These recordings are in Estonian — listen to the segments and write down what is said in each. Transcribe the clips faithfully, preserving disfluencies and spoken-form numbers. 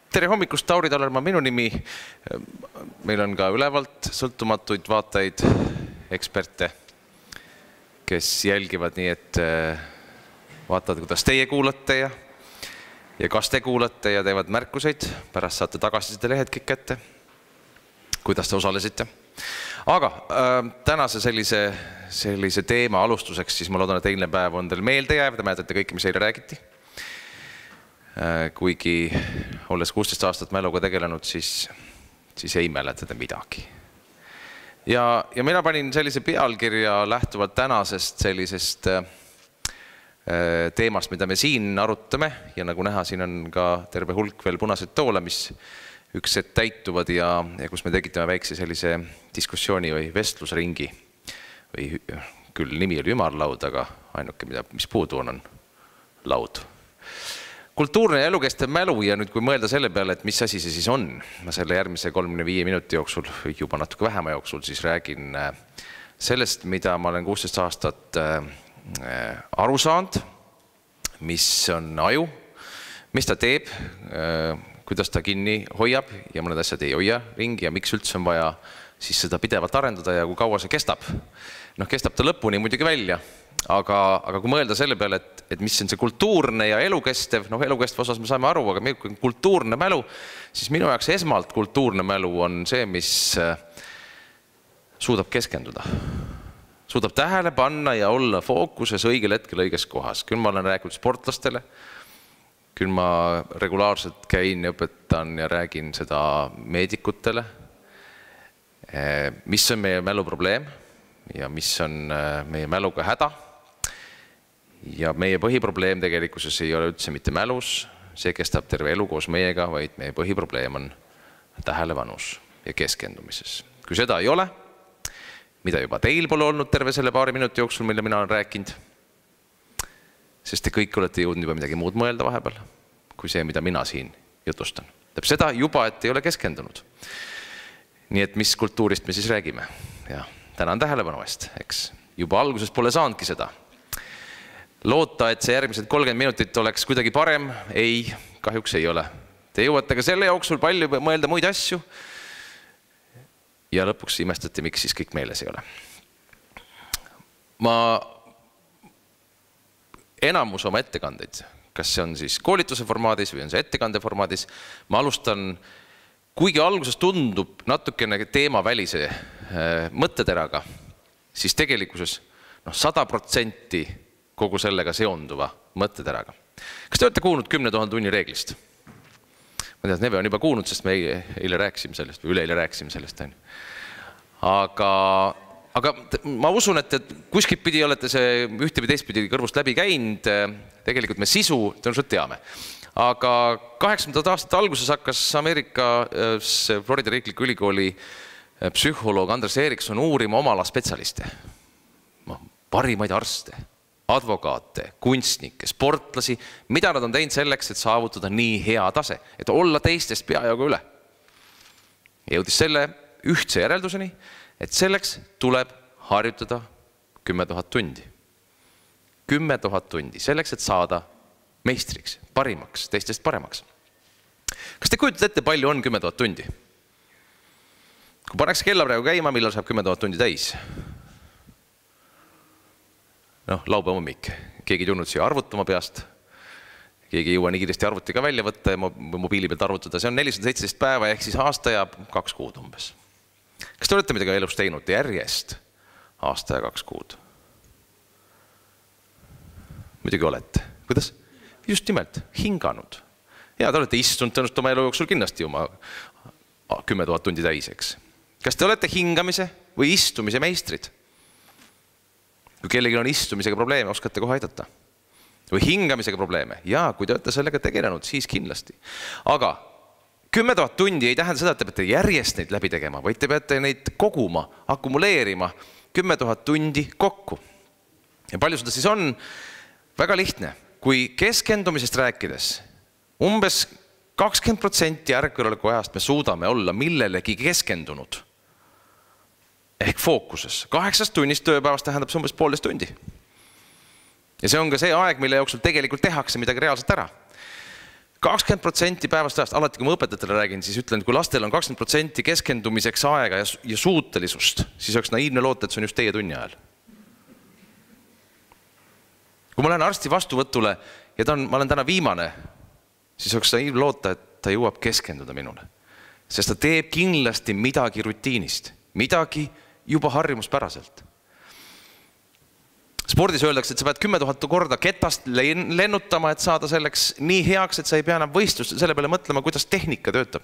Tere hommikust, Tauri Talermaa minu nimi. Meil on ka ülevalt sõltumatuid vaatajaid, eksperte, kes jälgivad nii, et vaatavad, kuidas teie kuulate ja, ja kas te kuulate ja teevad märkuseid. Pärast saate tagasiside lehedki kätte, kuidas te osalesite. Aga äh, tänase sellise, sellise teema alustuseks, siis ma loodan, et eilne päev on teil meelde jääv. Te mäletate kõike, mis eile räägiti. Kuigi olles kuusteist aastat mäluga tegelenud, siis, siis ei mäletada midagi. Ja, ja mina panin sellise pealkirja lähtuvalt tänasest sellisest äh, teemast, mida me siin arutame. Ja nagu näha, siin on ka terve hulk veel punaseid toole, mis üks hetk täituvad ja, ja kus me tegitame väikse sellise diskussiooni või vestlusringi. Või küll nimi oli ümarlaud, aga ainuke, mida, mis puudu on, on laud. Kultuurne ja elukestev mälu ja nüüd kui mõelda selle peale, et mis asi see siis on, ma selle järgmise kolmekümne viie minuti jooksul, juba natuke vähema jooksul, siis räägin sellest, mida ma olen kuusteist aastat aru saanud, mis on aju, mis ta teeb, kuidas ta kinni hoiab ja mõned asjad ei hoia ringi ja miks üldse on vaja siis seda pidevalt arendada ja kui kaua see kestab. Noh, kestab ta lõpuni muidugi välja. Aga, aga kui mõelda selle peale, et, et mis on see kultuurne ja elukestev, noh elukestev osas me saame aru, aga meil kultuurne mälu, siis minu jaoks esmalt kultuurne mälu on see, mis suudab keskenduda. Suudab tähele panna ja olla fookuses õigel hetkel õiges kohas. Küll ma olen rääkinud sportlastele, küll ma regulaarselt käin ja õpetan ja räägin seda meedikutele, mis on meie mälu probleem ja mis on meie mäluga häda. Ja meie põhiprobleem tegelikkuses ei ole üldse mitte mälus, see kestab terve elu koos meiega, vaid meie põhiprobleem on tähelepanus ja keskendumises. Kui seda ei ole, mida juba teil pole olnud terve selle paari minuti jooksul, mille mina olen rääkinud, sest te kõik olete jõudnud juba midagi muud mõelda vahepeal, kui see, mida mina siin jutustan. Tähendab seda juba, et ei ole keskendunud. Nii et mis kultuurist me siis räägime? Ja tänan tähelepanu eest, eks juba alguses pole saanudki seda. Loota, et see järgmised kolmkümmend minutit oleks kuidagi parem, ei, kahjuks ei ole. Te jõuate ka selle jooksul palju mõelda muid asju ja lõpuks imestate, miks siis kõik meeles ei ole. Ma enamus oma ettekandeid, kas see on siis koolituse formaadis või on see ettekande formaadis, ma alustan, kuigi alguses tundub natukene teema välise mõtteteraga, siis tegelikkuses no, sada protsenti kogu sellega seonduva mõtteteraga. Kas te olete kuulnud kümne tuhande tunni reeglist? Ma tean, Neve on juba kuulnud, sest me eile rääkisime sellest või üleeile rääkisime sellest. Aga, aga ma usun, et kuskilt pidi olete see ühte või teist pidi kõrvust läbi käinud. Tegelikult me sisu tõenäoliselt teame. Aga kaheksakümnendate aastate alguses hakkas Ameerika Florida riikliku ülikooli psühholoog Andres Erikson uurima oma ala spetsialiste. Parimaid arste, advokaate, kunstnikke, sportlasi, mida nad on teinud selleks, et saavutada nii hea tase, et olla teistest peajagu üle. Jõudis selle ühtse järelduseni, et selleks tuleb harjutada kümme tuhat tundi. Kümme tuhat tundi, selleks, et saada meistriks, parimaks, teistest paremaks. Kas te kujutate ette, palju on kümme tuhat tundi? Kui paneks kella praegu käima, millal saab kümme tuhat tundi täis? Noh, laupäeva hommik. Keegi ei tulnud siia arvutama peast. Keegi ei jõua nii kiiresti arvuti ka välja võtta ja mobiili pealt arvutada. See on nelisada seitseteist päeva ehk siis aasta ja kaks kuud umbes. Kas te olete midagi elus teinud järjest aasta ja kaks kuud? Muidugi olete. Kuidas? Just nimelt, hinganud. Ja te olete istunud tõenäoliselt oma elu jooksul kindlasti oma kümme tuhat tundi täiseks. Kas te olete hingamise või istumise meistrid? Kui kellelgi on istumisega probleeme, oskate kohe aidata. Või hingamisega probleeme. Ja, kui te olete sellega tegelenud, siis kindlasti. Aga kümme tuhat tundi ei tähenda seda, et te peate järjest neid läbi tegema, vaid te peate neid koguma, akumuleerima kümme tuhat tundi kokku. Ja palju seda siis on? Väga lihtne. Kui keskendumisest rääkides, umbes kakskümmend protsenti ärkveloleku ajast me suudame olla millelegi keskendunud. Ehk fookuses. Kaheksast tunnist tööpäevast tähendab see umbes poolteist tundi. Ja see on ka see aeg, mille jooksul tegelikult tehakse midagi reaalselt ära. kakskümmend protsenti päevast ajast, alati kui ma õpetajatele räägin, siis ütlen, kui lastel on kakskümmend protsenti keskendumiseks aega ja, ja suutelisust, siis oleks naiivne loota, et see on just teie tunni ajal. Kui ma lähen arsti vastuvõtule ja ta on, ma olen täna viimane, siis oleks naiivne loota, et ta jõuab keskenduda minule. Sest ta teeb kindlasti midagi rutiinist, midagi juba harjumuspäraselt. Spordis öeldakse, et sa pead kümme tuhat korda ketast lennutama, et saada selleks nii heaks, et sa ei pea enam võistlust selle peale mõtlema, kuidas tehnika töötab.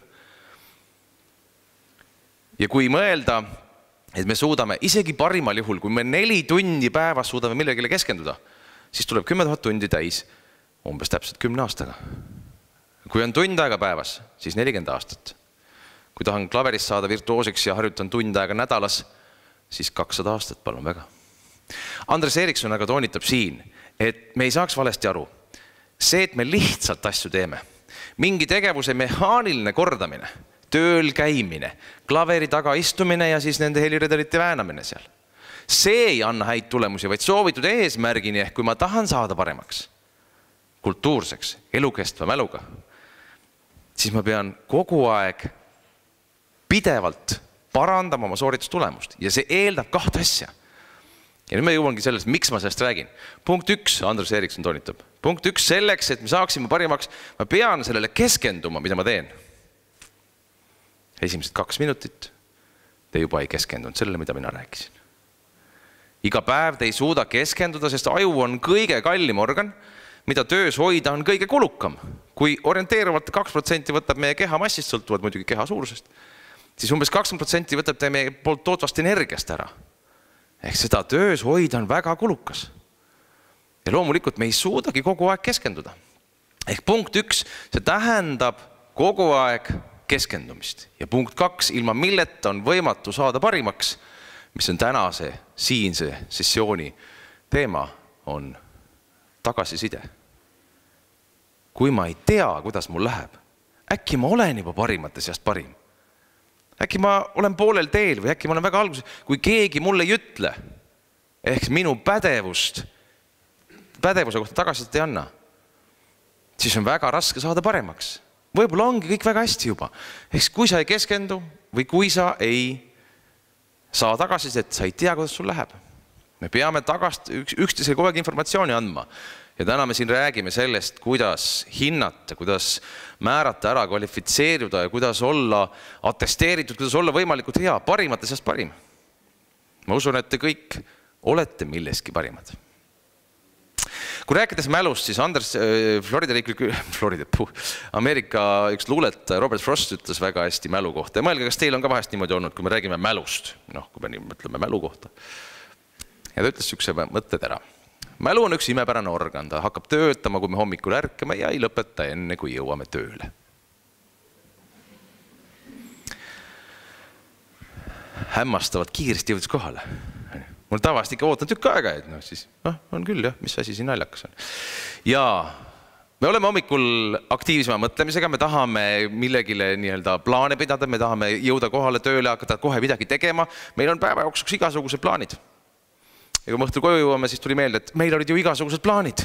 Ja kui mõelda, et me suudame isegi parimal juhul, kui me neli tundi päevas suudame millegile keskenduda, siis tuleb kümme tuhat tundi täis umbes täpselt kümne aastaga. Kui on tund aega päevas, siis nelikümmend aastat. Kui tahan klaverist saada virtuoosiks ja harjutan tund aega nädalas, siis kakssada aastat, palun väga. Andres Erikson aga toonitab siin, et me ei saaks valesti aru. See, et me lihtsalt asju teeme, mingi tegevuse mehaaniline kordamine, tööl käimine, klaveri taga istumine ja siis nende heliredelite väänamine seal. See ei anna häid tulemusi, vaid soovitud eesmärgini, ehk kui ma tahan saada paremaks, kultuurseks, elukestva mäluga, siis ma pean kogu aeg pidevalt parandama oma sooritustulemust ja see eeldab kahte asja. Ja nüüd me jõuangi sellest, miks ma sellest räägin. Punkt üks, Andres Erikson toonitab. Punkt üks selleks, et me saaksime parimaks, ma pean sellele keskenduma, mida ma teen. Esimesed kaks minutit te juba ei keskendunud sellele, mida mina rääkisin. Iga päev te ei suuda keskenduda, sest aju on kõige kallim organ, mida töös hoida on kõige kulukam. Kui orienteeruvalt kaks protsenti võtab meie keha massist, sõltuvad muidugi keha suurusest, siis umbes kakskümmend protsenti võtab te meie poolt tootvast energiast ära. Ehk seda töös hoida on väga kulukas. Ja loomulikult me ei suudagi kogu aeg keskenduda. Ehk punkt üks, see tähendab kogu aeg keskendumist. Ja punkt kaks, ilma milleta on võimatu saada parimaks, mis on tänase siinse sessiooni teema, on tagasiside. Kui ma ei tea, kuidas mul läheb, äkki ma olen juba parimate seast parim. Äkki ma olen poolel teel või äkki ma olen väga alguses, kui keegi mulle ei ütle, ehk minu pädevust, pädevuse kohta tagasisidet ei anna, siis on väga raske saada paremaks. Võib-olla ongi kõik väga hästi juba. Ehk kui sa ei keskendu või kui sa ei saa tagasisidet, sa ei tea, kuidas sul läheb. Me peame tagast üks, üksteisele kogu aeg informatsiooni andma. Ja täna me siin räägime sellest, kuidas hinnata, kuidas määrata ära, kvalifitseeruda ja kuidas olla atesteeritud, kuidas olla võimalikult hea, parimate seast parim. Ma usun, et te kõik olete milleski parimad. Kui rääkides mälust, siis Anders, Florida riiklik, Florida, puh, Ameerika üks luuletaja Robert Frost ütles väga hästi mälu kohta. Ja mõelge, kas teil on ka vahest niimoodi olnud, kui me räägime mälust, noh, kui me mõtleme mälu kohta. Ja ta ütles sükse mõtted ära. Mälu on üks imepärane organ, ta hakkab töötama, kui me hommikul ärkame ja ei lõpeta enne, kui jõuame tööle. Hämmastavad kiiresti jõudis kohale. Mul tavaliselt ikka ootan tükk aega, et no siis, noh, on küll jah, mis asi siin naljakas on. Ja me oleme hommikul aktiivsema mõtlemisega, me tahame millegile nii-öelda plaane pidada, me tahame jõuda kohale tööle, hakata kohe midagi tegema. Meil on päeva jooksuks igasugused plaanid. Ja kui me õhtul koju jõuame, siis tuli meelde, et meil olid ju igasugused plaanid.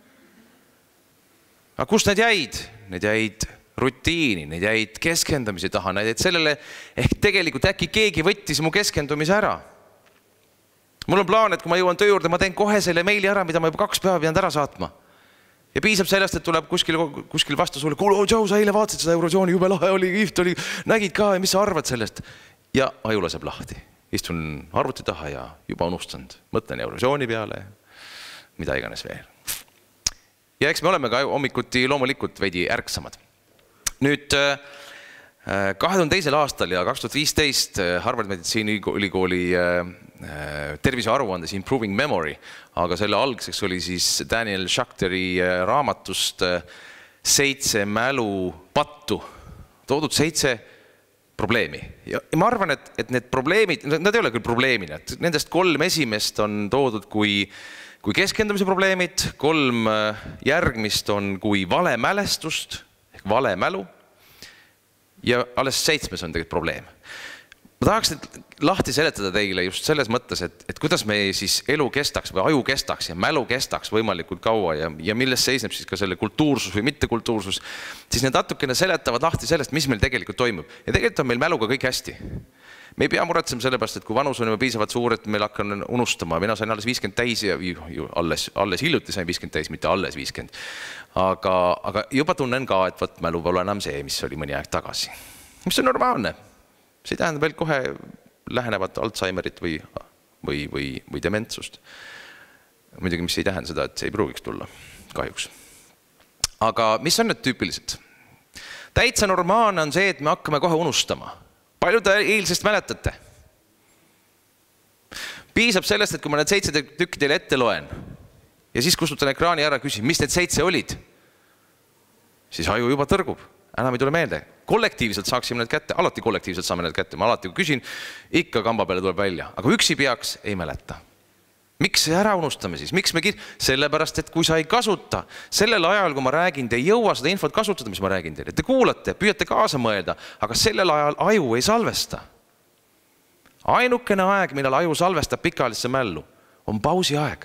Aga kus need jäid? Need jäid rutiini, need jäid keskendamise taha, need jäid sellele, ehk tegelikult äkki keegi võttis mu keskendumise ära. Mul on plaan, et kui ma jõuan töö juurde, ma teen kohe selle meili ära, mida ma juba kaks päeva pidanud ära saatma. Ja piisab sellest, et tuleb kuskil, kuskil vastu sulle, kuule, Joe, sa eile vaatasid seda Eurozooni, jube lahe oli, kiht oli, nägid ka ja mis sa arvad sellest? Ja aju laseb lahti. Istun arvuti taha ja juba unustanud. Mõtlen Eurozooni peale, mida iganes veel. Ja eks me oleme ka hommikuti loomulikult veidi ärksamad. Nüüd kahe tuhande teisel aastal ja kaks tuhat viisteist Harvard Meditsiini ülikooli tervise aruandes Improving Memory, aga selle algseks oli siis Daniel Schacteri raamatust seitse mälu pattu, toodud seitse probleemi. Ja ma arvan, et, et need probleemid, nad ei ole küll probleemid, et nendest kolm esimest on toodud kui, kui keskendumise probleemid, kolm järgmist on kui vale mälestust, ehk vale mälu, ja alles seitsmes on tegelikult probleem. Ma ma tahaks lahti seletada teile just selles mõttes, et, et kuidas me siis elu kestaks või aju kestaks ja mälu kestaks võimalikult kaua ja, ja milles seisneb siis ka selle kultuursus või mittekultuursus, siis need natukene seletavad lahti sellest, mis meil tegelikult toimub. Ja tegelikult on meil mäluga kõik hästi. Me ei pea muretsema selle pärast, et kui vanus on juba piisavalt suur, et meil hakkan unustama. Mina sain alles viiskümmend täis ja ju alles, alles hiljuti sain viiskümmend täis, mitte alles viiskümmend. Aga, aga juba tunnen ka, et võt mälu pole enam see, mis oli mõni aeg tagasi. Mis on normaalne. See tähendab veel kohe lähenevat Alzheimerit või, või, või, või dementsust. Muidugi, mis ei tähenda seda, et see ei pruugiks tulla, kahjuks. Aga mis on need tüüpilised? Täitsa normaalne on see, et me hakkame kohe unustama. Palju te eilsest mäletate? Piisab sellest, et kui ma need seitse tükki teile ette loen ja siis kustutan ekraani ära ja küsin, mis need seitse olid, siis aju juba tõrgub. Enam ei tule meelde. Kollektiivselt saaksime need kätte. Alati kollektiivselt saame need kätte. Ma alati kui küsin, ikka kamba peale tuleb välja. Aga üksi peaks ei mäleta. Miks see ära unustame siis? Miks me kir... Sellepärast, et kui sa ei kasuta, sellel ajal, kui ma räägin, te ei jõua seda infot kasutada, mis ma räägin teile. Te kuulate, püüate kaasa mõelda, aga sellel ajal aju ei salvesta. Ainukene aeg, millal aju salvestab pikaajalisse mällu, on pausi aeg.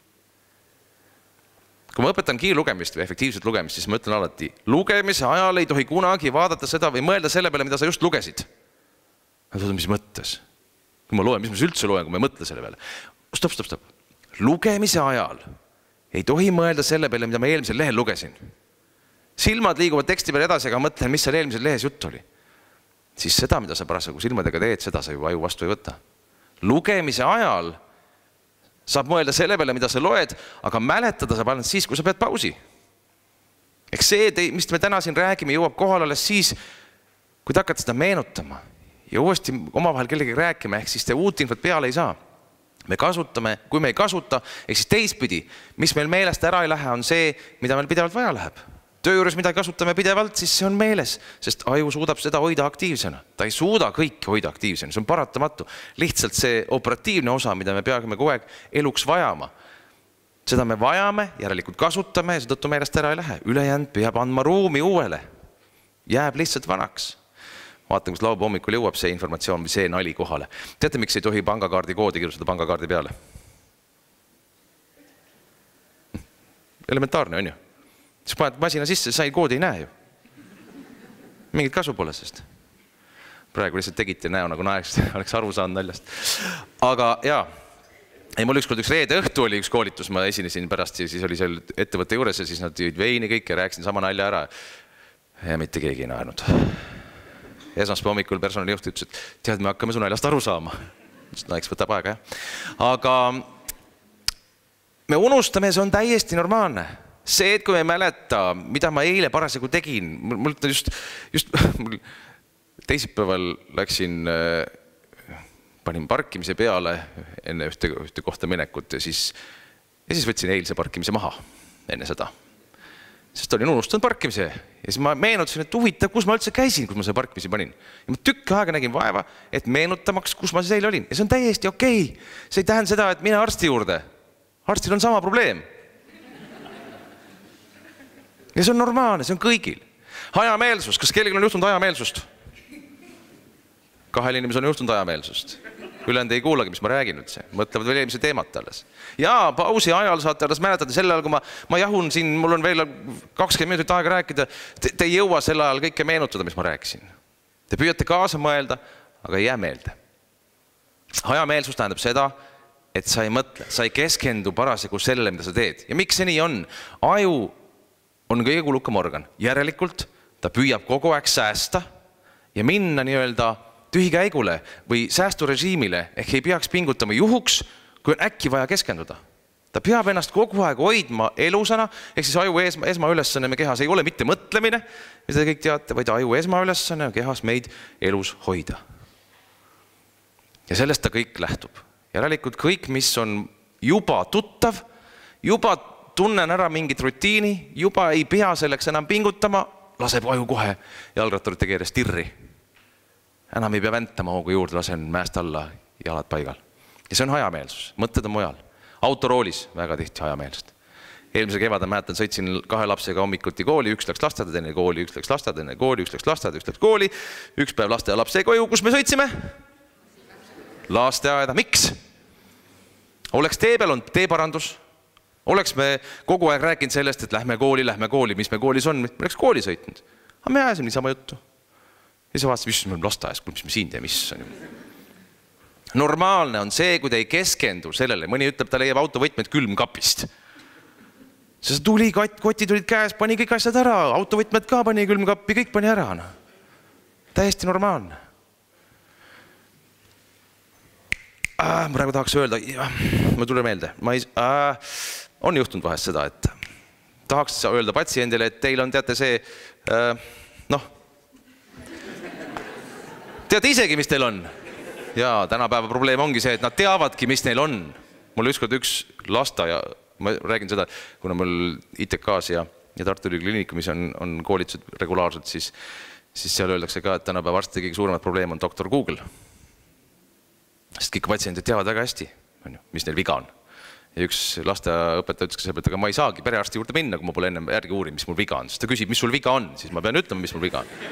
Kui ma õpetan kiirlugemist või efektiivset lugemist, siis ma ütlen alati, lugemise ajal ei tohi kunagi vaadata seda või mõelda selle peale, mida sa just lugesid. Mis mõttes? Kui ma loen, mis ma üldse loen, kui ma ei mõtle selle peale. Stop, stop, stop. Lugemise ajal ei tohi mõelda selle peale, mida ma eelmisel lehel lugesin. Silmad liiguvad teksti peale edasi, aga mõtlen, mis seal eelmisel lehes jutt oli. Siis seda, mida sa parasjagu silmadega teed, seda sa ju aju vastu ei võta. Lugemise ajal saab mõelda selle peale, mida sa loed, aga mäletada saab ainult siis, kui sa pead pausi. Eks see, mis me täna siin räägime, jõuab kohal alles siis, kui te hakkate seda meenutama ja uuesti omavahel kellegi rääkima, ehk siis te uut infot peale ei saa. Me kasutame, kui me ei kasuta, ehk siis teistpidi, mis meil meelest ära ei lähe, on see, mida meil pidevalt vaja läheb. Töö juures, mida kasutame pidevalt, siis see on meeles, sest aju suudab seda hoida aktiivsena. Ta ei suuda kõike hoida aktiivsena, see on paratamatu. Lihtsalt see operatiivne osa, mida me peame kogu aeg eluks vajama. Seda me vajame, järelikult kasutame ja seetõttu meelest ära ei lähe. Ülejäänud peab andma ruumi uuele. Jääb lihtsalt vanaks. Vaatan, kus laupäeva hommikul jõuab see informatsioon või see nali kohale. Teate, miks ei tohi pangakaardi koodi kirjutada pangakaardi peale? Elementaarne on ju. Siis paned masina sisse, sa ei koodi ei näe ju. Mingit kasu pole sest. Praegu lihtsalt tegite näo, nagu naeks, oleks aru saanud naljast. Aga jaa, ei, mul ükskord üks reede õhtu oli üks koolitus, ma esinesin pärast ja siis oli seal ettevõtte juures ja siis nad jõid veini kõik ja rääkisin sama nalja ära. Ja mitte keegi ei naernud. Esmaspäeva hommikul personalijuht ütles, et tead, me hakkame su naljast aru saama. No, eks võtab aega, jah. Aga me unustame, see on täiesti normaalne. See, et kui me ei mäleta, mida ma eile parasjagu tegin, mul just, just mul teisipäeval läksin, panin parkimise peale enne ühte, ühte kohta minekut ja siis, ja siis võtsin eilse parkimise maha enne seda. Sest olin unustanud parkimise ja siis ma meenutasin, et huvitav, kus ma üldse käisin, kus ma see parkimisi panin. Ja ma tükk aega nägin vaeva, et meenutamaks, kus ma siis eile olin. Ja see on täiesti okei. See ei tähenda seda, et mine arsti juurde. Arstil on sama probleem. Ja see on normaalne, see on kõigil. Hajameelsus. Kas kellelgi on juhtunud hajameelsust? Kahel inimesel on juhtunud hajameelsust. Ülejäänud ei kuulagi, mis ma räägin üldse. Mõtlevad veel eelmise teemat alles. Jaa, pausi ajal saate alles mäletada selle ajal, kui ma, ma jahun siin, mul on veel kakskümmend minutit aega rääkida, te, te ei jõua selle ajal kõike meenutada, mis ma rääkisin. Te püüate kaasa mõelda, aga ei jää meelde. Hajameelsus tähendab seda, et sa ei mõtle, sa ei keskendu parasjagu sellele, mida sa teed. Ja miks see nii on? Aju on kõige kulukam organ. Järelikult ta püüab kogu aeg säästa ja minna nii-öelda tühikäigule või säästurežiimile ehk ei peaks pingutama juhuks, kui on äkki vaja keskenduda. Ta peab ennast kogu aeg hoidma elusana, ehk siis aju esma, esmaülesanne me kehas ei ole mitte mõtlemine, mis te kõik teate, vaid aju esmaülesanne on kehas meid elus hoida. Ja sellest ta kõik lähtub. Järelikult kõik, mis on juba tuttav, juba tunnen ära mingit rutiini, juba ei pea selleks enam pingutama, laseb aju kohe jalgratturite keeres tirri. Enam ei pea väntama hoogu juurde, lasen mäest alla jalad paigal. Ja see on hajameelsus, mõtted on mujal. Autoroolis väga tihti hajameelsust. Eelmise kevadel mäletan, sõitsin kahe lapsega hommikuti kooli, üks läks lasteaeda, teine kooli, üks läks lasteaeda, teine kooli, üks läks lasteaeda, üks läks kooli. Üks päev laste ja lapse koju, kus me sõitsime? lasteaeda, miks? Oleks tee peal olnud teeparandus, oleks me kogu aeg rääkinud sellest, et lähme kooli, lähme kooli, mis me koolis on, me oleks kooli sõitnud. Aga me ajasime niisama juttu. Ja sa vaatasid, mis me lasteaes, mis me siin tee, mis on. Normaalne on see, kui te ei keskendu sellele. Mõni ütleb, ta leiab autovõtmed külmkapist. Sest tuli, koti tulid käes, pani kõik asjad ära, autovõtmed ka pani külmkappi, kõik pani ära. No. Täiesti normaalne. Ah, ma praegu tahaks öelda, ma tule meelde, ma ei, ah, on juhtunud vahest seda, et tahaks öelda patsiendile, et teil on, teate see, äh, noh, teate isegi, mis teil on. Ja tänapäeva probleem ongi see, et nad teavadki, mis neil on. Mul ükskord üks lasta ja ma räägin seda, kuna mul I T K-s ja, ja Tartu Ülikooli Kliinikumis on, on koolitused regulaarselt, siis, siis seal öeldakse ka, et tänapäeva arstide kõige suuremat probleem on doktor Google. Sest kõik patsiendid teavad väga hästi, mis neil viga on. Ja üks lasteõpetaja ütles, et aga ma ei saagi perearsti juurde minna, kui ma pole enne järgi uurin, mis mul viga on. Sest ta küsib, mis sul viga on, siis ma pean ütlema, mis mul viga on.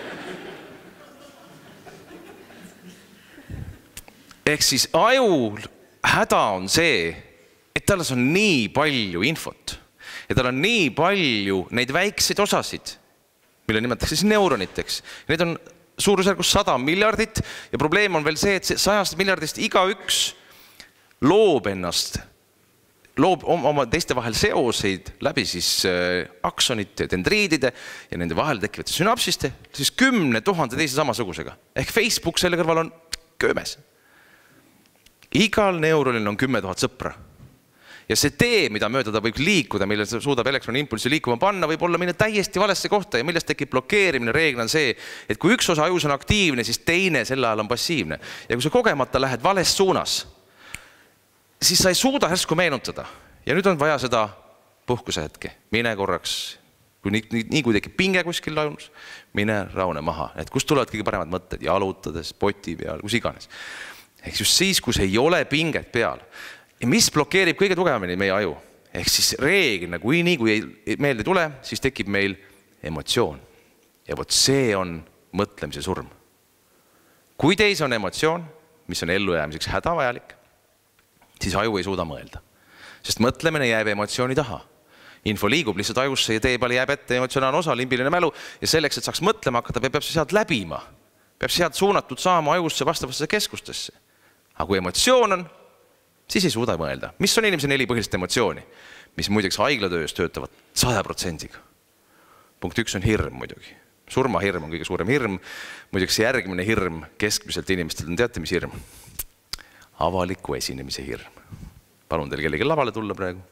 Ehk siis aju häda on see, et tal on nii palju infot ja tal on nii palju neid väikseid osasid, mille nimetatakse siis neuroniteks. Need on suurusjärgus sada miljardit ja probleem on veel see, et sajast miljardist iga üks loob ennast, loob oma teiste vahel seoseid läbi siis aksonite, dendriidide ja nende vahel tekivate sünapsiste, siis kümne tuhande teise samasugusega. Ehk Facebook selle kõrval on köömes. Igal neuronil on kümme tuhat sõpra. Ja see tee, mida mööda ta võib liikuda, mille suudab elektroniimpulsi liikuma panna, võib olla minna täiesti valesse kohta ja millest tekib blokeerimine reeglina on see, et kui üks osa ajus on aktiivne, siis teine sel ajal on passiivne. Ja kui sa kogemata lähed vales suunas, siis sa ei suuda härsku meenutada. Ja nüüd on vaja seda puhkuse hetke. Mine korraks, kui nii, nii, nii kui tekib pinge kuskil launus, mine raune maha. Et kust tulevad kõige paremad mõtted, jalutades, poti peal, kus iganes. Ehk just siis, kus ei ole pinget peal. Ja mis blokeerib kõige tugevamini meie aju? Ehk siis reeglina, kui nii kui ei meelde tule, siis tekib meil emotsioon. Ja vot see on mõtlemise surm. Kui teis on emotsioon, mis on ellujäämiseks hädavajalik, siis aju ei suuda mõelda. Sest mõtlemine jääb emotsiooni taha. Info liigub lihtsalt ajusse ja tee peale jääb ette emotsionaalne osa, limbiline mälu ja selleks, et saaks mõtlema hakata, peab see sealt läbima. Peab sealt suunatud saama ajusse vastavasse keskustesse. Aga kui emotsioon on, siis ei suuda mõelda. Mis on inimese neli põhilist emotsiooni, mis muideks haiglatöös töötavad saja protsendiga. Punkt üks on hirm muidugi. Surmahirm on kõige suurem hirm. Muideks järgmine hirm keskmiselt inimestel on, teate, mis hirm? Avaliku esinemise hirm. Palun teil kellegi lavale tulla praegu.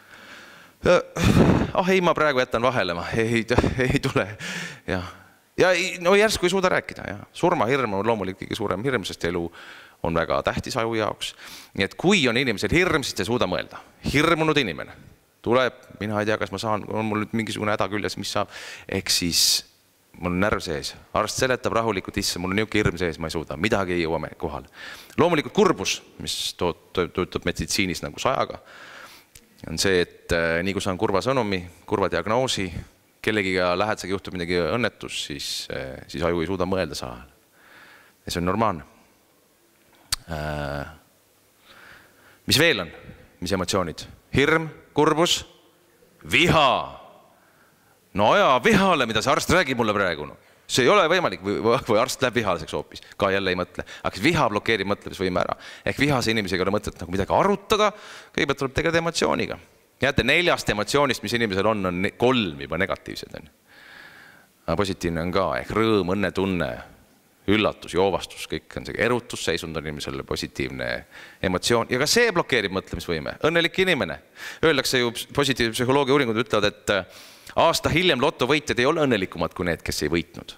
Ah, ei, ma praegu jätan vahele, ma ei, ei tule. Ja, ja no järsku ei suuda rääkida. Ja. Surmahirm on loomulikult kõige suurem hirm, sest elu on väga tähtis aju jaoks. Nii et kui on inimesel hirm, siis ei suuda mõelda. Hirmunud inimene tuleb, mina ei tea, kas ma saan, on mul nüüd mingisugune häda küljes, mis saab. Ehk siis mul on närv sees. Arst seletab rahulikult, issa, mul on niuke hirm sees, ma ei suuda. Midagi ei jõua kohal. Loomulikult kurbus, mis töötab meditsiinis nagu sajaga, on see, et nii kui saan kurva sõnumi, kurva diagnoosi, kellegiga lähedasega juhtub midagi õnnetus, siis, siis aju ei suuda mõelda saada. Ja see on normaalne. Mis veel on? Mis emotsioonid? Hirm, kurbus, viha. No aja vihale, mida see arst räägib mulle praegu. No. See ei ole võimalik või, või arst läheb vihaliseks hoopis. Ka jälle ei mõtle. Aga viha blokeerib mõtlemisvõime ära. Ehk vihase inimesega ei ole mõtet nagu midagi arutada. Kõigepealt tuleb tegeleda emotsiooniga. Jäate neljast emotsioonist, mis inimesel on, on kolm juba negatiivsed. On. Aga positiivne on ka. Ehk rõõm, õnne tunne, üllatus, joovastus, kõik on see erutusseisund on inimesele positiivne emotsioon. Ja ka see blokeerib mõtlemisvõime. Õnnelik inimene. Öeldakse ju positiivse psühholoogia uuringud ütlevad, et aasta hiljem lotovõitjad ei ole õnnelikumad kui need, kes ei võitnud.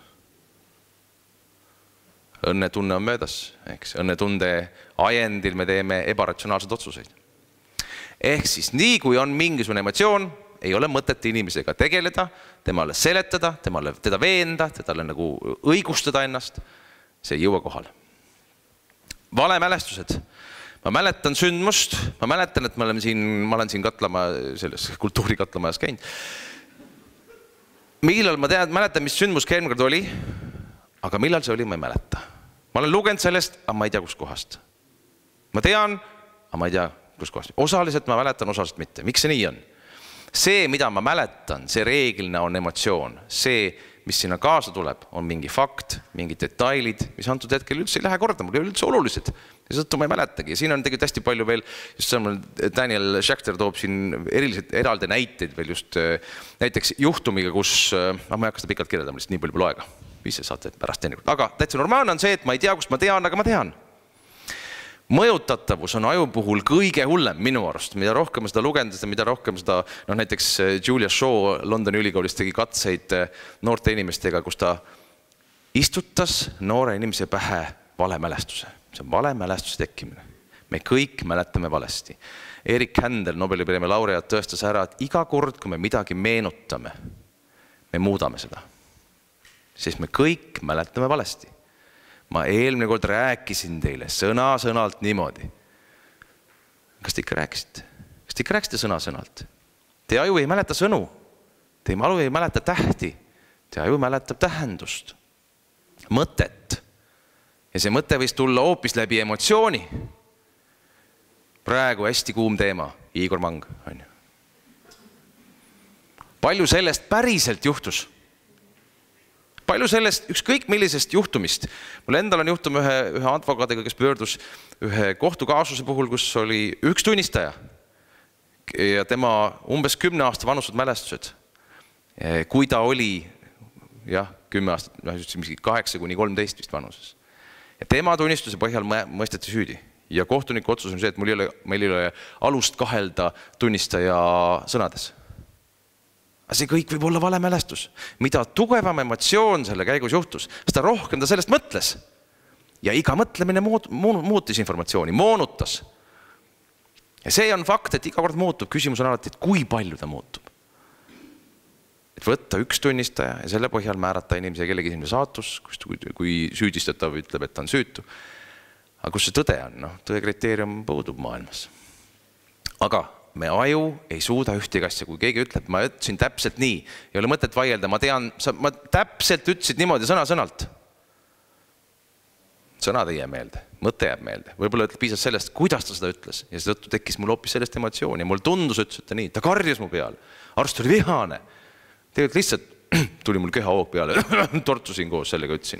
Õnnetunne on möödas. Eks? Õnnetunde ajendil me teeme ebaratsionaalsed otsuseid. Ehk siis nii, kui on mingisugune emotsioon, ei ole mõtet inimesega tegeleda, temale seletada, temale teda veenda, tedale nagu õigustada ennast. See ei jõua kohale. Vale mälestused. Ma mäletan sündmust, ma mäletan, et ma olen siin, ma olen siin katlama, selles kultuurikatlamajas käinud. Millal ma tean, mäletan, mis sündmus eelmine kord oli, aga millal see oli, ma ei mäleta. Ma olen lugenud sellest, aga ma ei tea, kus kohast. ma tean, aga ma ei tea, kus kohas. Osaliselt ma mäletan, osaliselt mitte. Miks see nii on? See, mida ma mäletan, see reeglina on emotsioon. See, mis sinna kaasa tuleb, on mingi fakt, mingid detailid, mis antud hetkel üldse ei lähe korda, mul ei ole üldse olulised. Ja sõttu ma ei mäletagi. Ja siin on tegelikult hästi palju veel, just samal Daniel Schechter toob siin eriliselt eraldi näiteid veel just näiteks juhtumiga, kus, ma ei hakka seda pikalt kirjeldama, lihtsalt nii palju pole aega. Ise saate pärast teinekord. Aga täitsa normaalne on see, et ma ei tea, kust ma tean, aga ma tean. Mõjutatavus on aju puhul kõige hullem minu arust, mida rohkem seda lugenud, mida rohkem seda, no näiteks Julia Shaw Londoni ülikoolis tegi katseid noorte inimestega, kus ta istutas noore inimese pähe valemälestuse. See on valemälestuse tekkimine. Me kõik mäletame valesti. Erik Händel, Nobeli preemia laureaat, tõestas ära, et iga kord, kui me midagi meenutame, me muudame seda. Sest me kõik mäletame valesti. Ma eelmine kord rääkisin teile sõna-sõnalt niimoodi. Kas te ikka rääkisite? Kas te ikka rääkisite sõna-sõnalt? Teie aju ei mäleta sõnu. Teie aju ei mäleta tähti. Teie aju mäletab tähendust. Mõtet. Ja see mõte võis tulla hoopis läbi emotsiooni. Praegu hästi kuum teema. Igor Mang. Palju sellest päriselt juhtus? Palju sellest, ükskõik millisest juhtumist. Mul endal on juhtum ühe, ühe advokaadiga, kes pöördus ühe kohtukaasuse puhul, kus oli üks tunnistaja ja tema umbes kümne aasta vanused mälestused. Kui ta oli, jah, kümme aastat, kaheksa kuni kolmteist vist vanuses. Ja tema tunnistuse põhjal mõisteti süüdi. Ja kohtuniku otsus on see, et mul ei ole, meil ei ole alust kahelda tunnistaja sõnades. Aga see kõik võib olla vale mälestus. Mida tugevam emotsioon selle käigus juhtus, seda rohkem ta sellest mõtles. Ja iga mõtlemine muutis informatsiooni, moonutas. Ja see on fakt, et iga kord muutub. Küsimus on alati, et kui palju ta muutub. Et võtta üks tunnistaja ja selle põhjal määrata inimese kellegi inimese saatus, kui süüdistatav ütleb, et ta on süütu. Aga kus see tõde on? No, tõe kriteerium puudub maailmas. Aga me aju ei suuda ühtegi asja, kui keegi ütleb, ma ütlesin täpselt nii, ei ole mõtet vaielda, ma tean, ma täpselt ütlesid niimoodi sõna-sõnalt. Sõnad ei jää meelde, mõte jääb meelde. Võib-olla ütleb piisas sellest, kuidas ta seda ütles ja see tõttu tekkis mul hoopis sellest emotsiooni ja mul tundus, ütles ta nii, ta karjus mu peale. Arst oli vihane. Tegelikult lihtsalt tuli mul keha hoog peale, tortsusin koos sellega ütlesin.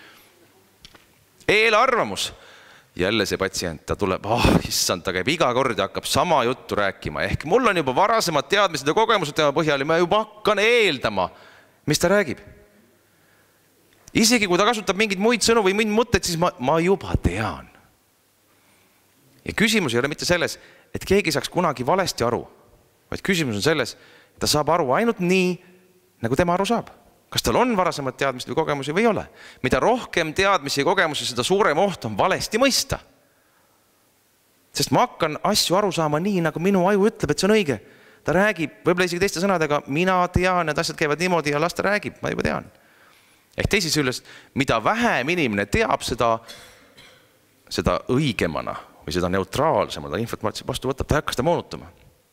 Eelarvamus. Jälle see patsient, ta tuleb, ah, oh, issand, ta käib iga kord ja hakkab sama juttu rääkima. Ehk mul on juba varasemad teadmised ja kogemused tema põhjal ja ma juba hakkan eeldama, mis ta räägib. Isegi kui ta kasutab mingid muid sõnu või mingid mõtted, siis ma, ma juba tean. Ja küsimus ei ole mitte selles, et keegi saaks kunagi valesti aru, vaid küsimus on selles, et ta saab aru ainult nii, nagu tema aru saab. Kas tal on varasemad teadmisi või kogemusi või ei ole? Mida rohkem teadmisi ja kogemusi, seda suurem oht on valesti mõista. Sest ma hakkan asju aru saama nii, nagu minu aju ütleb, et see on õige. Ta räägib, võib-olla isegi teiste sõnadega, mina tean, et asjad käivad niimoodi ja las ta räägib, ma juba tean. Ehk teisisi üles, mida vähem inimene teab, seda, seda õigemana või seda neutraalsemana ta infot vastu võtab, ta ei hakka seda moonutama.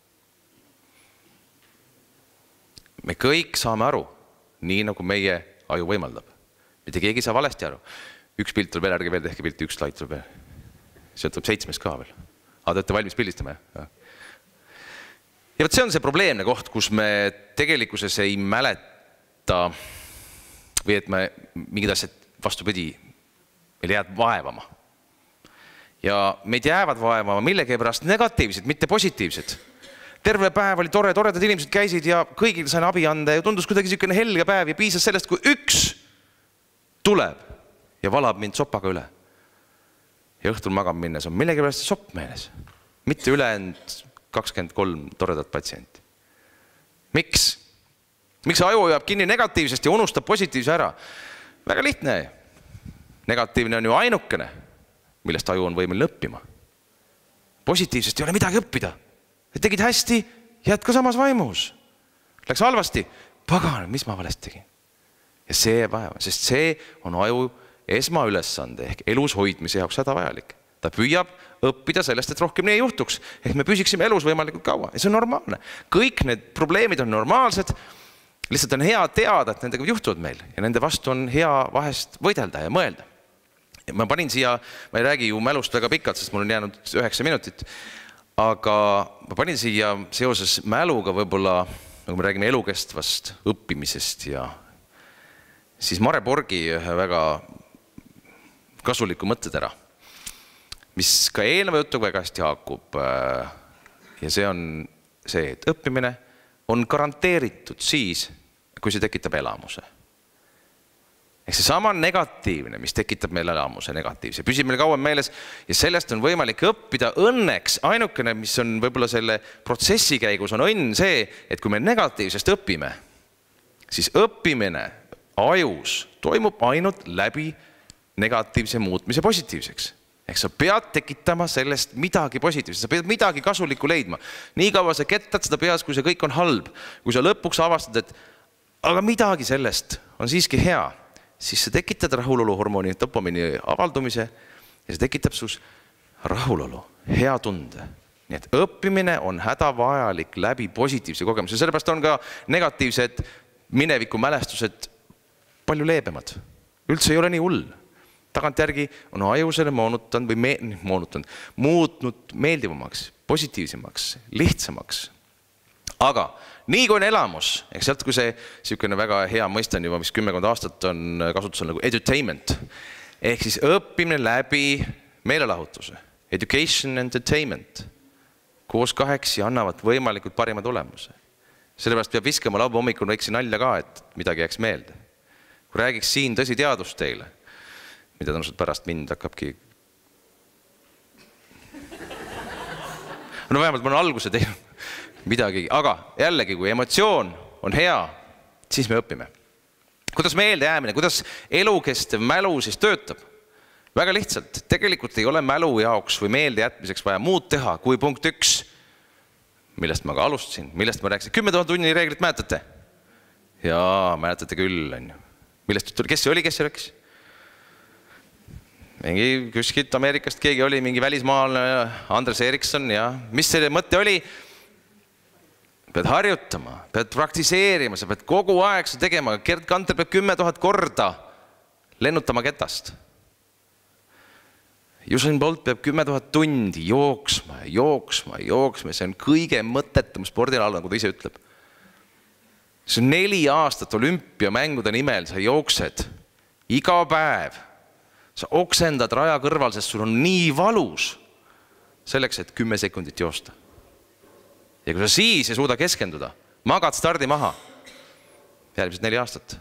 Me kõik saame aru, nii nagu meie aju võimaldab. Mitte keegi ei saa valesti aru. Üks pilt tuleb veel, ärge veel tehke pilti, üks slaid tuleb veel. See tuleb seitsmes ka veel. Aga te olete valmis pildistama, jah? Ja see on see probleemne koht, kus me tegelikkuses ei mäleta või et me mingid asjad vastupidi meil jääd vaevama. Ja meid jäävad vaevama millegi pärast negatiivsed, mitte positiivsed. Terve päev oli tore, toredad inimesed käisid ja kõigil sain abi anda ja tundus kuidagi selline helge päev ja piisas sellest, kui üks tuleb ja valab mind sopaga üle. Ja õhtul magama minnes on millegi pärast sopp meeles. Mitte ülejäänud kakskümmend kolm toredat patsienti. Miks? Miks aju jääb kinni negatiivsest ja unustab positiivse ära? Väga lihtne. Negatiivne on ju ainukene, millest aju on võimeline õppima. Positiivsest ei ole midagi õppida. Et tegid hästi, jätka samas vaimus. Läks halvasti, pagan, mis ma valesti tegin. Ja see vaeva, sest see on aju esmaülesande ehk elus hoidmise jaoks häda vajalik. Ta püüab õppida sellest, et rohkem nii ei juhtuks. Ehk me püsiksime elus võimalikult kaua. Ja see on normaalne. Kõik need probleemid on normaalsed. Lihtsalt on hea teada, et nendega juhtuvad meil. Ja nende vastu on hea vahest võidelda ja mõelda. ma panin siia, ma ei räägi ju mälust väga pikalt, sest mul on jäänud üheksa minutit, aga ma panin siia seoses mäluga võib-olla, nagu me räägime elukestvast õppimisest ja siis Mare Borgi ühe väga kasuliku mõttetera, mis ka eelneva jutuga väga hästi haakub ja see on see, et õppimine on garanteeritud siis, kui see tekitab elamuse. Ehk see sama negatiivne, mis tekitab meil elamuse negatiivse, püsib meil kauem meeles ja sellest on võimalik õppida. Õnneks ainukene, mis on võib-olla selle protsessi käigus on õnn see, et kui me negatiivsest õpime, siis õppimine ajus toimub ainult läbi negatiivse muutmise positiivseks. Ehk sa pead tekitama sellest midagi positiivset, sa pead midagi kasulikku leidma. Nii kaua sa kettad seda peas, kui see kõik on halb. Kui sa lõpuks avastad, et aga midagi sellest on siiski hea, siis sa tekitad rahuloluhormooni, dopamiini avaldumise ja see tekitab sus rahulolu, hea tunde. Nii et õppimine on hädavajalik läbi positiivse kogemuse. Sellepärast on ka negatiivsed mineviku mälestused palju leebemad. Üldse ei ole nii hull. Tagantjärgi on aju selle moonutanud või me, moonutanud, muutnud meeldivamaks, positiivsemaks, lihtsamaks. Aga nii kui on elamus, ehk sealt kui see selline väga hea mõiste on juba, mis kümmekond aastat on kasutusel nagu edutainment, ehk siis õppimine läbi meelelahutuse, education and entertainment, koos kaheksi annavad võimalikult parima tulemuse. Sellepärast peab viskama laupäeva hommikul väikse nalja ka, et midagi jääks meelde. Kui räägiks siin tõsi teadust teile, mida tõenäoliselt pärast mind hakkabki. No vähemalt ma olen alguse teinud midagi, aga jällegi, kui emotsioon on hea, siis me õpime. Kuidas meelde jäämine, kuidas elukestev mälu siis töötab? Väga lihtsalt, tegelikult ei ole mälu jaoks või meelde jätmiseks vaja muud teha kui punkt üks, millest ma ka alustasin, millest ma rääkisin. kümme tuhat tunni reeglit mäletate? Jaa, mäletate küll. Millest tuli, kes see oli, kes see rääkis? Mingi kuskilt Ameerikast keegi oli, mingi välismaalane Andres Erikson ja mis selle mõte oli? Pead harjutama, pead praktiseerima, sa pead kogu aeg sa tegema. Gerd Kanter peab kümme tuhat korda lennutama ketast. Usain Bolt peab kümme tuhat tundi jooksma, jooksma, jooksma. See on kõige mõttetum spordialal, nagu ta ise ütleb. See on neli aastat olümpiamängude nimel, sa jooksed iga päev. Sa oksendad raja kõrval, sest sul on nii valus selleks, et kümme sekundit joosta. Ja kui sa siis ei suuda keskenduda, magad stardi maha, järgmised neli aastat.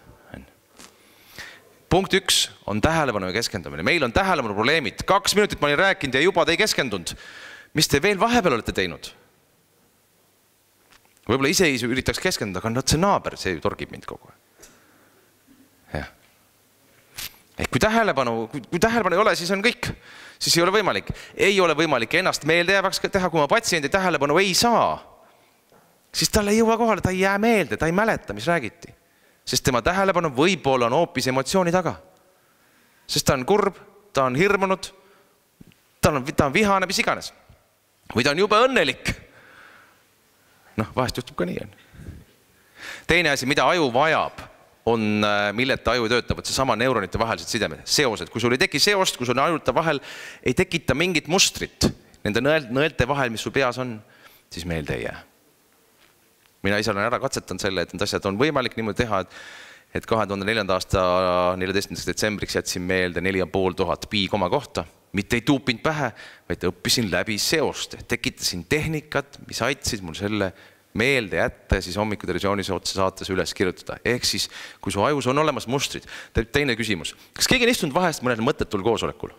Punkt üks on tähelepanu ja keskendumine. Meil on tähelepanu probleemid. Kaks minutit ma olin rääkinud ja juba te ei keskendunud. Mis te veel vahepeal olete teinud? Võib-olla ise ei üritaks keskenduda, aga see naaber, see ju torgib mind kogu aeg. Ja. Ehk kui tähelepanu, kui tähelepanu ei ole, siis on kõik. Siis ei ole võimalik. Ei ole võimalik ennast meelde jäävaks teha, kui ma patsiendi tähelepanu ei saa. Siis talle ei jõua kohale, ta ei jää meelde, ta ei mäleta, mis räägiti. Sest tema tähelepanu võib-olla on hoopis emotsiooni taga. Sest ta on kurb, ta on hirmunud, ta on, ta on vihane, mis iganes. Või ta on jube õnnelik. Noh, vahest juhtub ka nii. Teine asi, mida aju vajab, on, milleta aju töötab, see sama neuronite vahelised sidemed, seosed. Kui sul ei teki seost, kui sul ajuta vahel ei tekita mingit mustrit nende nõelte vahel, mis sul peas on, siis meelde ei jää. Mina ise olen ära katsetanud selle, et need asjad on võimalik niimoodi teha, et, et kahe tuhande neljanda aasta neljateistkümnendaks detsembriks jätsin meelde neli ja pool tuhat pi koma kohta. Mitte ei tuupinud pähe, vaid õppisin läbi seost. Tekitasin tehnikat, mis aitsid mul selle meelde jätta ja siis hommiku televisioonis otsa saates üles kirjutada. Ehk siis, kui su ajus on olemas mustrid. Teine küsimus. Kas keegi on istunud vahest mõnel mõttetul koosolekul?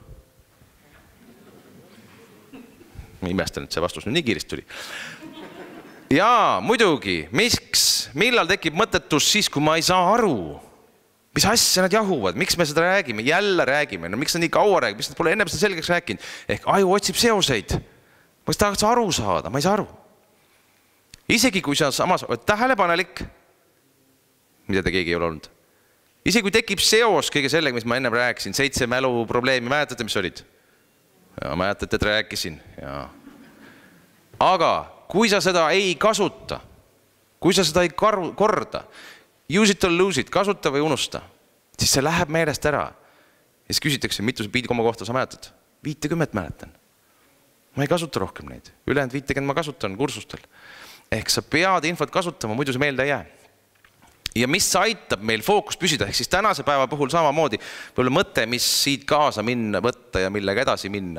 Ma imestan, et see vastus nüüd nii kiiresti tuli. Jaa, muidugi. Miks? Millal tekib mõttetus siis, kui ma ei saa aru? Mis asja nad jahuvad? Miks me seda räägime? Jälle räägime. No miks nad nii kaua räägime? Miks nad pole enne seda selgeks rääkinud? Ehk aju otsib seoseid. Ma ei tahaks aru saada, ma ei saa aru. Isegi kui sa samas oled tähelepanelik, mida te keegi ei ole olnud. Isegi kui tekib seos kõige sellega, mis ma enne rääkisin, seitse mälu probleemi, mäletate, mis olid? Ja mäletate, et rääkisin. Ja. Aga kui sa seda ei kasuta, kui sa seda ei korda, use it or lose it, kasuta või unusta, siis see läheb meelest ära. Ja siis küsitakse, mitu see piidi koma kohta sa mäletad? viitekümmet mäletan. Ma ei kasuta rohkem neid. Ülejäänud viitekümmet ma kasutan kursustel. Ehk sa pead infot kasutama, muidu see meelde ei jää. Ja mis aitab meil fookust püsida, ehk siis tänase päeva puhul samamoodi võib-olla mõte, mis siit kaasa minna, võtta ja millega edasi minna,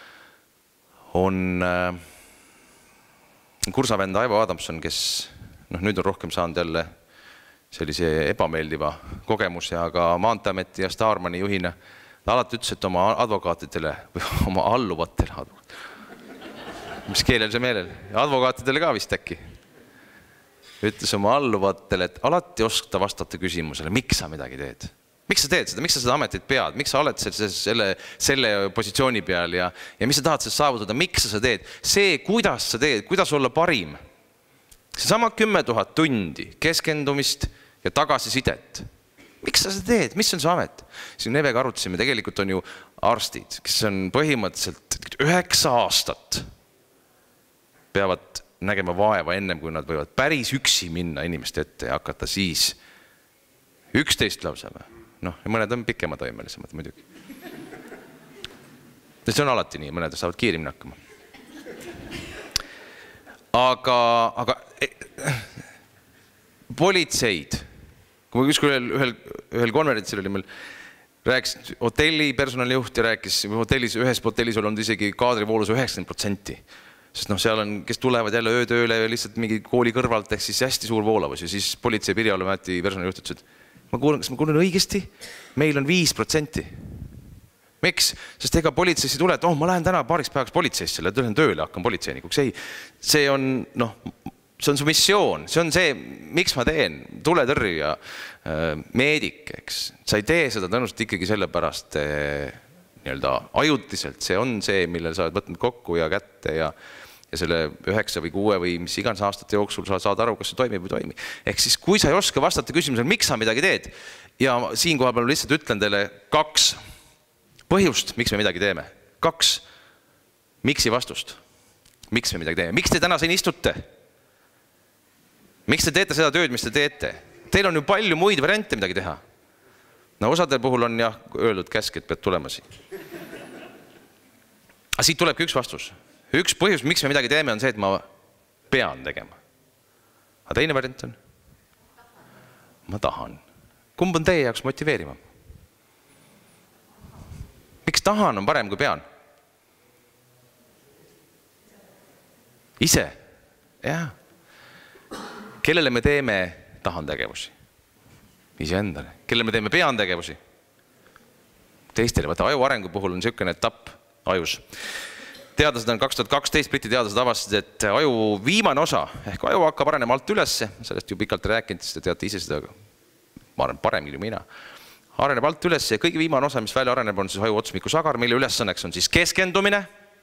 on äh, kursavenda Aivo Adamson, kes noh, nüüd on rohkem saanud jälle sellise ebameeldiva kogemuse, aga Maanteameti ja Starmani juhina ta alati ütles, et oma advokaatidele või oma alluvatele, mis keelel see meelel, ja advokaatidele ka vist äkki, ütles oma alluvatele, et alati oskata vastata küsimusele, miks sa midagi teed? Miks sa teed seda? Miks sa seda ametit pead? Miks sa oled selle, selle positsiooni peal ja, ja mis sa tahad sellest saavutada? Miks sa seda teed? See, kuidas sa teed, kuidas olla parim? See sama kümme tuhat tundi keskendumist ja tagasisidet. Miks sa seda teed? Mis on see amet? Siin Nevega arutasime, tegelikult on ju arstid, kes on põhimõtteliselt üheksa aastat peavad nägema vaeva ennem, kui nad võivad päris üksi minna inimeste ette ja hakata siis üksteist lausa. Noh, ja mõned on pikema toimelisemad muidugi. Ja see on alati nii, mõned saavad kiirimini hakkama. Aga, aga politseid, kui ma ükskord ühel, ühel, ühel konverentsil oli meil, rääkis hotelli personalijuht ja rääkis hotellis, ühes hotellis olnud isegi kaadrivoolus üheksakümmend protsenti. Sest noh, seal on, kes tulevad jälle öötööle ja lihtsalt mingi kooli kõrvalt, ehk siis hästi suur voolavus ja siis politsei Pirjaolumäti personalijuht ütles, et ma kuulen, kas ma kuulen õigesti? Meil on viis protsenti. Miks? Sest ega politseisse tule, et oh, ma lähen täna paariks päevaks politseisse, lähen tööle, hakkan politseinikuks. Ei, see on, noh, see on su missioon, see on see, miks ma teen, tuletõrja, meedik, eks. Sa ei tee seda tõenäoliselt ikkagi selle pärast nii-öelda ajutiselt, see on see, millel sa oled võtnud kokku ja kätte ja ja selle üheksa või kuue või mis iganes aastate jooksul sa saad aru, kas see toimib või toimi. Ehk siis, kui sa ei oska vastata küsimusele, miks sa midagi teed, ja siin koha peal lihtsalt ütlen teile kaks põhjust, miks me midagi teeme. Kaks miksi vastust. Miks me midagi teeme? Miks te täna siin istute? Miks te teete seda tööd, mis te teete? Teil on ju palju muid variante midagi teha. No osadel puhul on jah öeldud käsk, et pead tulema siin. Aga siit tulebki üks vastus. Üks põhjus, miks me midagi teeme, on see, et ma pean tegema. Aga teine variant on? Ma tahan. Kumb on teie jaoks motiveerima? Miks tahan on parem kui pean? Ise? Jah. Kellele me teeme tahan tegevusi? Ise endale. Kellele me teeme pean tegevusi? Teistele. Võta, aju arengu puhul on niisugune etapp ajus. Teadlased on kaks tuhat kaksteist, briti teadlased avastasid, et aju viimane osa, ehk aju hakkab arenema alt ülesse, sellest ju pikalt rääkinud, sest te teate ise seda, ma arvan, paremini kui mina, areneb alt ülesse ja kõige viimane osa, mis välja areneb, on siis aju otsmiku sagar, mille ülesanneks on siis keskendumine,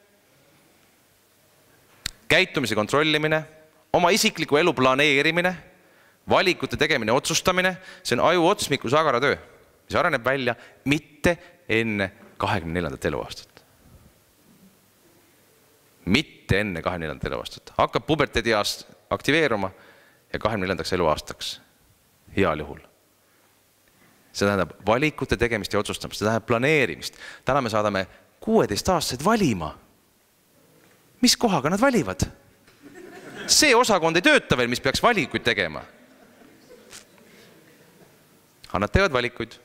käitumise kontrollimine, oma isikliku elu planeerimine, valikute tegemine, otsustamine, see on aju otsmiku sagara töö, mis areneb välja mitte enne kahekümne neljandat eluaastat. Mitte enne kahekümne neljandat eluaastat. Hakkab puberteediaast aktiveeruma ja kahekümne neljandaks eluaastaks heal juhul. See tähendab valikute tegemist ja otsustamist, see tähendab planeerimist. Täna me saadame kuueteistaastased valima. Mis kohaga nad valivad? See osakond ei tööta veel, mis peaks valikuid tegema. Aga nad teevad valikuid.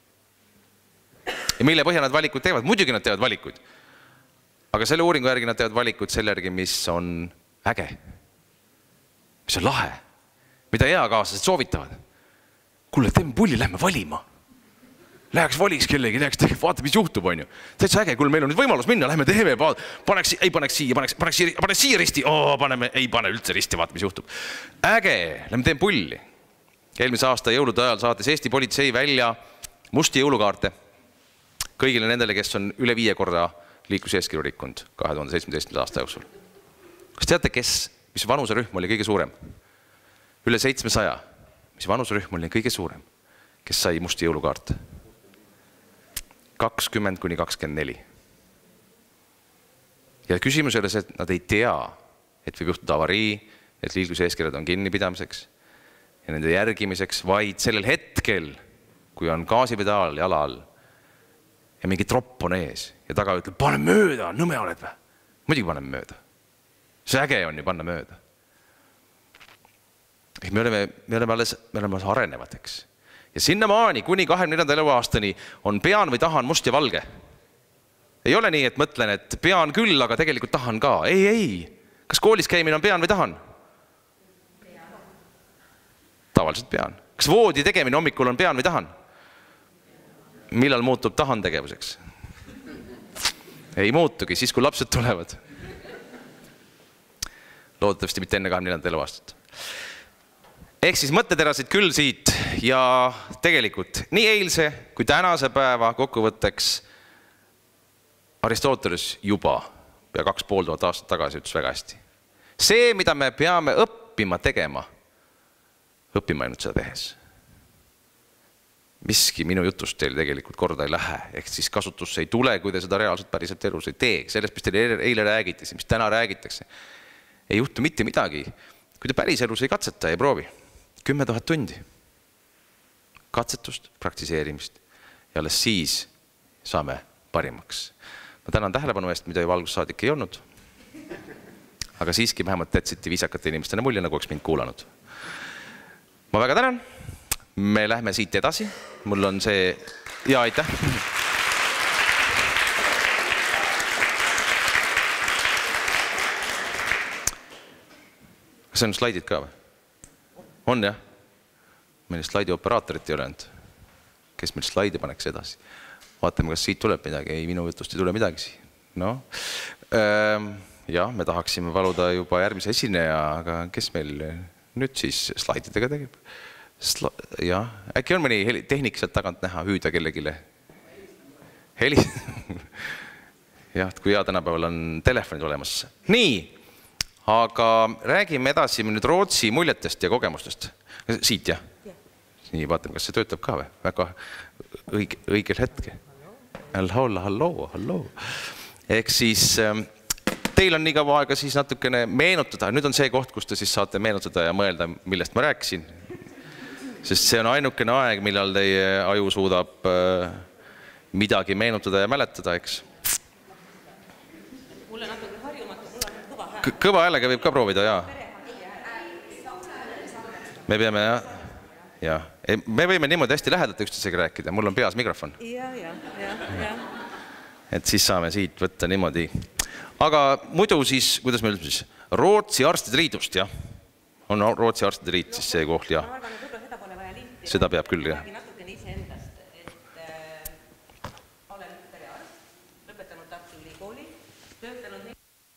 Ja mille põhja nad valikuid teevad? Muidugi nad teevad valikuid. Aga selle uuringu järgi nad teevad valikuid selle järgi, mis on äge, mis on lahe, mida eakaaslased soovitavad. Kuule, teeme pulli, lähme valima. Läheks valiks kellegi, läheks tegema, vaata, mis juhtub, on ju. Täitsa äge, kuule, meil on nüüd võimalus minna, lähme teeme, paneks, ei paneks siia, paneks, paneks, siia, paneks siia risti, oo, paneme, ei pane üldse risti, vaata, mis juhtub. Äge, lähme teeme pulli. Eelmise aasta jõulude ajal saatis Eesti politsei välja musti jõulukaarte kõigile nendele, kes on üle viie korda liikluseeskirju rikkunud kahe tuhande seitsmeteistkümnenda aasta jooksul. Kas teate, kes, mis vanuserühm oli kõige suurem? Üle seitsmesaja. Mis vanuserühm oli kõige suurem? Kes sai musti jõulukaarte? kakskümmend kuni kakskümmend neli. Ja küsimus ei ole see, et nad ei tea, et võib juhtuda avarii, et liikluseeskirjad on kinnipidamiseks ja nende järgimiseks, vaid sellel hetkel, kui on gaasipedaal jala all, ja mingi tropp on ees ja taga ütleb, pane mööda, nõme oled või? Muidugi paneme mööda. See äge on ju panna mööda. Me oleme, me oleme alles, me oleme alles arenevad, eks. Ja sinnamaani kuni kahekümne neljanda eluaastani on pean või tahan must ja valge. Ei ole nii, et mõtlen, et pean küll, aga tegelikult tahan ka. Ei, ei. Kas koolis käimine on pean või tahan? Tavaliselt pean. Kas voodi tegemine hommikul on pean või tahan? Millal muutub tahan tegevuseks? Ei muutugi, siis kui lapsed tulevad. Loodetavasti mitte enne kahekümne neljanda eluaastat. Ehk siis mõtteterasid küll siit ja tegelikult nii eilse kui tänase päeva kokkuvõtteks Aristoteles juba pea kaks pool tuhat aastat tagasi ütles väga hästi. See, mida me peame õppima tegema, õppima ainult seda tehes. Miski minu jutust teil tegelikult korda ei lähe, ehk siis kasutusse ei tule, kui te seda reaalselt päriselt elus ei tee. Sellest, mis teil eile räägiti, mis täna räägitakse, ei juhtu mitte midagi. Kui te päris elus ei katseta, ei proovi. Kümme tuhat tundi. Katsetust, praktiseerimist ja alles siis saame parimaks. Ma tänan tähelepanu eest, mida juba algussaadik ei olnud. Aga siiski vähemalt jätsite viisakate inimestena mulje, nagu oleks mind kuulanud. Ma väga tänan. Me lähme siit edasi. Mul on see... Ja, aitäh. Kas on slaidid ka või? On, jah? Meil slaidi operaatorit ei ole olnud. Kes meil slaidi paneks edasi? Vaatame, kas siit tuleb midagi. Ei, minu jutust ei tule midagi. No. Jah, me tahaksime paluda juba järgmise esineja, aga kes meil nüüd siis slaididega tegeb? Jah, äkki on mõni tehnik sealt tagant näha, hüüda kellegile? Heli? Jah, kui hea tänapäeval on telefonid olemas. Nii, aga räägime edasi nüüd Rootsi muljetest ja kogemustest. Siit, jah? Nii, vaatame, kas see töötab ka või? Väga õigel hetke. Halloo, halloo, halloo. Ehk siis teil on nii kaua aega siis natukene meenutada. Nüüd on see koht, kus te siis saate meenutada ja mõelda, millest ma rääkisin. Sest see on ainukene aeg, millal teie aju suudab midagi meenutada ja mäletada, eks? Mulle natuke harjumatu, mul on kõva hääl. Kõva häälega võib ka proovida, jaa. Me peame, jah. Ja. Me võime niimoodi hästi lähedalt üksteisega rääkida, mul on peas mikrofon. Ja, ja, ja, ja. Et siis saame siit võtta niimoodi. Aga muidu siis, kuidas me ütleme siis, Rootsi arstide liidust, jah? On Rootsi arstide liit siis see koht, jah? Ma arvan, et võib-olla seda pole vaja liiti. Seda peab küll, jah. Natukene ise endast, et olen perearst, lõpetanud Tartu Ülikooli, töötanud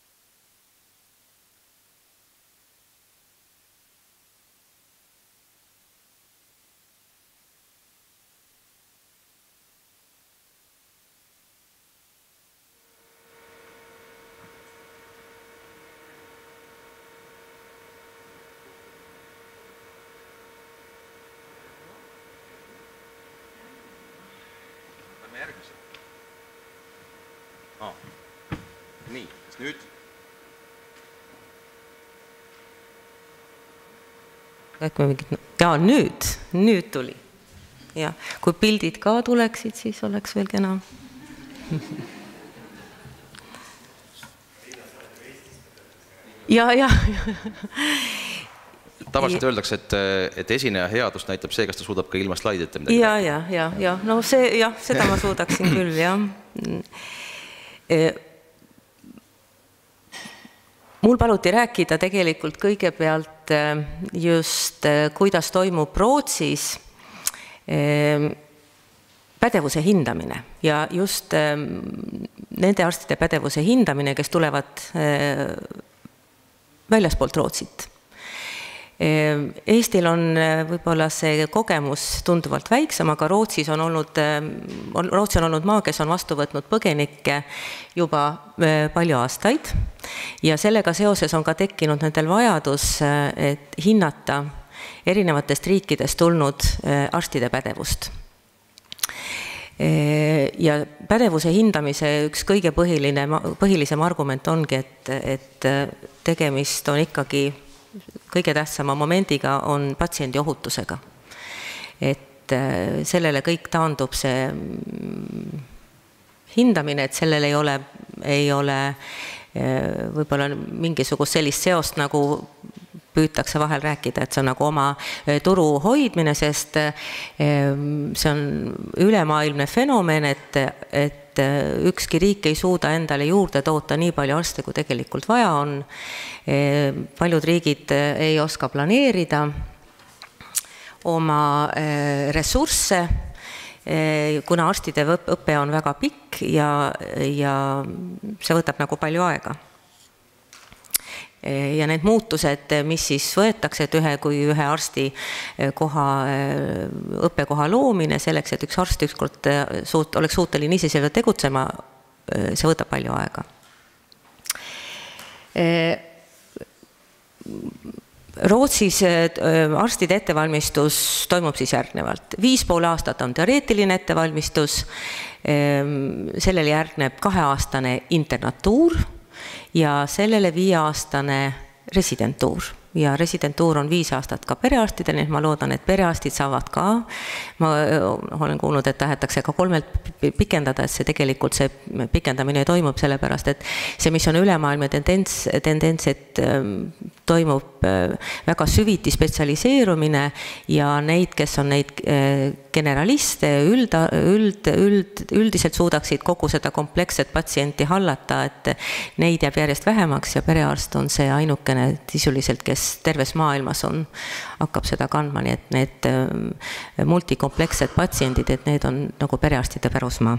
järgmise. Ah. Nii, kas nüüd? Ja, nüüd, nüüd tuli. Ja, kui pildid ka tuleksid, siis oleks veel kena. Ja, ja. Tavaliselt öeldakse, et, et esineja headust näitab see, kas ta suudab ka ilma slaidita midagi. Ja, ja, ja, ja. No see, jah, seda ma suudaksin küll, jah. Mul paluti rääkida tegelikult kõigepealt just, kuidas toimub Rootsis pädevuse hindamine ja just nende arstide pädevuse hindamine, kes tulevad väljaspoolt Rootsit. Eestil on võib-olla see kogemus tunduvalt väiksem, aga Rootsis on olnud, Rootsi on olnud maa, kes on vastu võtnud põgenikke juba palju aastaid ja sellega seoses on ka tekkinud nendel vajadus, et hinnata erinevatest riikidest tulnud arstide pädevust. Ja pädevuse hindamise üks kõige põhiline, põhilisem argument ongi, et, et tegemist on ikkagi kõige tähtsama momendiga on patsiendi ohutusega. Et sellele kõik taandub see hindamine, et sellel ei ole, ei ole võib-olla mingisugust sellist seost, nagu püütakse vahel rääkida, et see on nagu oma turu hoidmine, sest see on ülemaailmne fenomen, et, et ükski riik ei suuda endale juurde toota nii palju arste, kui tegelikult vaja on. Paljud riigid ei oska planeerida oma ressursse, kuna arstide õpe on väga pikk ja, ja see võtab nagu palju aega. Ja need muutused, mis siis võetakse, et ühe kui ühe arsti koha, õppekoha loomine selleks, et üks arst ükskord suut, oleks suuteline iseseisvalt tegutsema, see võtab palju aega. Rootsis arstide ettevalmistus toimub siis järgnevalt. Viis pool aastat on teoreetiline ettevalmistus, sellele järgneb kaheaastane internatuur ja sellele viieaastane residentuur. Ja residentuur on viis aastat ka perearstidel, nii et ma loodan, et perearstid saavad ka. Ma olen kuulnud, et tahetakse ka kolmelt pikendada, et see tegelikult see pikendamine toimub sellepärast, et see, mis on ülemaailmne tendents, tendents, et toimub väga süviti spetsialiseerumine ja neid, kes on neid generaliste, üld, üld, üld, üldiselt suudaksid kogu seda kompleksset patsienti hallata, et neid jääb järjest vähemaks ja perearst on see ainukene sisuliselt, kes terves maailmas on, hakkab seda kandma, nii et need multikomplekssed patsiendid, et need on nagu perearstide pärusmaa.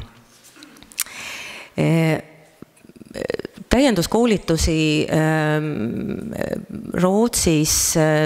Täienduskoolitusi Rootsis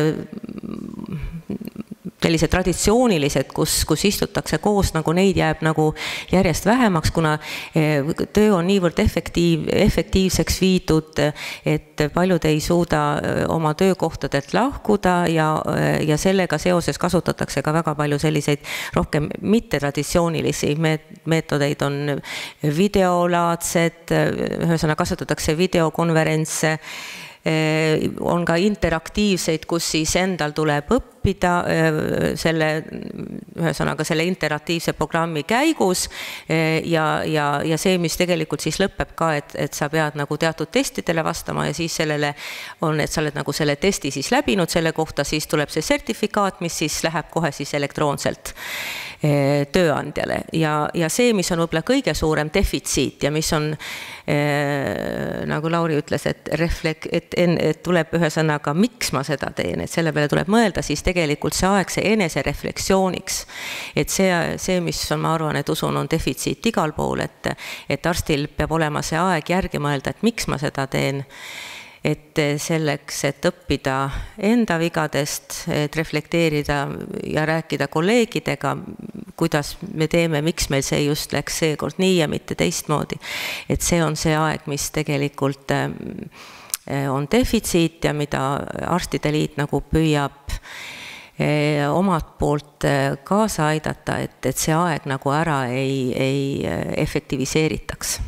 sellised traditsioonilised, kus, kus istutakse koos, nagu neid jääb nagu järjest vähemaks, kuna töö on niivõrd efektiiv, efektiivseks viidud, et paljud ei suuda oma töökohtadelt lahkuda ja, ja sellega seoses kasutatakse ka väga palju selliseid rohkem mittetraditsioonilisi meetodeid, on videolaadsed, ühesõnaga kasutatakse videokonverentse, on ka interaktiivseid, kus siis endal tuleb õppida selle, ühesõnaga selle interaktiivse programmi käigus ja, ja, ja see, mis tegelikult siis lõpeb ka, et, et sa pead nagu teatud testidele vastama ja siis sellele on, et sa oled nagu selle testi siis läbinud, selle kohta siis tuleb see sertifikaat, mis siis läheb kohe siis elektroonselt tööandjale ja, ja see, mis on võib-olla kõige suurem defitsiit ja mis on eh, nagu Lauri ütles, et, reflek, et, et tuleb ühesõnaga, miks ma seda teen, et selle peale tuleb mõelda, siis tegelikult see aeg, see enese reflektsiooniks, et see, see, mis on, ma arvan, et usun, on defitsiit igal pool, et, et arstil peab olema see aeg järgi mõelda, et miks ma seda teen, et selleks, et õppida enda vigadest, et reflekteerida ja rääkida kolleegidega, kuidas me teeme, miks meil see just läks seekord nii ja mitte teistmoodi. Et see on see aeg, mis tegelikult on defitsiit ja mida Arstide Liit nagu püüab omalt poolt kaasa aidata, et, et see aeg nagu ära ei, ei efektiviseeritaks.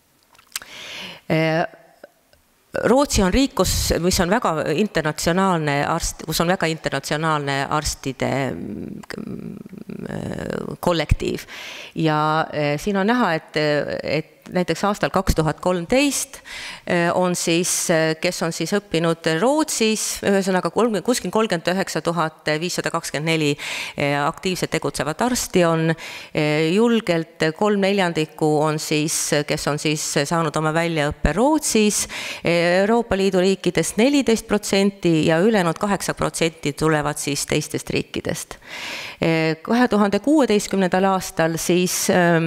Rootsi on riik, kus, mis on väga internatsionaalne arst, kus on väga internatsionaalne arstide kollektiiv. Ja siin on näha, et, et näiteks aastal kaks tuhat kolmteist on siis, kes on siis õppinud Rootsis, ühesõnaga kuskil kolmkümmend üheksa tuhat viissada kakskümmend neli aktiivselt tegutsevat arsti on, julgelt kolm neljandikku on siis, kes on siis saanud oma väljaõppe Rootsis, Euroopa Liidu riikidest neliteist protsenti ja ülejäänud kaheksa protsenti tulevad siis teistest riikidest. kahe tuhande kuueteistkümnendal aastal siis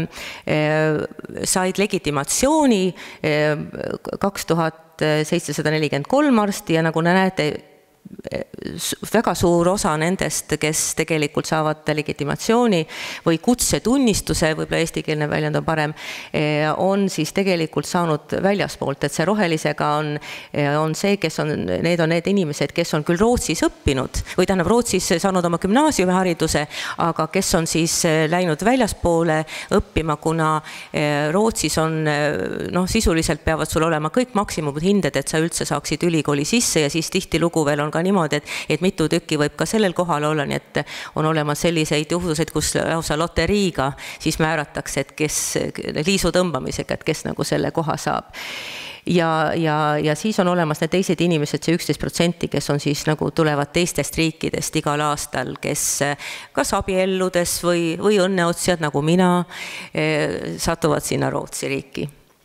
said legitimatsiooni kaks tuhat seitsesada nelikümmend kolm arsti ja nagu näete, väga suur osa nendest, kes tegelikult saavad legitimatsiooni või kutsetunnistuse, võib-olla eestikeelne väljend on parem, on siis tegelikult saanud väljaspoolt, et see rohelisega on, on see, kes on, need on need inimesed, kes on küll Rootsis õppinud või tähendab Rootsis saanud oma gümnaasiumihariduse, aga kes on siis läinud väljaspoole õppima, kuna Rootsis on, noh, sisuliselt peavad sul olema kõik maksimumhinded, et sa üldse saaksid ülikooli sisse ja siis tihti lugu veel on ka niimoodi, et, et mitu tükki võib ka sellel kohal olla, nii et on olemas selliseid juhtuseid, kus lausa loteriiga siis määratakse, et kes liisu tõmbamisega, et kes nagu selle koha saab. Ja, ja, ja siis on olemas need teised inimesed, see üksteist protsenti, kes on siis nagu tulevad teistest riikidest igal aastal, kes kas abielludes või, või õnneotsijad nagu mina satuvad sinna Rootsi riiki.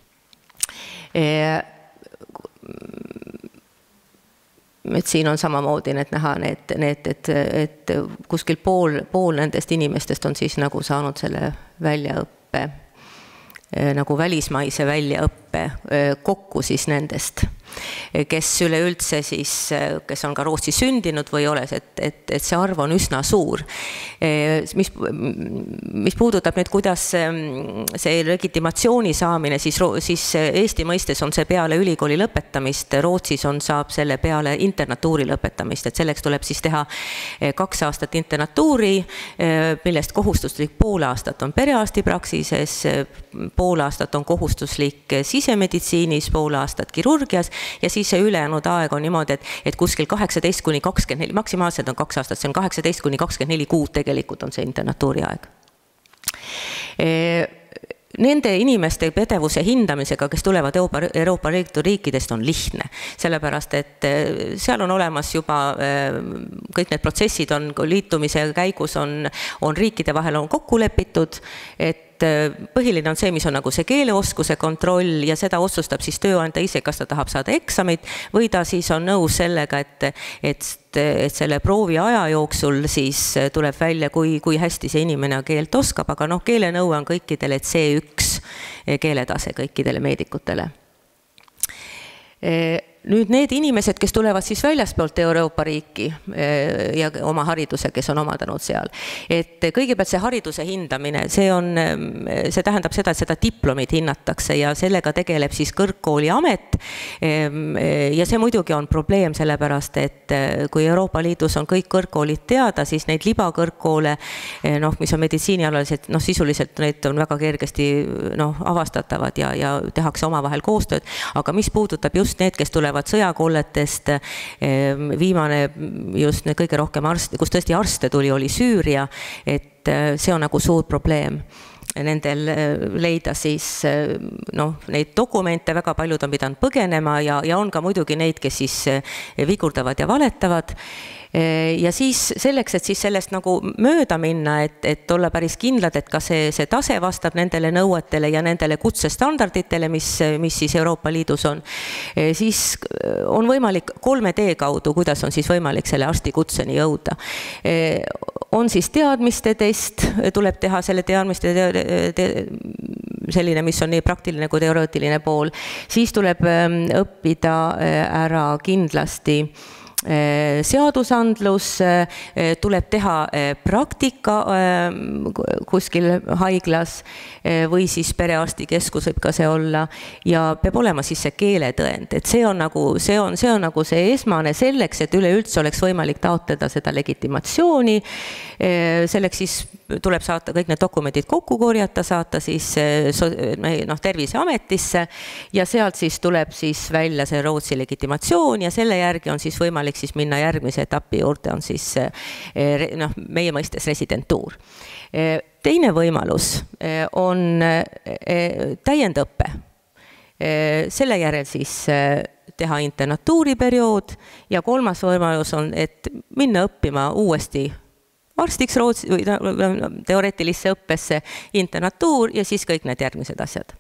Et siin on samamoodi need näha, need, need, et, et kuskil pool, pool nendest inimestest on siis nagu saanud selle väljaõppe, nagu välismaise väljaõppe kokku siis nendest, kes üleüldse siis, kes on ka Rootsi sündinud või oles, et, et, et see arv on üsna suur. Mis, mis puudutab nüüd, kuidas see legitimatsiooni saamine, siis, siis Eesti mõistes on see peale ülikooli lõpetamist, Rootsis on, saab selle peale internatuuri lõpetamist, et selleks tuleb siis teha kaks aastat internatuuri, millest kohustuslik pool aastat on perearstipraksises, pool aastat on kohustuslik sisemeditsiinis, pool aastat kirurgias ja siis see ülejäänud aeg on niimoodi, et, et kuskil kaheksateist kuni kakskümmend neli, maksimaalselt on kaks aastat, see on kaheksateist kuni kakskümmend neli kuud tegelikult on see internatuuri aeg. Nende inimeste pädevuse hindamisega, kes tulevad Euroopa Liidu riikidest, on lihtne, sellepärast, et seal on olemas juba kõik need protsessid on liitumise käigus on, on riikide vahel on kokku lepitud, et põhiline on see, mis on nagu see keeleoskuse kontroll ja seda otsustab siis tööandja ise, kas ta tahab saada eksamit või ta siis on nõus sellega, et, et, et selle proovi aja jooksul siis tuleb välja, kui, kui hästi see inimene keelt oskab, aga noh, keelenõue on kõikidele C üks keeletase kõikidele meedikutele. Nüüd need inimesed, kes tulevad siis väljaspoolt Euroopa riiki ja oma hariduse, kes on omandanud seal. Et kõigepealt see hariduse hindamine, see, on, see tähendab seda, et seda diplomid hinnatakse ja sellega tegeleb siis kõrgkooli amet. Ja see muidugi on probleem sellepärast, et kui Euroopa Liidus on kõik kõrgkoolid teada, siis neid libakõrgkoole, noh, mis on meditsiinialalised, noh, sisuliselt need on väga kergesti noh, avastatavad ja, ja tehakse omavahel koostööd, aga mis puudutab just need, kes tulevad sõjakolletest, viimane just kõige rohkem arste, kus tõesti arste tuli, oli Süüria, et see on nagu suur probleem nendel leida siis noh, neid dokumente, väga paljud on pidanud põgenema ja, ja on ka muidugi neid, kes siis vigurdavad ja valetavad. Ja siis selleks, et siis sellest nagu mööda minna, et, et olla päris kindlad, et ka see, see tase vastab nendele nõuetele ja nendele kutsestandarditele, mis, mis siis Euroopa Liidus on, siis on võimalik kolme tee kaudu, kuidas on siis võimalik selle arsti kutseni jõuda. On siis teadmiste test, tuleb teha selle teadmiste te, te, selline, mis on nii praktiline kui teoreetiline pool, siis tuleb õppida ära kindlasti seadusandlus, tuleb teha praktika kuskil haiglas või siis perearstikeskus võib ka see olla ja peab olema siis see keeletõend, et see on nagu see, on, see, on nagu see esmane selleks, et üleüldse oleks võimalik taotleda seda legitimatsiooni, selleks siis tuleb saata kõik need dokumendid kokku korjata, saata siis noh, Terviseametisse ja sealt siis tuleb siis välja see Rootsi legitimatsioon ja selle järgi on siis võimalik siis minna järgmise etapi juurde on siis noh, meie mõistes residentuur. Teine võimalus on täiendõppe. Selle järel siis teha internatuuriperiood ja kolmas võimalus on, et minna õppima uuesti arstiks Rootsi või teoreetilisse õppesse internatuur ja siis kõik need järgmised asjad.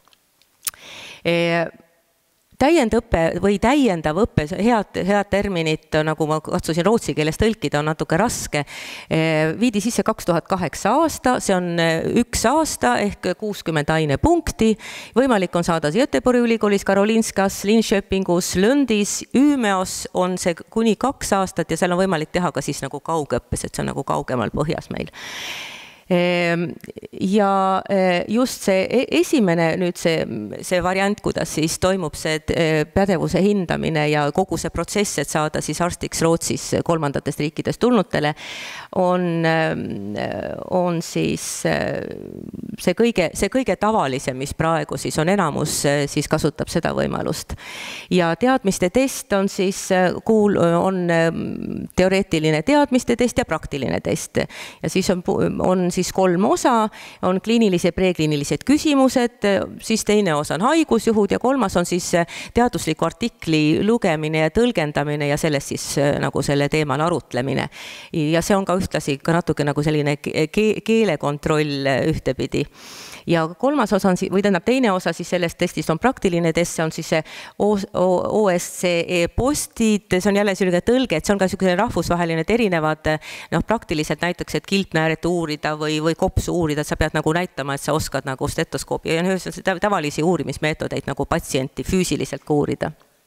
Täiendõppe või täiendav õppe, head, head terminit, nagu ma katsusin rootsi keeles tõlkida, on natuke raske. Viidi sisse kaks tuhat kaheksa aasta, see on üks aasta ehk kuuskümmend ainepunkti. Võimalik on saada Göteborgi ülikoolis, Karolinskas, Linköpingus, Lundis, Umeås on see kuni kaks aastat ja seal on võimalik teha ka siis nagu kaugõppes, et see on nagu kaugemal põhjas meil. Ja just see esimene nüüd see, see variant, kuidas siis toimub see pädevuse hindamine ja kogu see protsess, et saada siis arstiks Rootsis kolmandatest riikidest tulnutele, on, on siis see kõige, see kõige tavalisem, mis praegu siis on enamus, siis kasutab seda võimalust. Ja teadmiste test on siis, kuul, on teoreetiline teadmiste test ja praktiline test. Ja siis on, on siis kolm osa, on kliinilised, prekliinilised küsimused, siis teine osa on haigusjuhud ja kolmas on siis teadusliku artikli lugemine ja tõlgendamine ja sellest siis nagu selle teemal arutlemine. Ja see on ka ühtlasi ka natuke nagu selline keelekontroll ühtepidi. Ja kolmas osa on, või tähendab teine osa siis sellest testist on praktiline test, see on siis see O S C E postid, see on jälle selline tõlge, et see on ka selline rahvusvaheline, et erinevad, noh, praktiliselt näiteks, et kilpnääret uurida või, või kopsu uurida, et sa pead nagu näitama, et sa oskad nagu stetoskoopi ja tavalisi uurimismeetodeid nagu patsienti füüsiliselt uurida.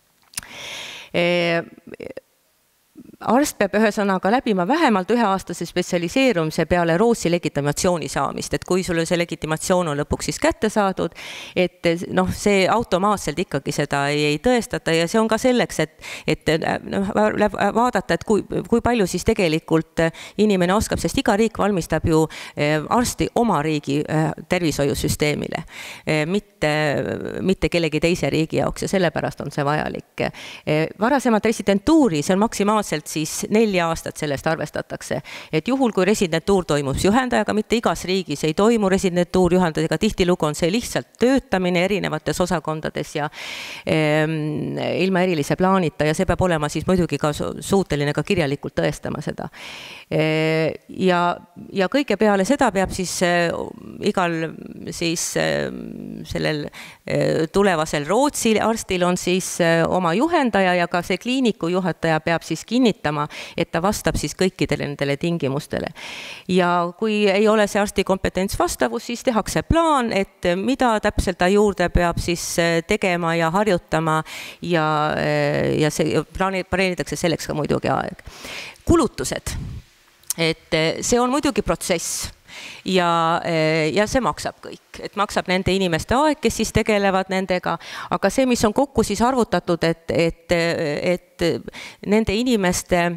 Arst peab ühesõnaga läbima vähemalt üheaastase spetsialiseerumise peale Rootsi legitimatsiooni saamist, et kui sulle see legitimatsioon on lõpuks siis kätte saadud, et noh, see automaatselt ikkagi seda ei, ei tõestata ja see on ka selleks, et, et noh, vaadata, et kui, kui palju siis tegelikult inimene oskab, sest iga riik valmistab ju arsti oma riigi tervishoiusüsteemile, mitte, mitte kellegi teise riigi jaoks ja sellepärast on see vajalik. Varasemalt residentuuri, see on maksimaalselt siis nelja aastat sellest arvestatakse. Et juhul, kui residentuur toimub juhendajaga, mitte igas riigis ei toimu residentuur juhendajaga, tihtilugu on see lihtsalt töötamine erinevates osakondades ja eh, ilma erilise plaanita ja see peab olema siis muidugi ka suuteline ka kirjalikult tõestama seda. Eh, ja, ja kõige peale seda peab siis eh, igal siis eh, sellel eh, tulevasel Rootsi arstil on siis eh, oma juhendaja ja ka see kliiniku juhataja peab siis kinnitama, et ta vastab siis kõikidele nendele tingimustele. Ja kui ei ole see arsti kompetents vastavus, siis tehakse plaan, et mida täpselt ta juurde peab siis tegema ja harjutama ja, ja see planeeritakse selleks ka muidugi aeg. Kulutused. Et see on muidugi protsess. Ja, ja see maksab kõik, et maksab nende inimeste aeg, kes siis tegelevad nendega, aga see, mis on kokku siis arvutatud, et, et, et nende inimeste,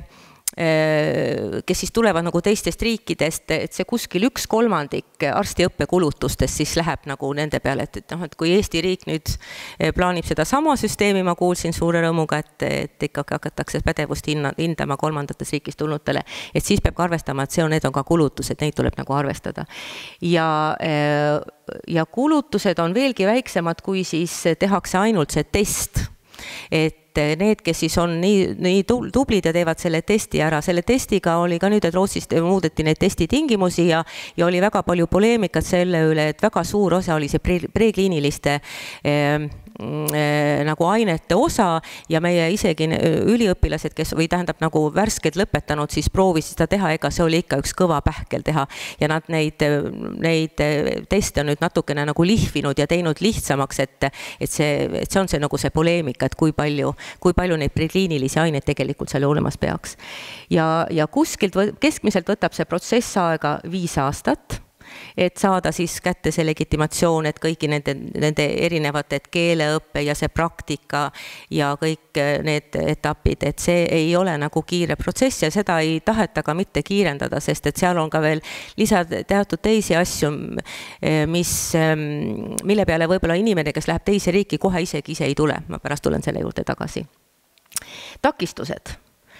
kes siis tulevad nagu teistest riikidest, et see kuskil üks kolmandik arstiõppe kulutustest siis läheb nagu nende peale, et, et, noh, et kui Eesti riik nüüd plaanib seda sama süsteemi, ma kuulsin suure rõõmuga, et, et ikkagi hakatakse pädevust hindama kolmandates riikist tulnutele, et siis peab ka arvestama, et see on, need on ka kulutused, neid tuleb nagu arvestada. Ja, ja kulutused on veelgi väiksemad, kui siis tehakse ainult see test, et need, kes siis on nii, nii tublid ja teevad selle testi ära. Selle testiga oli ka nüüd, et Rootsist muudeti neid testitingimusi ja, ja oli väga palju poleemikat selle üle, et väga suur osa oli see pre, prekliiniliste eh, nagu ainete osa ja meie isegi üliõpilased, kes või tähendab nagu värsked lõpetanud, siis proovis seda teha, ega see oli ikka üks kõva pähkel teha ja nad neid, neid teste on nüüd natukene nagu lihvinud ja teinud lihtsamaks, et, et, see, et see on see nagu see poleemika, et kui palju, kui palju neid prekliinilisi aineid tegelikult seal olemas peaks. Ja, ja kuskilt keskmiselt võtab see protsess aega viis aastat, et saada siis kätte see legitimatsioon, et kõigi nende, nende erinevate keeleõppe ja see praktika ja kõik need etapid, et see ei ole nagu kiire protsess ja seda ei taheta ka mitte kiirendada, sest et seal on ka veel lisad teatud teisi asju, mis, mille peale võib-olla inimene, kes läheb teise riiki, kohe isegi ise ei tule. Ma pärast tulen selle juurde tagasi. Takistused.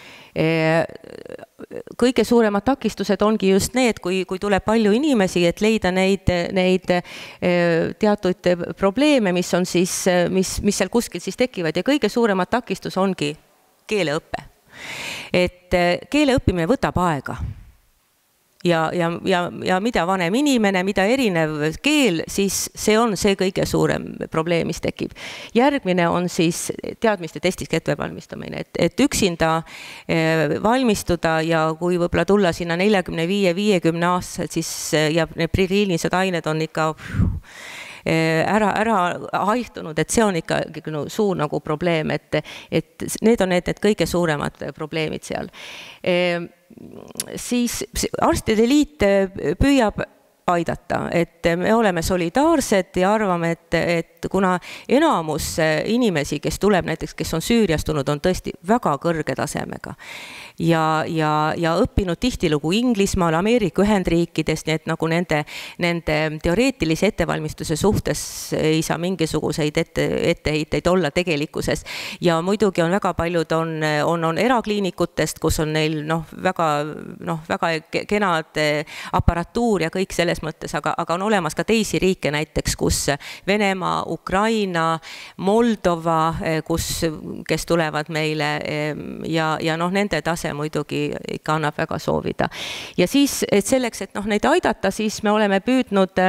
Kõige suuremad takistused ongi just need, kui, kui tuleb palju inimesi, et leida neid, neid teatud probleeme, mis on siis, mis, mis seal kuskil siis tekivad ja kõige suuremad takistus ongi keeleõppe. Et keele õppimine võtab aega. Ja, ja, ja, ja mida vanem inimene, mida erinev keel, siis see on see kõige suurem probleem, mis tekib. Järgmine on siis teadmiste testiks ettevalmistamine, et, et üksinda valmistuda ja kui võib-olla tulla sinna neljakümne viie viiekümne aastased, siis ja need prekliinilised ained on ikka ära, ära haihtunud, et see on ikka no, suur nagu probleem, et, et need on need, need kõige suuremad probleemid seal. siis arstide liit püüab aidata, et me oleme solidaarsed ja arvame, et, et kuna enamus inimesi, kes tuleb näiteks, kes on Süüriast tulnud, on tõesti väga kõrge tasemega ja, ja, ja õppinud tihtilugu Inglismaal, Ameerika Ühendriikides, nii et nagu nende, nende teoreetilise ettevalmistuse suhtes ei saa mingisuguseid ette, etteheiteid olla tegelikkuses. Ja muidugi on väga paljud on, on, on erakliinikutest, kus on neil noh, väga, noh, väga kenad aparatuur ja kõik selles mõttes, aga, aga on olemas ka teisi riike näiteks, kus Venemaa, Ukraina, Moldova, kus, kes tulevad meile ja, ja noh, nende tase muidugi ikka annab väga soovida. Ja siis et selleks, et noh, neid aidata, siis me oleme püüdnud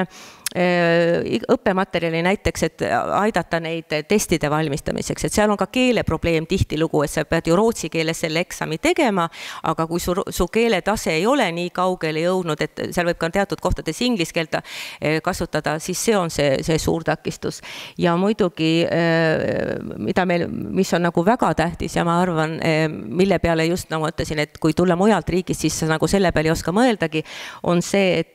õppematerjali näiteks, et aidata neid testide valmistamiseks, et seal on ka keeleprobleem tihtilugu, et sa pead ju rootsi keeles selle eksami tegema, aga kui su, su keeletase ei ole nii kaugele jõudnud, et seal võib ka teatud kohtades inglise keelt kasutada, siis see on see, see suur takistus. Ja muidugi, mida meil, mis on nagu väga tähtis ja ma arvan, mille peale just nagu ütlesin, et kui tulla mujalt riigist, siis sa nagu selle peale ei oska mõeldagi, on see, et,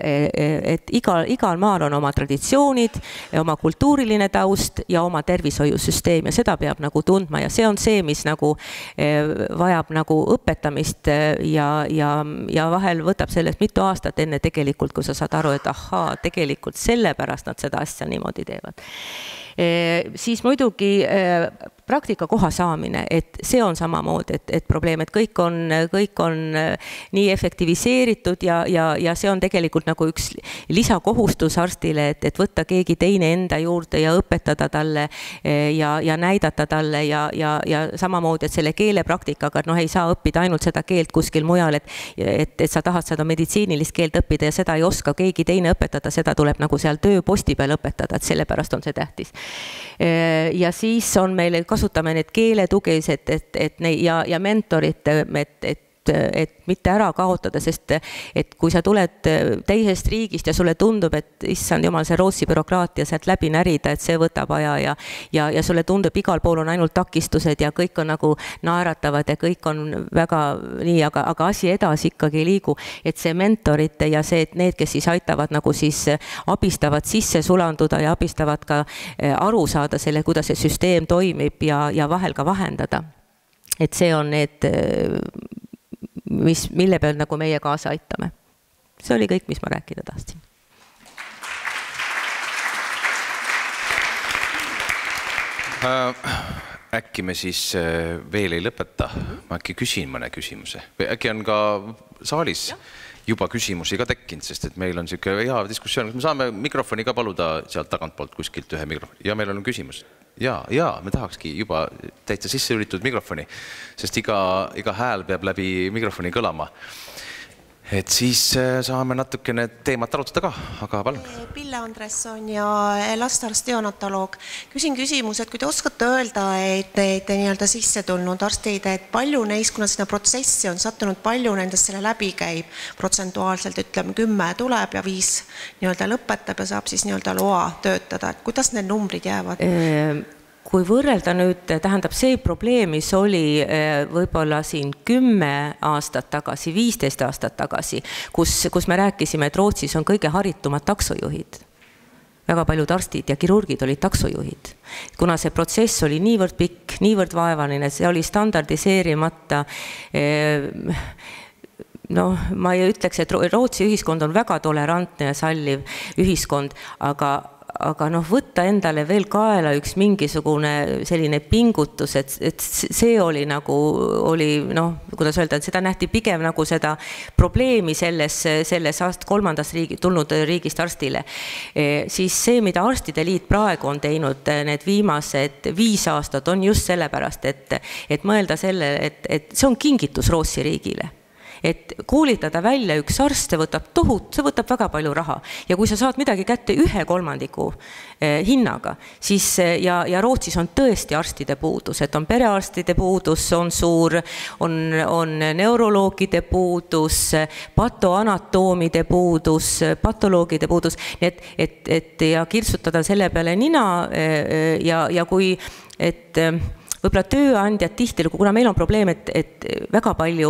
et igal, igal maal on oma traditsioonid, oma kultuuriline taust ja oma tervishoiusüsteem ja seda peab nagu tundma ja see on see, mis nagu vajab nagu õpetamist ja, ja, ja vahel võtab sellest mitu aastat enne tegelikult, kui sa saad aru, et ahaa, tegelikult sellepärast nad seda asja niimoodi teevad. E, siis muidugi e, praktika koha saamine, et see on samamoodi, et, et probleem, et kõik on, kõik on nii efektiviseeritud ja, ja, ja see on tegelikult nagu üks lisakohustus arstile, et, et võtta keegi teine enda juurde ja õpetada talle ja, ja näidata talle ja, ja, ja samamoodi, et selle keelepraktikaga, noh, ei saa õppida ainult seda keelt kuskil mujal, et, et, et sa tahad seda meditsiinilist keelt õppida ja seda ei oska keegi teine õpetada, seda tuleb nagu seal tööposti peal õpetada, et sellepärast on see tähtis. Ja siis on meil, kasutame need keeletugised, et, et ne, ja, ja mentorid, et, et et mitte ära kaotada, sest et kui sa tuled teisest riigist ja sulle tundub, et issand jumal, see Rootsi bürokraatia sealt läbi närida, et see võtab aja ja, ja, ja sulle tundub, igal pool on ainult takistused ja kõik on nagu naeratavad ja kõik on väga nii, aga, aga asi edasi ikkagi ei liigu, et see mentorite ja see, et need, kes siis aitavad nagu siis abistavad sisse sulanduda ja abistavad ka aru saada selle, kuidas see süsteem toimib ja, ja vahel ka vahendada. Et see on need mis, mille peal nagu meie kaasa aitame. See oli kõik, mis ma rääkida tahtsin. Äh, äkki me siis veel ei lõpeta. Ma äkki küsin mõne küsimuse. Äkki on ka saalis ja. Juba küsimusi ka tekkinud, sest et meil on siuke hea diskussioon. Me saame mikrofoni ka paluda sealt tagantpoolt kuskilt ühe mikrofoni. Ja meil on küsimus. Ja, ja, me tahakski juba täitsa sisse üritud mikrofoni, sest iga, iga hääl peab läbi mikrofoni kõlama. Et siis saame natukene teemat arutada ka, aga palun. Pille Andresson ja lastarst neonatoloog. Küsin küsimus, et kui te oskate öelda, et te nii-öelda sisse tulnud arstid, et palju neist, kuna sinna protsessi on sattunud, palju nendest selle läbi käib protsentuaalselt, ütleme kümme tuleb ja viis nii-öelda lõpetab ja saab siis nii-öelda loa töötada. Kuidas need numbrid jäävad? Eee... Kui võrrelda nüüd, tähendab see probleem, mis oli võib-olla siin kümme aastat tagasi, viisteist aastat tagasi, kus, kus me rääkisime, et Rootsis on kõige haritumad taksojuhid. Väga paljud arstid ja kirurgid olid taksojuhid. Kuna see protsess oli niivõrd pikk, niivõrd vaevaline, see oli standardiseerimata. No, ma ei ütleks, et Rootsi ühiskond on väga tolerantne ja salliv ühiskond, aga aga noh, võtta endale veel kaela üks mingisugune selline pingutus, et, et see oli nagu, oli noh, kuidas öelda, et seda nähti pigem nagu seda probleemi selles, selles aast kolmandast riigi, tulnud riigist arstile. E, siis see, mida Arstide Liit praegu on teinud, need viimased viis aastat on just sellepärast, et, et mõelda selle, et, et see on kingitus Rootsi riigile. Et koolitada välja üks arst, see võtab tohut, see võtab väga palju raha. Ja kui sa saad midagi kätte ühe kolmandiku eh, hinnaga, siis ja, ja Rootsis on tõesti arstide puudus, et on perearstide puudus, on suur, on, on neuroloogide puudus, patoanatoomide puudus, patoloogide puudus, et, et, et ja kirtsutada selle peale nina eh, ja, ja kui, et võib-olla tööandjad tihtilugu, kuna meil on probleem, et, et väga palju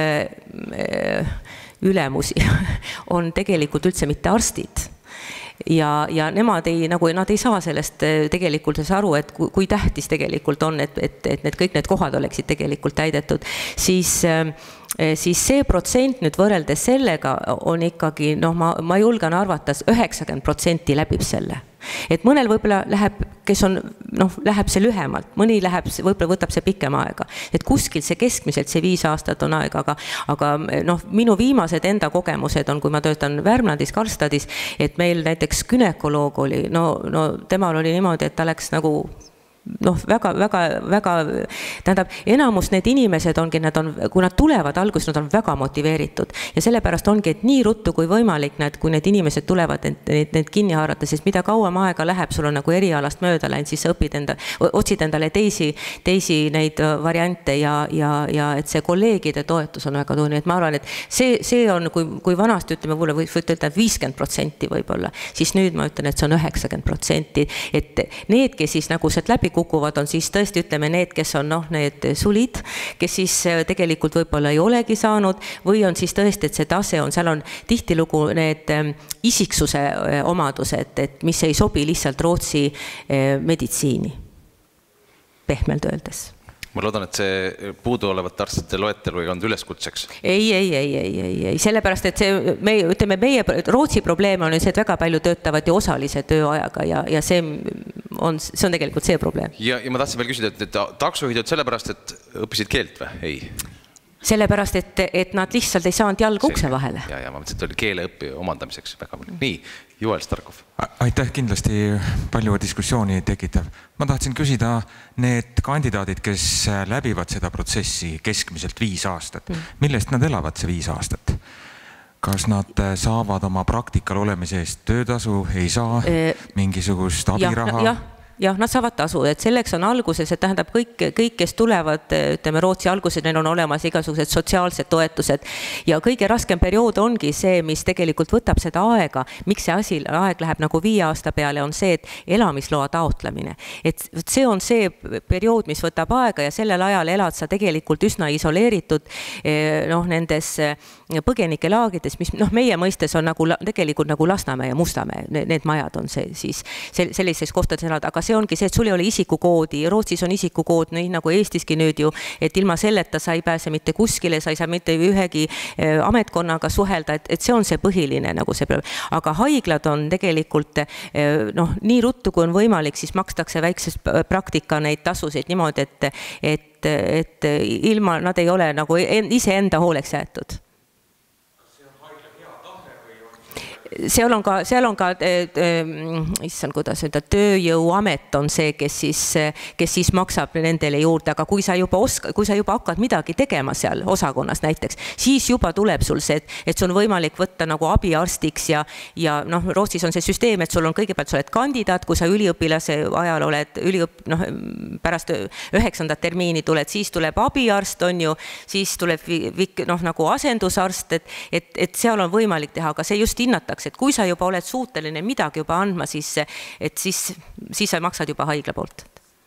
äh, ülemusi on tegelikult üldse mitte arstid. Ja, ja nemad ei, nagu, nad ei saa sellest tegelikult aru, et kui, kui tähtis tegelikult on, et, et, et need, kõik need kohad oleksid tegelikult täidetud, siis, siis see protsent nüüd võrreldes sellega on ikkagi, noh, ma, ma julgen arvata, üheksakümmend protsenti läbib selle. Et mõnel võib-olla läheb, kes on, noh, läheb see lühemalt, mõni läheb, võib-olla võtab see pikem aega. Et kuskil see keskmiselt see viis aastat on aega, aga, aga noh, minu viimased enda kogemused on, kui ma töötan Värmlandis, Karlstadis, et meil näiteks gynekoloog oli, no, no temal oli niimoodi, et ta läks nagu noh, väga, väga, väga, tähendab, enamus need inimesed ongi, nad on, kui nad tulevad alguses, nad on väga motiveeritud ja sellepärast ongi, et nii ruttu kui võimalik, need, kui need inimesed tulevad need, need, need kinni haarata, sest mida kauem aega läheb, sul on nagu erialast mööda läinud, siis sa õpid enda, otsid endale teisi, teisi neid variante ja, ja, ja et see kolleegide toetus on väga tunni, et ma arvan, et see, see on, kui, kui vanasti ütleme, mulle võib ütelda viiskümmend protsenti võib-olla, siis nüüd ma ütlen, et see on üheksakümmend protsenti, et need, kes siis nagu sealt läbi kukuvad, on siis tõesti, ütleme, need, kes on noh, need sulid, kes siis tegelikult võib-olla ei olegi saanud või on siis tõesti, et see tase on, seal on tihtilugu need isiksuse omadused, et mis ei sobi lihtsalt Rootsi meditsiini, pehmelt öeldes. Ma loodan, et see puudu olevat arstide loetelu ei olnud üleskutseks. Ei, ei, ei, ei, ei, ei. Sellepärast, et see, me, ütleme, meie Rootsi probleem on see, et väga palju töötavad ju osalise tööajaga ja, ja see on, see on tegelikult see probleem. Ja, ja ma tahtsin veel küsida, et, et taksojuhid sellepärast, et õppisid keelt või? Ei. Sellepärast, et, et nad lihtsalt ei saanud jalga ukse vahele. Ja, ja ma mõtlesin, et oli keeleõppi omandamiseks väga palju. Nii, Joel Starkov. Aitäh, kindlasti palju diskussiooni tekitav. Ma tahtsin küsida need kandidaadid, kes läbivad seda protsessi keskmiselt viis aastat. Millest nad elavad see viis aastat? Kas nad saavad oma praktikal olemise eest töötasu, ei saa mingisugust abiraha? Jah, jah, nad saavad tasu, et selleks on alguses, et tähendab kõik, kõik, kes tulevad, ütleme, Rootsi alguses, neil on olemas igasugused sotsiaalsed toetused ja kõige raskem periood ongi see, mis tegelikult võtab seda aega, miks see asi, aeg läheb nagu viie aasta peale, on see, et elamisloa taotlemine. Et see on see periood, mis võtab aega ja sellel ajal elad sa tegelikult üsna isoleeritud noh, nendes põgenike laagides, mis noh, meie mõistes on nagu, tegelikult nagu Lasnamäe ja Mustamäe, need majad on see siis sellises kohtades elad, aga see ongi see, et sul ei ole isikukoodi, Rootsis on isikukood, nii nagu Eestiski nüüd ju, et ilma selleta sa ei pääse mitte kuskile, sa ei saa mitte ühegi ametkonnaga suhelda, et, et see on see põhiline nagu see, aga haiglad on tegelikult noh, nii ruttu kui on võimalik, siis makstakse väikses praktika neid tasusid niimoodi, et, et, et ilma, nad ei ole nagu ise enda hooleks jäetud. Seal on ka, seal on ka issand, kuidas öelda, tööjõuamet on see, kes siis, kes siis maksab nendele juurde, aga kui sa juba oska, kui sa juba hakkad midagi tegema seal osakonnas näiteks, siis juba tuleb sul see, et, et sul on võimalik võtta nagu abiarstiks ja, ja noh, Rootsis on see süsteem, et sul on kõigepealt, sa oled kandidaat, kui sa üliõpilase ajal oled üliõp, noh, pärast üheksandat termiini tuled, siis tuleb abiarst, on ju, siis tuleb noh, nagu asendusarst, et, et, et seal on võimalik teha, aga see just hinnatakse, et kui sa juba oled suuteline midagi juba andma, siis, et siis, siis sa maksad juba haigla poolt.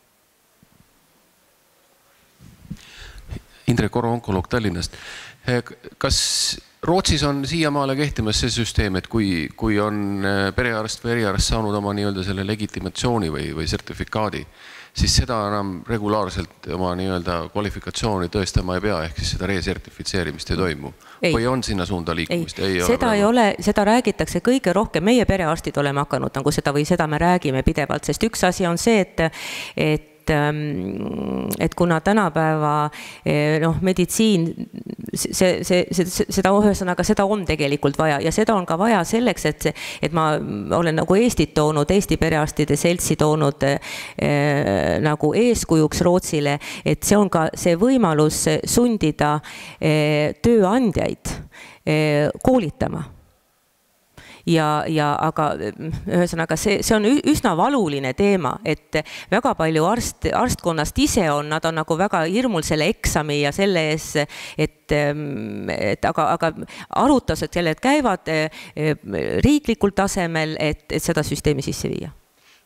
Indrek Oro, onkoloog Tallinnast. Kas Rootsis on siiamaale kehtimas see süsteem, et kui, kui on perearst või eriarst saanud oma nii-öelda selle legitimatsiooni või, või sertifikaadi, siis seda enam regulaarselt oma nii-öelda kvalifikatsiooni tõestama ei pea, ehk siis seda resertifitseerimist ei toimu. Ei. Või on sinna suunda liikumist? Ei, ei seda, ei ole, seda räägitakse kõige rohkem, meie perearstid oleme hakanud nagu seda või seda me räägime pidevalt, sest üks asi on see, et, et et kuna tänapäeva noh, meditsiin, see, see, see, seda ühesõnaga, seda on tegelikult vaja ja seda on ka vaja selleks, et, et ma olen nagu Eestit toonud, Eesti perearstide seltsi toonud eh, nagu eeskujuks Rootsile, et see on ka see võimalus sundida eh, tööandjaid eh, koolitama. Ja, ja aga ühesõnaga see, see on üsna valuline teema, et väga palju arst, arstkonnast ise on, nad on nagu väga hirmul selle eksami ja selle ees, et, et aga, aga arutased, kelled käivad riiklikul tasemel, et, et seda süsteemi sisse viia.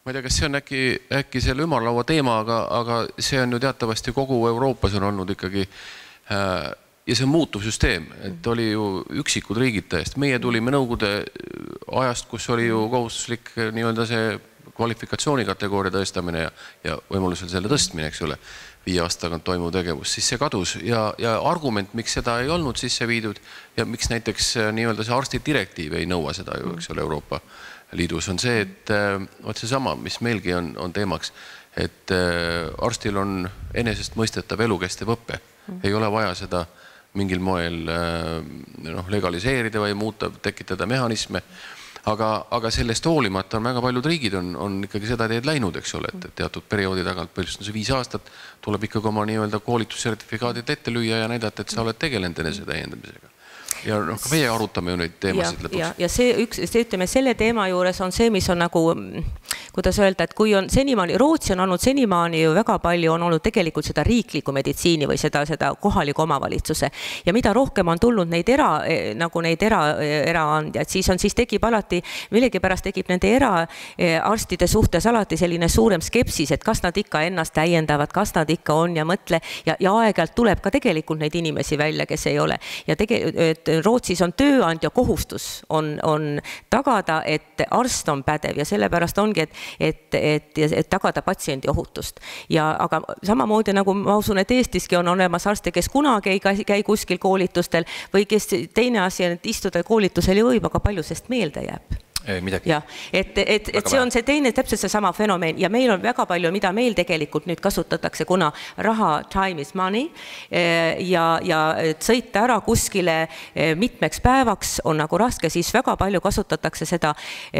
ma ei tea, kas see on äkki, äkki selle ümarlaua teema, aga, aga see on ju teatavasti kogu Euroopas on olnud ikkagi äh, ja see on muutuv süsteem, et oli ju üksikud riigid täiesti. Meie tulime Nõukogude ajast, kus oli ju kohustuslik nii-öelda see kvalifikatsioonikategooria tõestamine ja, ja võimalusel selle tõstmine, eks ole, viie aasta tagant toimuv tegevus, siis see kadus ja, ja argument, miks seda ei olnud sisse viidud ja miks näiteks nii-öelda see arsti direktiiv ei nõua seda ju, eks ole, Euroopa Liidus on see, et oot see sama, mis meilgi on, on teemaks, et arstil on enesest mõistetav elukestev õppe. Ei ole vaja seda mingil moel no, legaliseerida või muuta, tekitada mehhanisme. Aga, aga sellest hoolimata on väga paljud riigid on, on ikkagi seda teed läinud, eks ole, et teatud perioodi tagant, põhjust on see viis aastat, tuleb ikkagi oma nii-öelda koolitussertifikaadid ette lüüa ja näidata, et sa oled tegelenud enese täiendamisega. Ja noh, ka meie arutame ju neid teemasid lõpuks. Ja, ja see, üks, see, ütleme, selle teema juures on see, mis on nagu, kuidas öelda, et kui on senimaani, Rootsi on olnud senimaani ju väga palju, on olnud tegelikult seda riikliku meditsiini või seda, seda kohaliku omavalitsuse. Ja mida rohkem on tulnud neid era, nagu neid era, eraandjad, siis on, siis tekib alati, millegi pärast tekib nende eraarstide suhtes alati selline suurem skepsis, et kas nad ikka ennast täiendavad, kas nad ikka on ja mõtle, ja, ja aeg-ajalt tuleb ka tegelikult neid inimesi välja, kes ei ole. Ja tegelikult Rootsis on tööandja kohustus on, on tagada, et arst on pädev ja sellepärast ongi, et, et, et, et tagada patsiendi ohutust. Ja, aga samamoodi nagu ma usun, et Eestiski on olemas arste, kes kunagi ei käi kuskil koolitustel või kes teine asi, et istuda koolitusel ju võib, aga palju sest meelde jääb. Midagi. Ja, et, et, et see on see teine täpselt see sama fenomen ja meil on väga palju, mida meil tegelikult nüüd kasutatakse, kuna raha, time is money ja, ja sõita ära kuskile mitmeks päevaks on nagu raske, siis väga palju kasutatakse seda,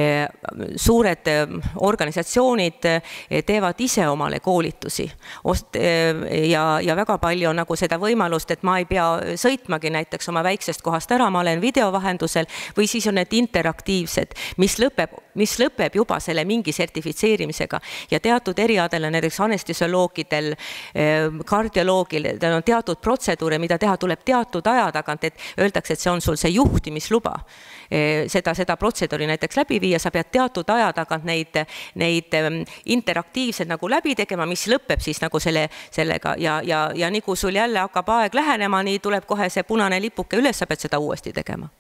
suured organisatsioonid teevad ise omale koolitusi ja, ja väga palju on nagu seda võimalust, et ma ei pea sõitmagi näiteks oma väiksest kohast ära, ma olen videovahendusel või siis on need interaktiivsed, mis lõpeb, mis lõpeb juba selle mingi sertifitseerimisega ja teatud eriadele, näiteks anestesioloogidel, kardioloogil, on teatud protseduure, mida teha tuleb teatud aja tagant, et öeldakse, et see on sul see juhtimisluba. Seda, seda protseduuri näiteks läbi viia, sa pead teatud aja tagant neid, neid interaktiivsed nagu läbi tegema, mis lõpeb siis nagu selle, sellega ja, ja, ja nii kui sul jälle hakkab aeg lähenema, nii tuleb kohe see punane lipuke üles, sa pead seda uuesti tegema.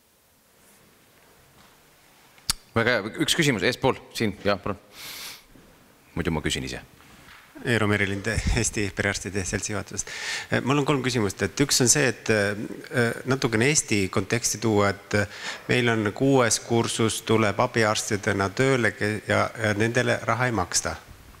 Väga üks küsimus, eespool, siin, jah, palun. Muidu ma küsin ise. Eero Merilind, Eesti perearstide seltsi juhatusest. Mul on kolm küsimust, et üks on see, et natukene Eesti konteksti tuua, et meil on kuues kursus, tuleb abiarstidena tööle ja, ja nendele raha ei maksta.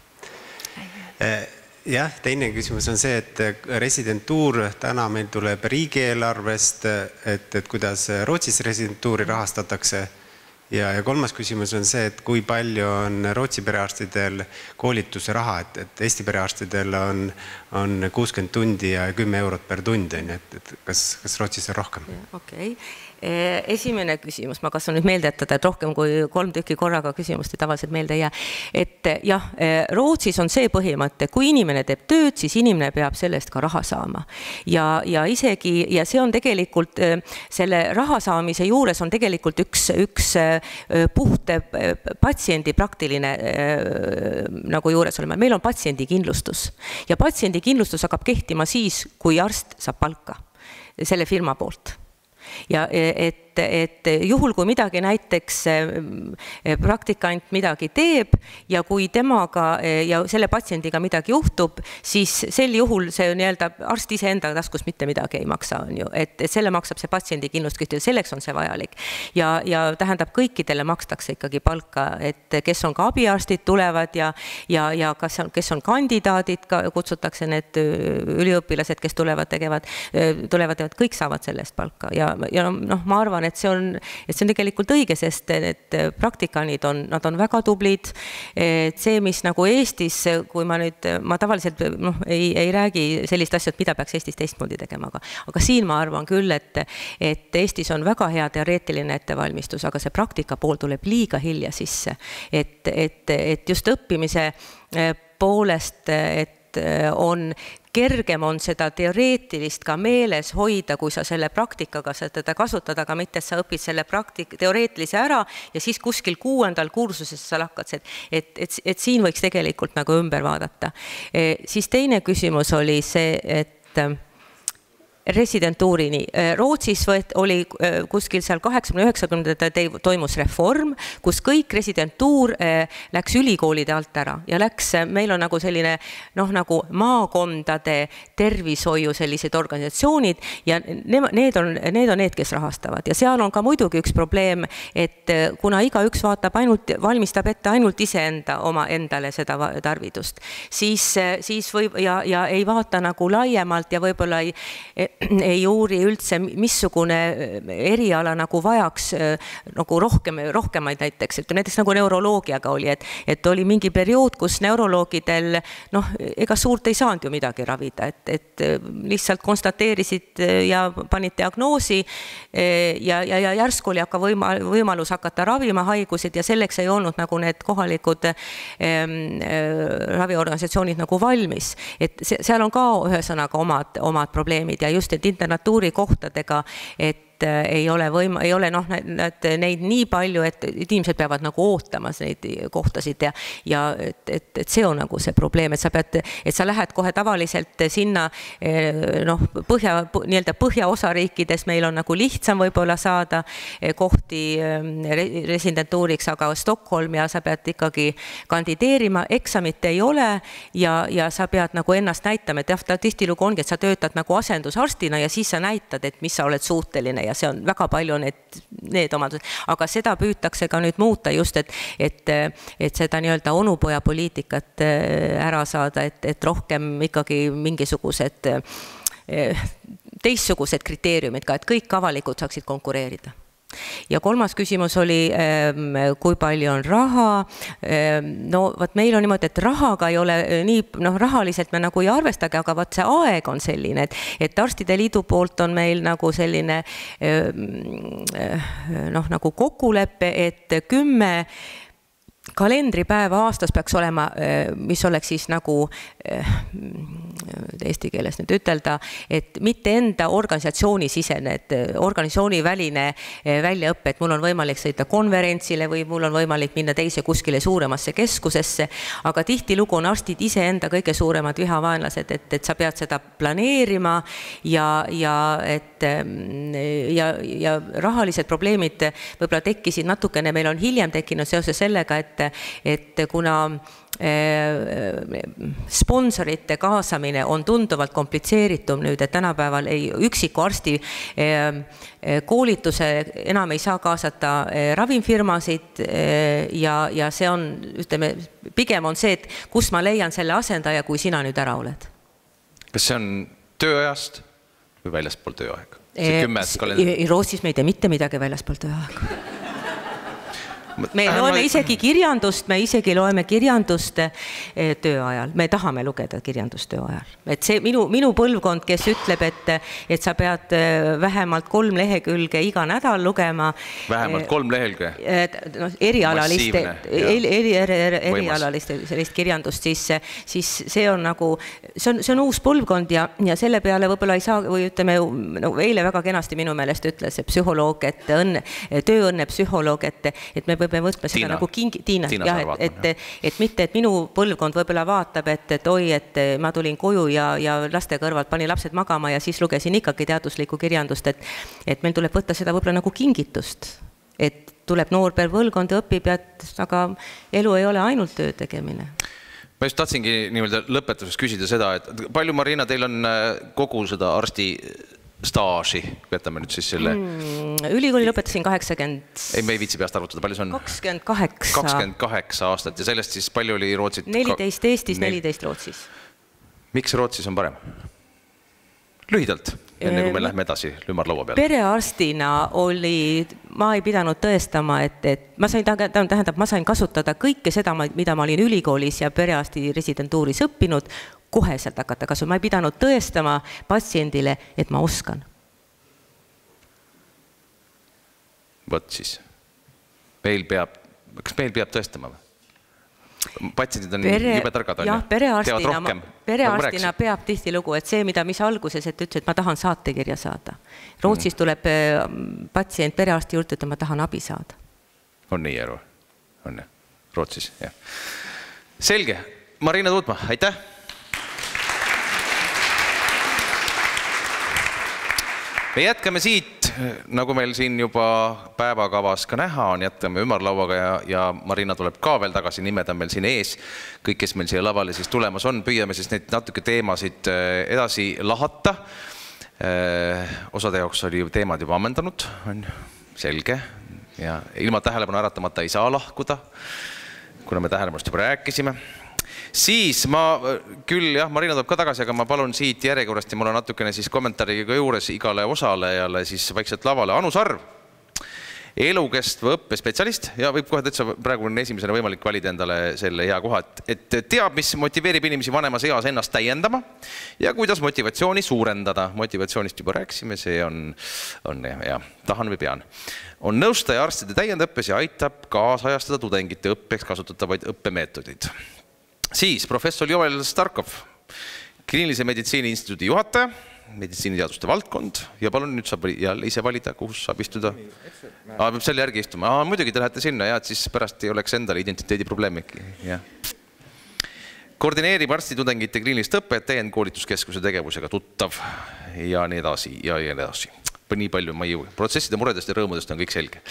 Jah, teine küsimus on see, et residentuur täna meil tuleb riigieelarvest, et, et kuidas Rootsis residentuuri rahastatakse. Ja, ja kolmas küsimus on see, et kui palju on Rootsi perearstidel koolituse raha, et, et Eesti perearstidel on, on kuuskümmend tundi ja kümme eurot per tund, et, et kas, kas Rootsis on rohkem? Okei. Esimene küsimus, ma katsun nüüd meelde jätada, et rohkem kui kolm tükki korraga küsimust tavaliselt meelde ei jää. Et jah, Rootsis on see põhimõte, kui inimene teeb tööd, siis inimene peab sellest ka raha saama. Ja, ja isegi, ja see on tegelikult, selle raha saamise juures on tegelikult üks, üks puht patsiendi praktiline nagu juures olema. Meil on patsiendi kindlustus ja patsiendi kindlustus hakkab kehtima siis, kui arst saab palka selle firma poolt. Ja et, et juhul, kui midagi näiteks praktikant midagi teeb ja kui temaga ja selle patsiendiga midagi juhtub, siis sel juhul see nii-öelda arst ise enda taskust mitte midagi ei maksa, on ju. Et, et selle maksab see patsiendi kindlustus ja selleks on see vajalik. Ja, ja tähendab, kõikidele makstakse ikkagi palka, et kes on ka abiarstid tulevad ja, ja, ja kas on, kes on kandidaadid, kutsutakse need üliõpilased, kes tulevad tegevad, tulevad, kõik saavad sellest palka ja, ja noh, ma arvan, et see on, et see on tegelikult õige, sest need praktikanid on, nad on väga tublid. Et see, mis nagu Eestis, kui ma nüüd, ma tavaliselt noh, ei, ei räägi sellist asja, et mida peaks Eestis teistmoodi tegema, aga, aga siin ma arvan küll, et, et Eestis on väga hea teoreetiline ettevalmistus, aga see praktika pool tuleb liiga hilja sisse. Et, et, et just õppimise poolest, et et on kergem on seda teoreetilist ka meeles hoida, kui sa selle praktikaga seda kasutada, aga mitte, et sa õpid selle praktik, teoreetilise ära ja siis kuskil kuuendal kursuses sa lakkad, et, et, et, et siin võiks tegelikult nagu ümber vaadata. E, siis teine küsimus oli see, et residentuurini. Rootsis võet, oli kuskil seal kaheksakümne üheksakümnendatel toimus reform, kus kõik residentuur läks ülikoolide alt ära ja läks, meil on nagu selline noh, nagu maakondade tervishoiu sellised organisatsioonid ja need on, need on need, kes rahastavad ja seal on ka muidugi üks probleem, et kuna igaüks vaatab ainult, valmistab ette ainult iseenda oma endale seda tarvidust, siis, siis võib ja, ja ei vaata nagu laiemalt ja võib-olla ei ei uuri üldse, missugune eriala nagu vajaks nagu rohkem, rohkemaid näiteks, et näiteks nagu neuroloogiaga oli, et, et oli mingi periood, kus neuroloogidel noh, ega suurt ei saanud ju midagi ravida, et, et lihtsalt konstateerisid ja panid diagnoosi ja, ja, ja järsku oli hakka võima, võimalus hakata ravima haigused ja selleks ei olnud nagu need kohalikud ähm, raviorganisatsioonid nagu valmis, et seal on ka ühesõnaga omad, omad probleemid ja just et internatuuri kohtadega, et ei ole võima, ei ole noh, need, neid nii palju, et inimesed peavad nagu ootamas neid kohtasid ja, ja et, et, et see on nagu see probleem, et sa pead, et sa lähed kohe tavaliselt sinna noh, põhja, nii-öelda põhjaosariikides meil on nagu lihtsam võib-olla saada kohti residentuuriks, aga Stockholm ja sa pead ikkagi kandideerima, eksamit ei ole ja, ja sa pead nagu ennast näitama, et jah, tihtilugu ongi, et sa töötad nagu asendusarstina ja siis sa näitad, et mis sa oled suuteline ja see on väga palju need, need omadused, aga seda püütakse ka nüüd muuta just, et, et, et seda nii-öelda onupoja poliitikat ära saada, et, et rohkem ikkagi mingisugused teistsugused kriteeriumid ka, et kõik avalikud saaksid konkureerida. Ja kolmas küsimus oli, kui palju on raha. No võt meil on niimoodi, et rahaga ei ole nii, noh rahaliselt me nagu ei arvestagi, aga võt see aeg on selline, et, et Arstide Liidu poolt on meil nagu selline noh, nagu kokkuleppe, et kümme kalendripäeva aastas peaks olema, mis oleks siis nagu eesti keeles nüüd ütelda, et mitte enda organisatsiooni sisene, et organisatsiooni väline väljaõppe, et mul on võimalik sõita konverentsile või mul on võimalik minna teise kuskile suuremasse keskusesse, aga tihtilugu on arstid ise enda kõige suuremad vihavaenlased, et, et sa pead seda planeerima ja, ja, et, ja, ja rahalised probleemid võib-olla tekkisid natukene, meil on hiljem tekkinud seoses sellega, et, et kuna sponsorite kaasamine on tunduvalt komplitseeritum nüüd, et tänapäeval ei, üksiku arsti koolituse enam ei saa kaasata ravimfirmasid ja, ja see on, ütleme, pigem on see, et kus ma leian selle asendaja, kui sina nüüd ära oled. Kas see on tööajast või väljaspool tööaeg? Rootsis me ei tee mitte midagi väljaspool tööaeg. Me loeme isegi kirjandust, me isegi loeme kirjandust töö ajal. Me tahame lugeda kirjandust töö ajal. Et see minu, minu põlvkond, kes ütleb, et, et sa pead vähemalt kolm lehekülge iga nädal lugema. Vähemalt kolm lehekülge? No, erialaliste, eri, eri, eri, erialaliste sellist kirjandust, siis, siis see on nagu, see on, see on uus põlvkond ja, ja selle peale võib-olla ei saa, või ütleme, no, eile väga kenasti minu meelest ütles psühholoog, et õnne, tööõnne psühholoog, et, et me me võtme seda Tiina. Nagu kingi, Tiina, Tiina jah, et, et, et mitte, et minu põlvkond võib-olla vaatab, et, et oi, et ma tulin koju ja, ja laste kõrvalt pani lapsed magama ja siis lugesin ikkagi teaduslikku kirjandust, et, et meil tuleb võtta seda võib-olla nagu kingitust, et tuleb noorper põlvkond ja õpib, et, aga elu ei ole ainult töö tegemine. Ma just tahtsingi nii-öelda lõpetuses küsida seda, et palju, Marina, teil on kogu seda arsti staaži, võtame nüüd siis selle... Mm, ülikooli lõpetasin kaheksakümmend... Ei, me ei viitsi peast arvutada, palju see on? kakskümmend kaheksa. kakskümmend kaheksa aastat ja sellest siis palju oli Rootsit? neliteist Eestis, neliteist Rootsis. Miks Rootsis on parem? Lühidalt, enne kui me lähme edasi lümarlaua peale. Perearstina oli, ma ei pidanud tõestama, et, et ma sain, tähendab, ma sain kasutada kõike seda, mida ma olin ülikoolis ja perearsti residentuuris õppinud, kohe sealt hakata kasu. Ma ei pidanud tõestama patsiendile, et ma oskan. Võt siis. Meil peab, kas meil peab tõestama või? patsiendid on Pere, jube targad, on jah, ju? perearstina, perearstina peab tihtilugu, et see, mida mis alguses, et ütles, et ma tahan saatekirja saada. Rootsis tuleb patsient perearsti juurde, et ma tahan abi saada. On nii aru? On jah? Rootsis, jah. Selge. Marina Tuutma, aitäh! Me jätkame siit, nagu meil siin juba päevakavas ka näha on, jätkame ümarlauaga ja, ja Marina tuleb ka veel tagasi, nimed on meil siin ees. Kõik, kes meil siia lavale siis tulemas on, püüame siis neid natuke teemasid edasi lahata. Osade jaoks oli teemad juba ammendanud, on selge. Ja ilma tähelepanu äratamata ei saa lahkuda, kuna me tähelepanust juba rääkisime. Siis ma küll, jah, Marina tuleb ka tagasi, aga ma palun siit järjekorrast ja mul on natukene siis kommentaariga juures igale osalejale siis vaikselt lavale. Anu Sarv, elukestva õppespetsialist ja võib kohe täitsa praegu on esimesena võimalik valida endale selle hea koha, et teab, mis motiveerib inimesi vanemas eas ennast täiendama ja kuidas motivatsiooni suurendada. Motivatsioonist juba rääksime, see on, on ja, tahan või pean. On nõustaja arstide täiendõppes ja aitab kaasajastada tudengite õppeks kasutatavaid õppemeetodid. Siis professor Joel Starkov, kliinilise meditsiini instituudi juhataja, meditsiiniteaduste valdkond ja palun nüüd saab jälle ise valida, kus saab istuda. Aa, peab selle järgi istuma. Aa, muidugi te lähete sinna ja et siis pärast ei oleks endale identiteedi probleemi. Ja. Koordineerib arstitudengite kliinilist õpet, täiendkoolituskeskuse tegevusega tuttav ja nii edasi ja nii edasi. Nii palju ma ei jõu. Protsesside muredest ja rõõmudest on kõik selge.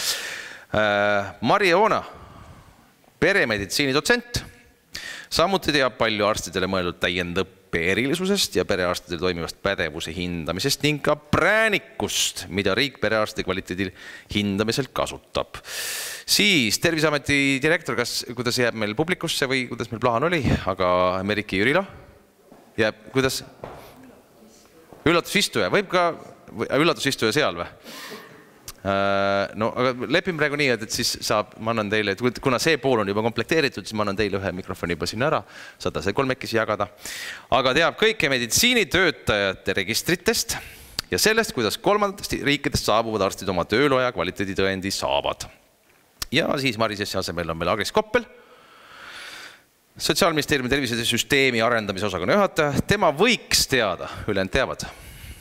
Mari Oona, peremeditsiini dotsent. Samuti teab palju arstidele mõeldud täiendõppe erilisusest ja perearstidele toimivast pädevuse hindamisest ning ka präänikust, mida riik perearstide kvaliteedil hindamiselt kasutab. Siis Terviseameti direktor, kas, kuidas jääb meil publikusse või kuidas meil plaan oli, aga Meriki Jürila jääb, kuidas? Üllatusistuja, võib ka üllatusistuja seal või? No, aga lepime praegu nii, et siis saab, ma annan teile, kuna see pool on juba komplekteeritud, siis ma annan teile ühe mikrofoni juba sinna ära, saada see kolmekesi jagada. Aga teab kõike meditsiinitöötajate registritest ja sellest, kuidas kolmandatest riikidest saabuvad arstid oma tööloja kvaliteeditõendi saavad. Ja siis Marisesse asemel on meil Agris Koppel, Sotsiaalministeeriumi tervisesüsteemi arendamise osakonna juhataja. Tema võiks teada, ülejäänud teavad.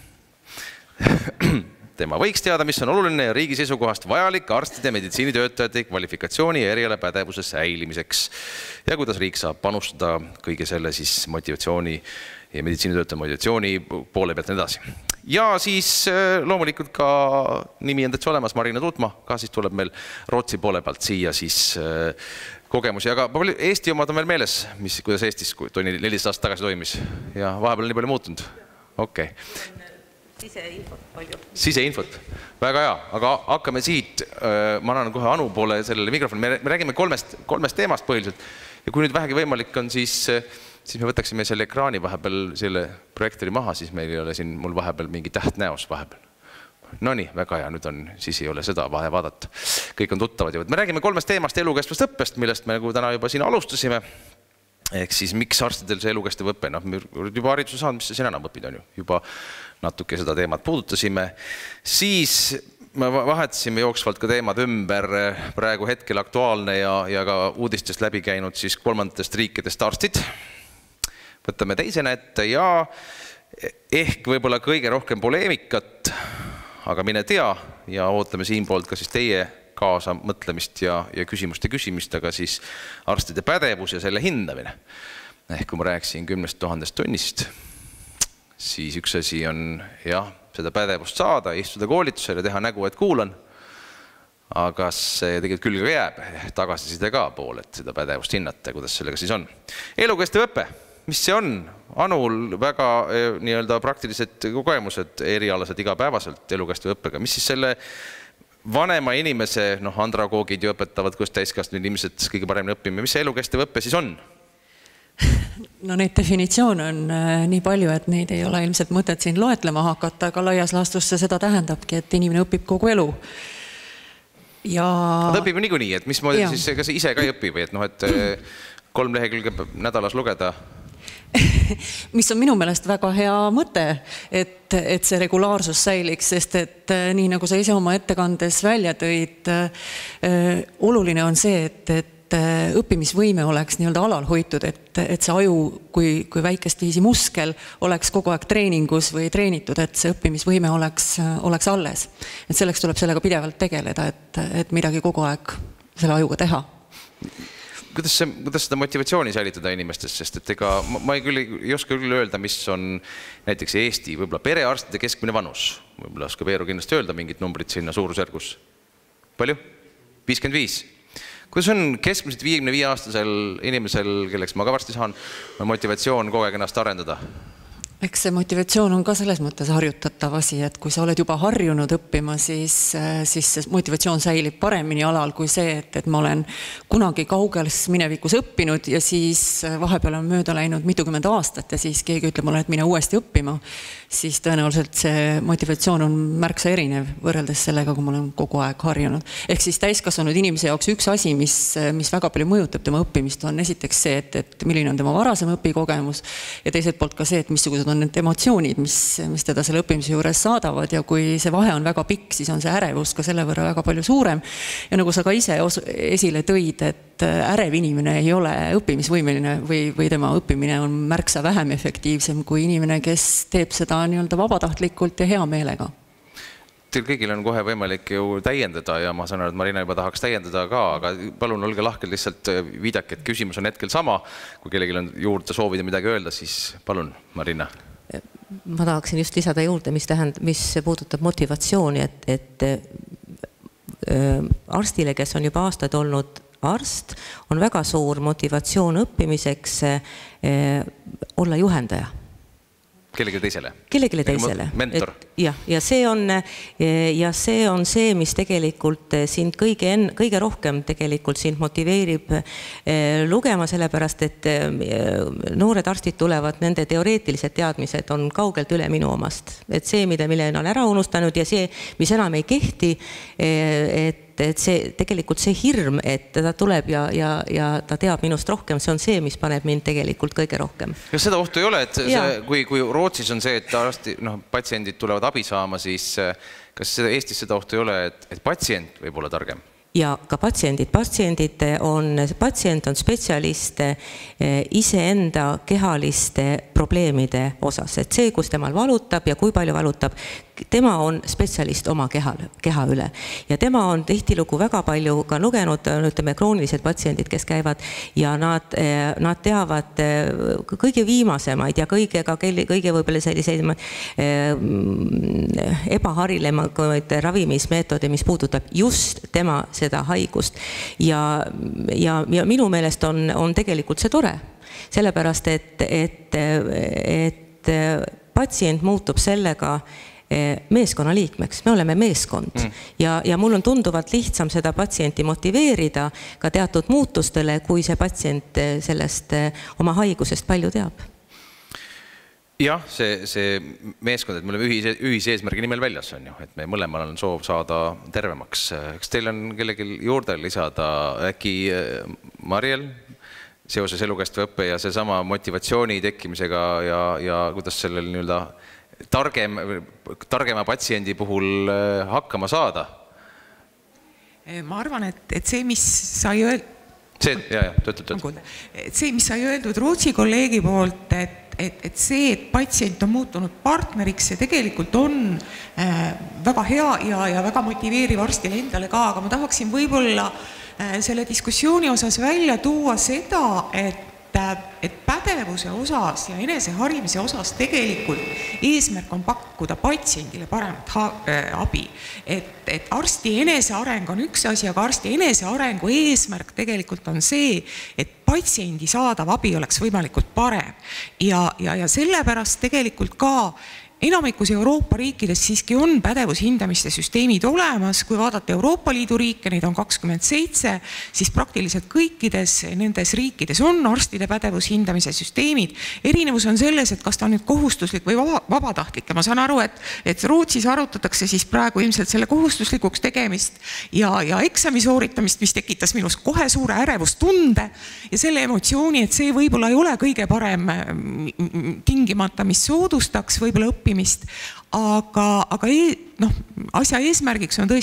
Tema võiks teada, mis on oluline ja riigi seisukohast vajalik arstide ja meditsiinitöötajate kvalifikatsiooni ja eriala pädevuse säilimiseks ja kuidas riik saab panustada kõige selle siis motivatsiooni ja meditsiinitöötaja motivatsiooni poole pealt edasi. Ja siis loomulikult ka nimi on täitsa olemas, Marina Tuutma, ka siis tuleb meil Rootsi poole pealt siia siis kogemusi, aga Eesti omad on veel meeles, mis, kuidas Eestis neliteist aastat tagasi toimis ja vahepeal nii palju muutunud. Okei. Siseinfot palju. Siseinfot. Väga hea, aga hakkame siit. Ma annan kohe Anu poole sellele mikrofoni. Me räägime kolmest, kolmest teemast põhiliselt. Ja kui nüüd vähegi võimalik on, siis, siis me võtaksime selle ekraani vahepeal selle projektori maha, siis meil ei ole siin mul vahepeal mingi täht näos vahepeal. No nii, väga hea, nüüd on, siis ei ole seda vahe vaadata. Kõik on tuttavad. Me räägime kolmest teemast elukestvast õppest, millest me nagu täna juba siin alustasime. Ehk siis miks arstidel see elukestev õppe? No, juba hariduse saanud, mis siin enam õpid on ju. Juba natuke seda teemat puudutasime. Siis me vahetasime jooksvalt ka teemad ümber praegu hetkel aktuaalne ja, ja ka uudistest läbi käinud siis kolmandatest riikidest arstid. Võtame teisena ette ja ehk võib-olla kõige rohkem poleemikat, aga mine tea ja ootame siin poolt ka siis teie kaasa mõtlemist ja, ja küsimuste küsimist, aga siis arstide pädevus ja selle hindamine. Ehk kui ma rääksin kümnest tuhandest tunnist, siis üks asi on jah, seda pädevust saada, istuda koolitusele, teha nägu, et kuulan, aga see tegelikult küll ka jääb, tagasiside ka pool, et seda pädevust hinnata, kuidas sellega siis on. Elukestev õpe, mis see on? Anul väga nii-öelda praktilised kogemused erialased igapäevaselt elukestev õppega, mis siis selle vanema inimese, noh, andragoogid ju õpetavad, kus täiskasvanud inimesed kõige paremini õppime. Mis see elukestev õppe siis on? No neid definitsioone on nii palju, et neid ei ole ilmselt mõtet siin loetlema hakata, aga laias laastus see seda tähendabki, et inimene õpib kogu elu. Ja... Ta õpib niiku nii, et mis moodi siis kas ise ka ei õpi või, et noh, et kolm lehekülge nädalas lugeda? Mis on minu meelest väga hea mõte, et, et see regulaarsus säiliks, sest et nii nagu sa ise oma ettekandes välja tõid, oluline on see, et, et et õppimisvõime oleks nii-öelda alal hoitud, et, et see aju, kui, kui väikest viisi muskel, oleks kogu aeg treeningus või treenitud, et see õppimisvõime oleks, oleks alles. Et selleks tuleb sellega pidevalt tegeleda, et, et midagi kogu aeg selle ajuga teha. Kuidas, see, kuidas seda motivatsiooni säilitada inimestes, sest et ega ma, ma ei, küll, ei oska küll öelda, mis on näiteks Eesti võib-olla perearstide keskmine vanus. Võib-olla oskab Eero kindlasti öelda mingid numbrid sinna suurusjärgus. Palju? viiskümmend viis. Kuidas on keskmiselt viiekümne viie aastasel inimesel, kelleks ma ka varsti saan, motivatsioon kogu aeg ennast arendada? Eks see motivatsioon on ka selles mõttes harjutatav asi, et kui sa oled juba harjunud õppima, siis, siis see motivatsioon säilib paremini alal kui see, et, et ma olen kunagi kaugels minevikus õppinud ja siis vahepeal on mööda läinud mitukümmend aastat ja siis keegi ütleb mulle, et mine uuesti õppima, siis tõenäoliselt see motivatsioon on märksa erinev võrreldes sellega, kui ma olen kogu aeg harjunud. Ehk siis täiskasvanud inimese jaoks üks asi, mis, mis väga palju mõjutab tema õppimist, on esiteks see, et, et milline on tema varasem õpikogemus ja teiselt poolt ka see, et missugused on need emotsioonid, mis, mis teda selle õppimise juures saadavad ja kui see vahe on väga pikk, siis on see ärevus ka selle võrra väga palju suurem. Ja nagu sa ka ise esile tõid, et ärev inimene ei ole õppimisvõimeline või, või tema õppimine on märksa vähem efektiivsem kui inimene, kes teeb seda nii-öelda vabatahtlikult ja hea meelega. Teil kõigil on kohe võimalik ju täiendada ja ma saan aru, et Marina juba tahaks täiendada ka, aga palun olge lahked lihtsalt viidake, et küsimus on hetkel sama. Kui kellelgi on juurde soovida midagi öelda, siis palun, Marina. Ma tahaksin just lisada juurde, mis, tähend, mis puudutab motivatsiooni, et, et arstile, kes on juba aastaid olnud arst, on väga suur motivatsioon õppimiseks olla juhendaja. Kellegi teisele? Kellegi teisele. Mentor. Et, ja, ja, see on, ja see on see, mis tegelikult sind kõige, en, kõige rohkem tegelikult sind motiveerib lugema, sellepärast, et noored arstid tulevad, nende teoreetilised teadmised on kaugelt üle minu omast. Et see, mida mille on ära unustanud ja see, mis enam ei kehti, et et see tegelikult see hirm, et ta tuleb ja, ja, ja ta teab minust rohkem, see on see, mis paneb mind tegelikult kõige rohkem. Kas seda ohtu ei ole, et see, kui, kui Rootsis on see, et arsti, noh, patsiendid tulevad abi saama, siis kas seda, Eestis seda ohtu ei ole, et, et patsient võib olla targem? Ja ka patsiendid. Patsiendid on, patsient on spetsialist iseenda kehaliste probleemide osas, et see, kus temal valutab ja kui palju valutab, tema on spetsialist oma kehal, keha üle. Ja tema on tihtilugu väga palju ka lugenud, ütleme, kroonilised patsiendid, kes käivad ja nad, nad teavad kõige viimasemaid ja kõige, ka kõige võib-olla selliseid ebaharilemaid ravimismeetodi, mis puudutab just tema seda haigust. Ja, ja, ja minu meelest on, on tegelikult see tore. Sellepärast, et, et, et patsient muutub sellega meeskonna liikmeks, me oleme meeskond mm. ja, ja mul on tunduvalt lihtsam seda patsienti motiveerida ka teatud muutustele, kui see patsient sellest oma haigusest palju teab. Jah, see, see meeskond, et me oleme ühise, ühise eesmärgi nimel väljas on ju, et me mõlemal on soov saada tervemaks. Kas teil on kellelgi juurde lisada äkki Mariel seoses elukestva õppe ja seesama motivatsiooni tekkimisega ja, ja kuidas sellel nii-öelda targem, targema patsiendi puhul hakkama saada? Ma arvan, et, et see, mis sai öeldud, see, ja, ja, töötud, töötud. see, mis sai öeldud Rootsi kolleegi poolt, et, et, et see, et patsient on muutunud partneriks, see tegelikult on äh, väga hea ja, ja väga motiveeriv arstile endale ka, aga ma tahaksin võib-olla äh, selle diskussiooni osas välja tuua seda, et et pädevuse osas ja eneseharimise osas tegelikult eesmärk on pakkuda patsiendile paremat abi. Et, et arsti eneseareng on üks asi, aga arsti enesearengu eesmärk tegelikult on see, et patsiendi saadav abi oleks võimalikult parem. Ja, ja, ja sellepärast tegelikult ka enamikus Euroopa riikides siiski on pädevushindamiste süsteemid olemas, kui vaadata Euroopa Liidu riike, neid on kakskümmend seitse, siis praktiliselt kõikides nendes riikides on arstide pädevushindamise süsteemid. Erinevus on selles, et kas ta on nüüd kohustuslik või vabatahtlik. Ja ma saan aru, et, et Rootsis arutatakse siis praegu ilmselt selle kohustuslikuks tegemist ja, ja eksami sooritamist, mis tekitas minus kohe suure ärevustunde ja selle emotsiooni, et see võib-olla ei ole kõige parem tingimata, mis soodustaks võib-olla õppimist, aga, aga e, noh, asja eesmärgiks on tõesti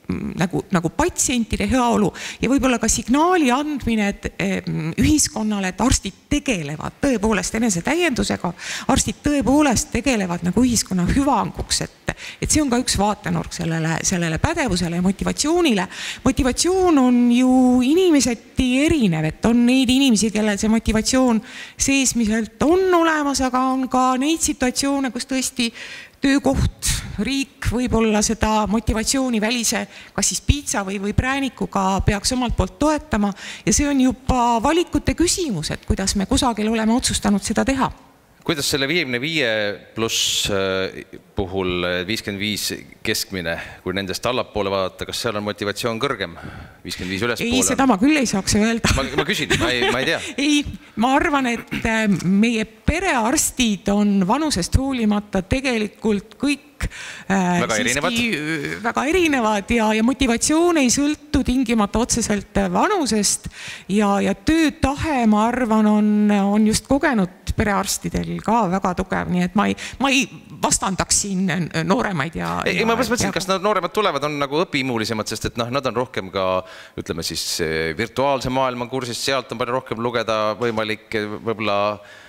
nagu, nagu patsientide heaolu ja võib-olla ka signaali andmine et, ühiskonnale, et arstid tegelevad tõepoolest enesetäiendusega, arstid tõepoolest tegelevad nagu ühiskonna hüvanguks, et, et see on ka üks vaatenurk sellele, sellele pädevusele ja motivatsioonile. Motivatsioon on ju inimeseti erinev, et on neid inimesi, kellel see motivatsioon seesmiselt on olemas, aga on ka neid situatsioone, kus tõesti töökoht, riik võib-olla seda motivatsiooni välise, kas siis piitsa või, või präänikuga peaks omalt poolt toetama ja see on juba valikute küsimus, et kuidas me kusagil oleme otsustanud seda teha. Kuidas selle viiekümne viie pluss puhul viiskümmend viis keskmine, kui nendest allapoole vaadata, kas seal on motivatsioon kõrgem? viiskümmend viis üles ei, poole? seda ma küll ei saaks öelda. Ma, ma küsin, ma ei, ma ei tea. ei, ma arvan, et meie perearstid on vanusest hoolimata tegelikult kõik väga erinevad. väga erinevad ja, ja motivatsioon ei sõltu tingimata otseselt vanusest ja, ja töötahe, ma arvan, on, on just kogenud perearstidel ka väga tugev, nii et ma ei, ma ei vastandaks siin nooremaid ja... Ei, ja ma mõtlesin, kas nad nooremad tulevad, on nagu õpimuulisemad, sest et noh, nad on rohkem ka, ütleme siis, virtuaalse maailma kursis, sealt on palju rohkem lugeda võimalik, võib-olla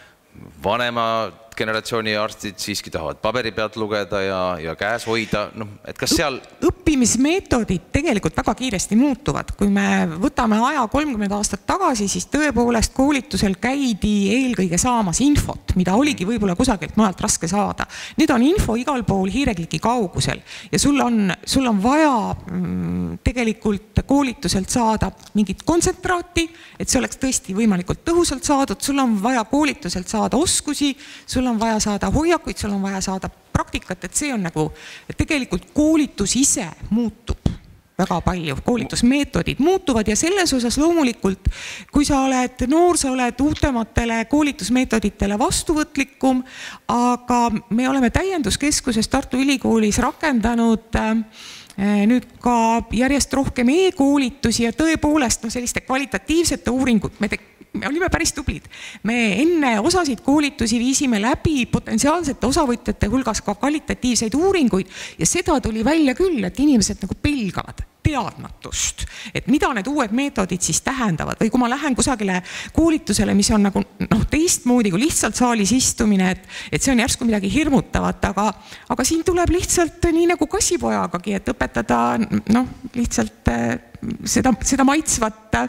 vanema generatsiooni arstid siiski tahavad paberi pealt lugeda ja, ja käes hoida, noh, et kas seal... Õppimismeetodid tegelikult väga kiiresti muutuvad. Kui me võtame aja kolmkümmend aastat tagasi, siis tõepoolest koolitusel käidi eelkõige saamas infot, mida oligi võib-olla kusagilt mujalt raske saada. Nüüd on info igal pool hiirekliki kaugusel ja sul on, sul on vaja mm, tegelikult koolituselt saada mingit kontsentraati, et see oleks tõesti võimalikult tõhusalt saadud, sul on vaja koolituselt saada oskusi, sul on vaja saada hoiakuid, sul on vaja saada praktikat, et see on nagu, et tegelikult koolitus ise muutub väga palju, koolitusmeetodid muutuvad ja selles osas loomulikult, kui sa oled noor, sa oled uutematele koolitusmeetoditele vastuvõtlikum, aga me oleme täienduskeskuses Tartu Ülikoolis rakendanud nüüd ka järjest rohkem e-koolitusi ja tõepoolest no, selliste kvalitatiivsete uuringut, me te me olime päris tublid. Me enne osasid koolitusi viisime läbi potentsiaalsete osavõtjate hulgas ka kvalitatiivseid uuringuid ja seda tuli välja küll, et inimesed nagu pelgavad teadmatust, et mida need uued meetodid siis tähendavad või kui ma lähen kusagile koolitusele, mis on nagu noh, teistmoodi kui lihtsalt saalis istumine, et, et see on järsku midagi hirmutavat, aga, aga siin tuleb lihtsalt nii nagu kassipojagagi, et õpetada noh, lihtsalt seda, seda maitsvat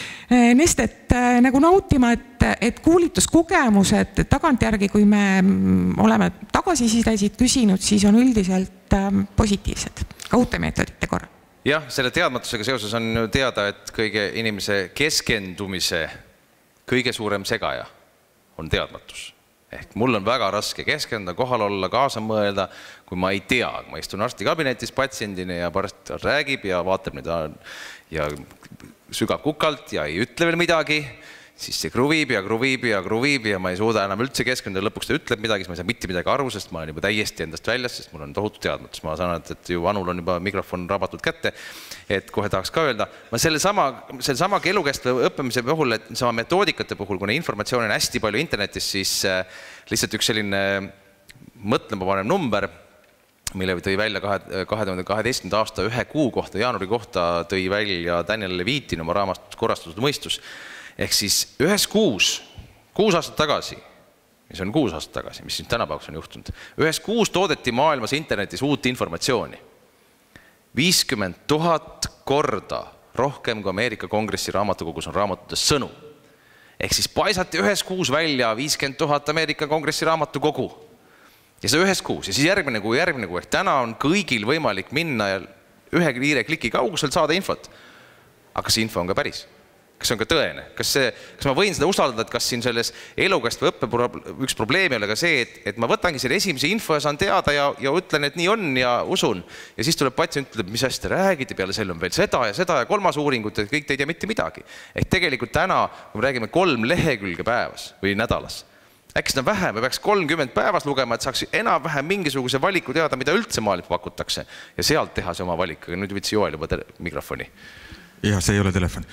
nestet nagu nautima, et, et koolituskogemused tagantjärgi, kui me oleme tagasisidesid küsinud, siis on üldiselt positiivsed ka uute meetodite korral. Jah, selle teadmatusega seoses on teada, et kõige inimese keskendumise kõige suurem segaja on teadmatus. Ehk mul on väga raske keskenduda, kohal olla, kaasa mõelda, kui ma ei tea. Ma istun arstikabinetis patsiendina ja arst räägib ja vaatab neid ja sügab kukalt ja ei ütle veel midagi, siis see kruvib ja kruvib ja kruvib ja ma ei suuda enam üldse keskenduda, lõpuks ta ütleb midagi, siis ma ei saa mitte midagi aru, sest ma olen juba täiesti endast väljas, sest mul on tohutu teadmatus. Ma saan, et ju Anul on juba mikrofon rabatud kätte, et kohe tahaks ka öelda. Ma selle sama, selle sama elukestva õppimise puhul, et sama metoodikate puhul, kuna informatsioon on hästi palju internetis, siis lihtsalt üks selline mõtlema panev number, mille tõi välja kahe tuhande kaheteistkümnenda aasta ühe kuu kohta, jaanuari kohta tõi välja Daniel Levitin oma raamatut Korrastatud mõistus. Ehk siis ühes kuus, kuus aastat tagasi, mis on kuus aastat tagasi, mis nüüd tänapäevaks on juhtunud, ühes kuus toodeti maailmas internetis uut informatsiooni. viiskümmend tuhat korda rohkem kui Ameerika Kongressi raamatukogus on raamatutes sõnu. Ehk siis paisati ühes kuus välja viiskümmend tuhat Ameerika Kongressi raamatukogu. Ja see ühes kuus ja siis järgmine kuu, järgmine kuu, ehk täna on kõigil võimalik minna ja ühe kiire kliki kaugusel saada infot. Aga see info on ka päris. Kas see on ka tõene? Kas, see, kas ma võin seda usaldada, et kas siin selles elukestva õppe üks probleem ei ole ka see, et, et ma võtangi selle esimese info ja saan teada ja, ja ütlen, et nii on ja usun. Ja siis tuleb patsient ütleb, mis asja te räägite, peale selle on veel seda ja seda ja kolmas uuringut, et kõik te ei tea mitte midagi. Ehk tegelikult täna, kui me räägime kolm lehekülge päevas või nädalas, äkki seda vähem, me peaks kolmkümmend päevas lugema, et saaks enam-vähem mingisuguse valiku teada, mida üldse maailma pakutakse ja sealt teha see oma valik. Aga nüüd võtsi Joel juba mikrofoni. Ja see ei ole telefon.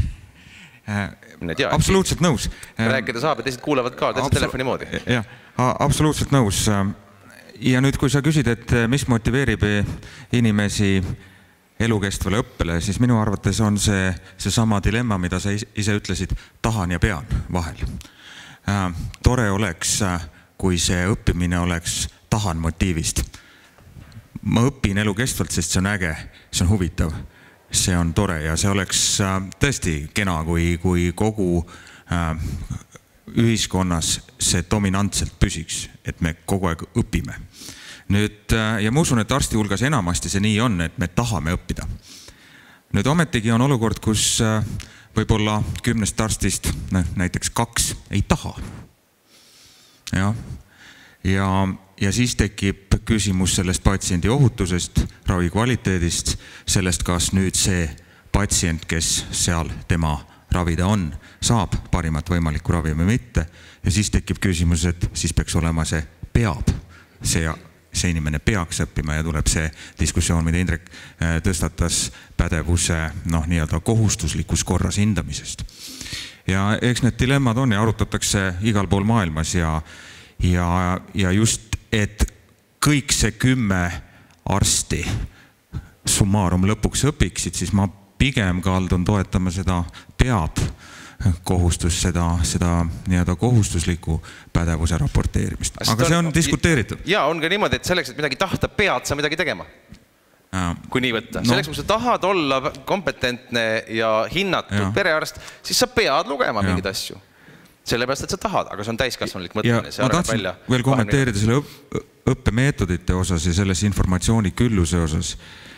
Tea, absoluutselt nõus. Rääkida saab ja teised kuulevad ka teised telefoni moodi. Jah, absoluutselt nõus. Ja nüüd, kui sa küsid, et mis motiveerib inimesi elukestvale õppele, siis minu arvates on see, see sama dilemma, mida sa ise ütlesid, tahan ja pean vahel. Äh, tore oleks, kui see õppimine oleks tahan motiivist. Ma õpin elukestvalt, sest see on äge, see on huvitav, see on tore ja see oleks äh, tõesti kena, kui, kui kogu äh, ühiskonnas see dominantselt püsiks, et me kogu aeg õpime. Nüüd, ja ma usun, et arsti hulgas enamasti see nii on, et me tahame õppida. Nüüd ometigi on olukord, kus võib-olla kümnest arstist näiteks kaks ei taha. Ja, ja, ja siis tekib küsimus sellest patsiendi ohutusest, ravi kvaliteedist, sellest, kas nüüd see patsient, kes seal tema ravida on, saab parimat võimalikku ravi või mitte. Ja siis tekib küsimus, et siis peaks olema see peab, see see inimene peaks õppima ja tuleb see diskussioon, mida Indrek tõstatas pädevuse noh, nii-öelda kohustuslikus korras hindamisest. Ja eks need dilemmad on ja arutatakse igal pool maailmas ja, ja, ja just, et kõik see kümme arsti summaarum lõpuks õpiksid, siis ma pigem kaldun toetama seda peab kohustus, seda, seda nii-öelda kohustusliku pädevuse raporteerimist. Aga see on diskuteeritud. Ja on ka niimoodi, et selleks, et midagi tahta, pead sa midagi tegema. Kui nii võtta. Selleks, kui sa tahad olla kompetentne ja hinnatud perearst, siis sa pead lugema mingid asju. Sellepärast, et sa tahad, aga see on täiskasvanulik mõtlemine. Ja ma tahtsin veel kommenteerida selle õppemeetodite osas ja selles informatsiooni külluse osas.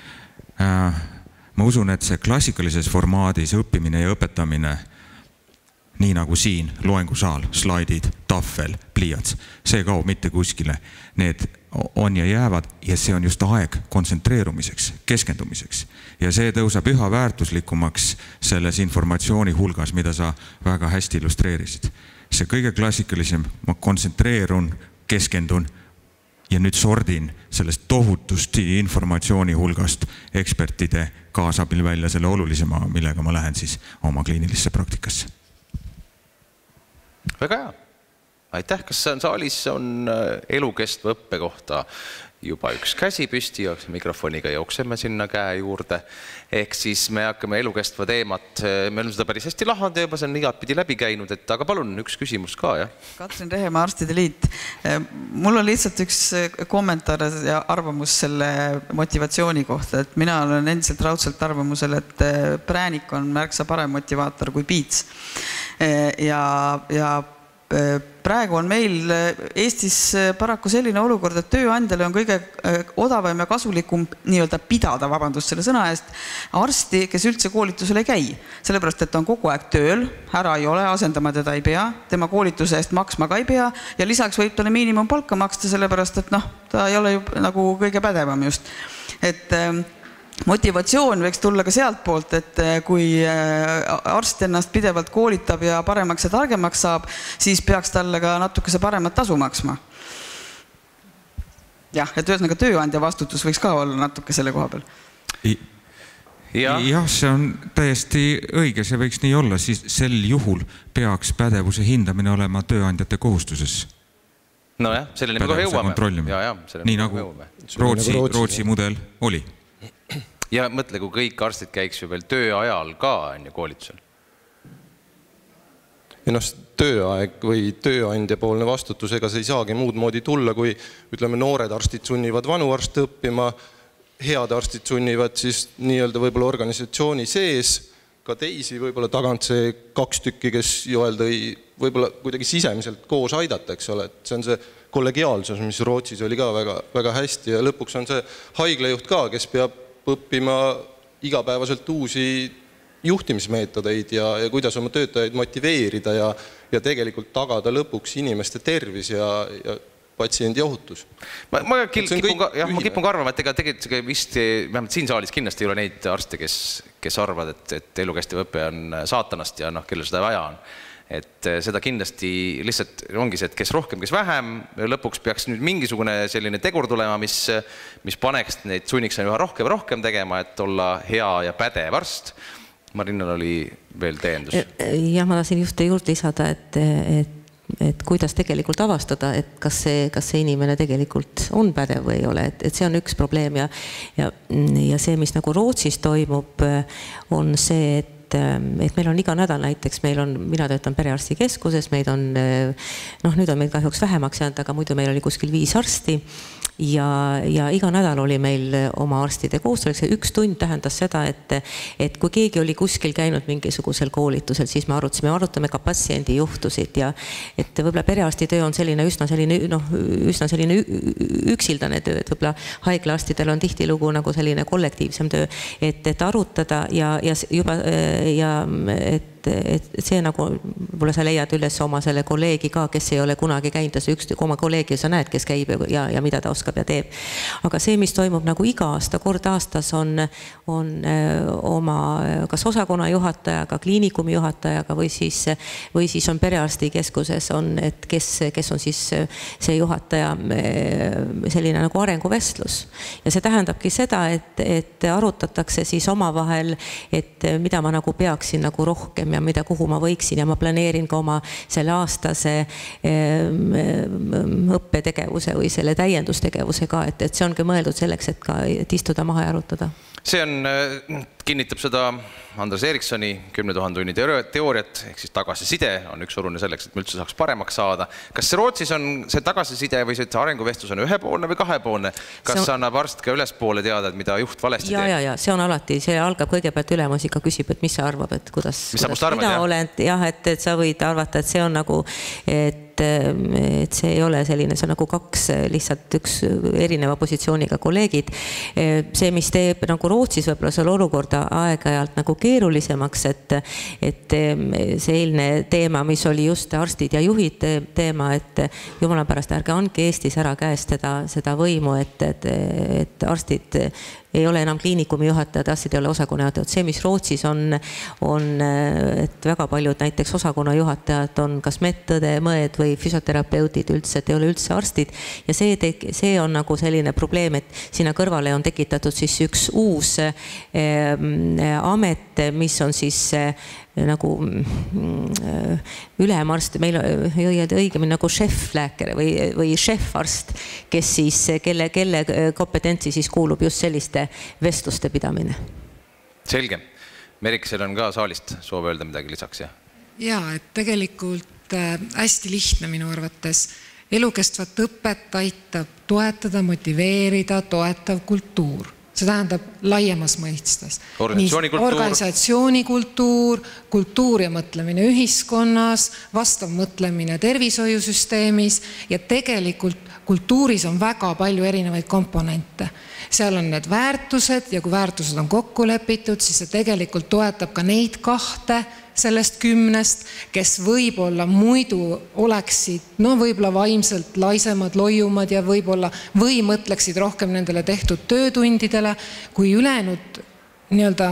Ma usun, et see klassikalises formaadis õppimine ja õpetamine nii nagu siin, loengusaal, slaidid, tahvel, pliiats, see kaob mitte kuskile. Need on ja jäävad ja see on just aeg kontsentreerumiseks, keskendumiseks. Ja see tõuseb üha väärtuslikumaks selles informatsiooni hulgas, mida sa väga hästi illustreerisid. See kõige klassikalisem, ma kontsentreerun, keskendun ja nüüd sordin sellest tohutust informatsiooni hulgast ekspertide kaasabil välja selle olulisema, millega ma lähen siis oma kliinilisse praktikasse. Väga hea. Aitäh, kas saalis on elukestva õppe kohta juba üks käsi püsti ja mikrofoniga jookseme sinna käe juurde. Ehk siis me hakkame elukestva teemat, me oleme seda päris hästi lahanud ja juba see on igatpidi läbi käinud, et aga palun üks küsimus ka, jah? Katrin Rehemaa, Arstide Liit. Mul on lihtsalt üks kommentaar ja arvamus selle motivatsiooni kohta, et mina olen endiselt raudselt arvamusel, et präänik on märksa parem motivaator kui piits. Ja, ja praegu on meil Eestis paraku selline olukord, et tööandjale on kõige odavam ja kasulikum nii-öelda pidada, vabandust selle sõna eest, arsti, kes üldse koolitusele ei käi. Sellepärast, et ta on kogu aeg tööl, ära ei ole, asendama teda ei pea, tema koolituse eest maksma ka ei pea ja lisaks võib talle miinimumpalka maksta, sellepärast, et noh, ta ei ole ju nagu kõige pädevam just. Et motivatsioon võiks tulla ka sealt poolt, et kui arst ennast pidevalt koolitab ja paremaks ja targemaks saab, siis peaks talle ka natukese paremat tasu maksma. Jah, et ühesõnaga tööandja vastutus võiks ka olla natuke selle koha peal. Jah, see on täiesti õige, see võiks nii olla, siis sel juhul peaks pädevuse hindamine olema tööandjate kohustuses. No jah, selleni me kohe jõuame. Nii nagu Rootsi, Rootsi mudel oli. Ja mõtle, kui kõik arstid käiks ju veel töö ajal ka on ju koolitusel. Ja noh, tööaeg või tööandja poolne vastutus, ega see ei saagi muud moodi tulla, kui ütleme, noored arstid sunnivad vanu arste õppima, head arstid sunnivad siis nii-öelda võib-olla organisatsiooni sees, ka teisi võib-olla tagant see kaks tükki, kes Joel tõi võib-olla kuidagi sisemiselt koos aidata, eks ole, et see on see kollegiaalsus, mis Rootsis oli ka väga, väga hästi ja lõpuks on see haiglajuht ka, kes peab õppima igapäevaselt uusi juhtimismeetodeid ja, ja kuidas oma töötajaid motiveerida ja, ja tegelikult tagada lõpuks inimeste tervis ja, ja patsiendi ohutus. Ma, ma, kipun, ka, jah, ma kipun ka arvama, et ega tegelikult vist, vähemalt siin saalis kindlasti ei ole neid arste, kes, kes arvad, et, et elukestev õpe on saatanast ja noh, kellel seda vaja on. Et seda kindlasti lihtsalt ongi see, et kes rohkem, kes vähem, lõpuks peaks nüüd mingisugune selline tegur tulema, mis, mis paneks neid sunniks üha rohkem rohkem tegema, et olla hea ja pädev arst. Marinnal oli veel teendus. Ja ma tahtsin just juurde lisada, et, et et kuidas tegelikult avastada, et kas see, kas see inimene tegelikult on pädev või ei ole, et, et see on üks probleem ja, ja, ja see, mis nagu Rootsis toimub, on see, et et meil on iga nädal näiteks, meil on, mina töötan perearstikeskuses, meid on, noh nüüd on meid kahjuks vähemaks jäänud, aga muidu meil oli kuskil viis arsti ja, ja iga nädal oli meil oma arstide koostööks ja üks tund tähendas seda, et, et kui keegi oli kuskil käinud mingisugusel koolitusel, siis me arutasime, arutame ka patsiendi juhtusid ja et võib-olla perearstitöö on selline üsna selline, noh, üsna selline üksildane töö, et võib-olla haiglaarstidel on tihtilugu nagu selline kollektiivsem töö, et, et arutada ja, ja juba ja et, et see nagu, võib-olla sa leiad üles oma selle kolleegi ka, kes ei ole kunagi käinud, üks oma kolleegi sa näed, kes käib ja, ja mida ta oskab ja teeb. Aga see, mis toimub nagu iga aasta, kord aastas on, on oma kas osakonna juhatajaga, kliinikumi juhatajaga või siis, või siis on perearstikeskuses on, et kes, kes on siis see juhataja selline nagu arenguvestlus. Ja see tähendabki seda, et, et arutatakse siis omavahel, et mida ma nagu peaksin nagu rohkem ja mida, kuhu ma võiksin ja ma planeerin ka oma selle aastase õppetegevuse või selle täiendustegevuse ka, et, et see ongi mõeldud selleks, et ka et istuda maha ja arutada. See on, kinnitab seda Andres Eriksoni kümne tuhande tunni teooriat, ehk siis tagasiside on üks oluline selleks, et me üldse saaks paremaks saada. Kas see Rootsis on see tagasiside või see arenguvestlus on ühepoolne või kahepoolne? Kas see annab arst ka ülespoole teada, et mida juht valesti ja, teeb? Ja, ja, see on alati, see algab kõigepealt ülemus ikka küsib, et mis sa arvab, et kuidas, mis kuidas arvad, mina jah? olen, jah, et, et sa võid arvata, et see on nagu, et et see ei ole selline, see on nagu kaks lihtsalt üks erineva positsiooniga kolleegid. See, mis teeb nagu Rootsis võib-olla selle olukorda aeg-ajalt nagu keerulisemaks, et, et see eilne teema, mis oli just arstid ja juhid teema, et jumala pärast ärge andke Eestis ära käest seda, seda võimu, et, et, et arstid ei ole enam kliinikumi juhatajad, arstid ei ole osakonna juhatajad. See, mis Rootsis on, on, et väga paljud näiteks osakonna juhatajad on kas medõde, mõed või füsioterapeutid üldse, et ei ole üldse arstid. Ja see, see on nagu selline probleem, et sinna kõrvale on tekitatud siis üks uus eh, amet, mis on siis eh, nagu ülemarst, meil õigemini nagu šeflääker või, või šefarst, kes siis, kelle, kelle kompetentsi siis kuulub just selliste vestluste pidamine. Selge. Merikesel on ka saalist soov öelda midagi lisaks, jah? Jaa, et tegelikult hästi lihtne minu arvates. Elukestvat õpet aitab toetada, motiveerida, toetav kultuur. See tähendab laiemas mõistes. Organisatsioonikultuur. Organisatsioonikultuur, kultuur ja mõtlemine ühiskonnas, vastav mõtlemine tervishoiusüsteemis ja tegelikult kultuuris on väga palju erinevaid komponente. Seal on need väärtused ja kui väärtused on kokku lepitud, siis see tegelikult toetab ka neid kahte sellest kümnest, kes võib-olla muidu oleksid, no võib-olla vaimselt laisemad, loiumad ja võib-olla või mõtleksid rohkem nendele tehtud töötundidele, kui ülejäänud nii-öelda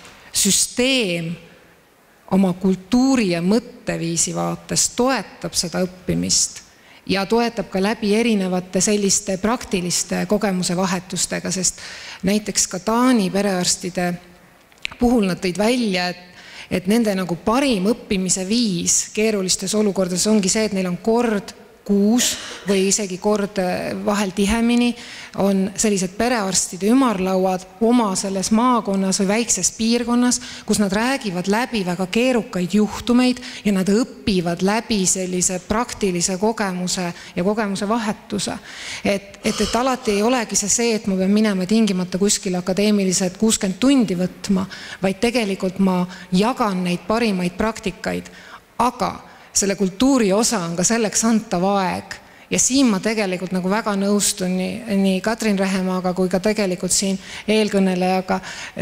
süsteem oma kultuuri ja mõtteviisi vaates toetab seda õppimist ja toetab ka läbi erinevate selliste praktiliste kogemuse vahetustega, sest näiteks ka Taani perearstide puhul nad tõid välja, et et nende nagu parim õppimise viis keerulistes olukordades ongi see, et neil on kord kuus või isegi kord vahel tihemini on sellised perearstide ümarlauad oma selles maakonnas või väikses piirkonnas, kus nad räägivad läbi väga keerukaid juhtumeid ja nad õpivad läbi sellise praktilise kogemuse ja kogemuse vahetuse. Et, et, et alati ei olegi see see, et ma pean minema tingimata kuskil akadeemilised kuuskümmend tundi võtma, vaid tegelikult ma jagan neid parimaid praktikaid, aga selle kultuuri osa on ka selleks antav aeg ja siin ma tegelikult nagu väga nõustun nii, nii Katrin Rehemaga kui ka tegelikult siin eelkõnelejaga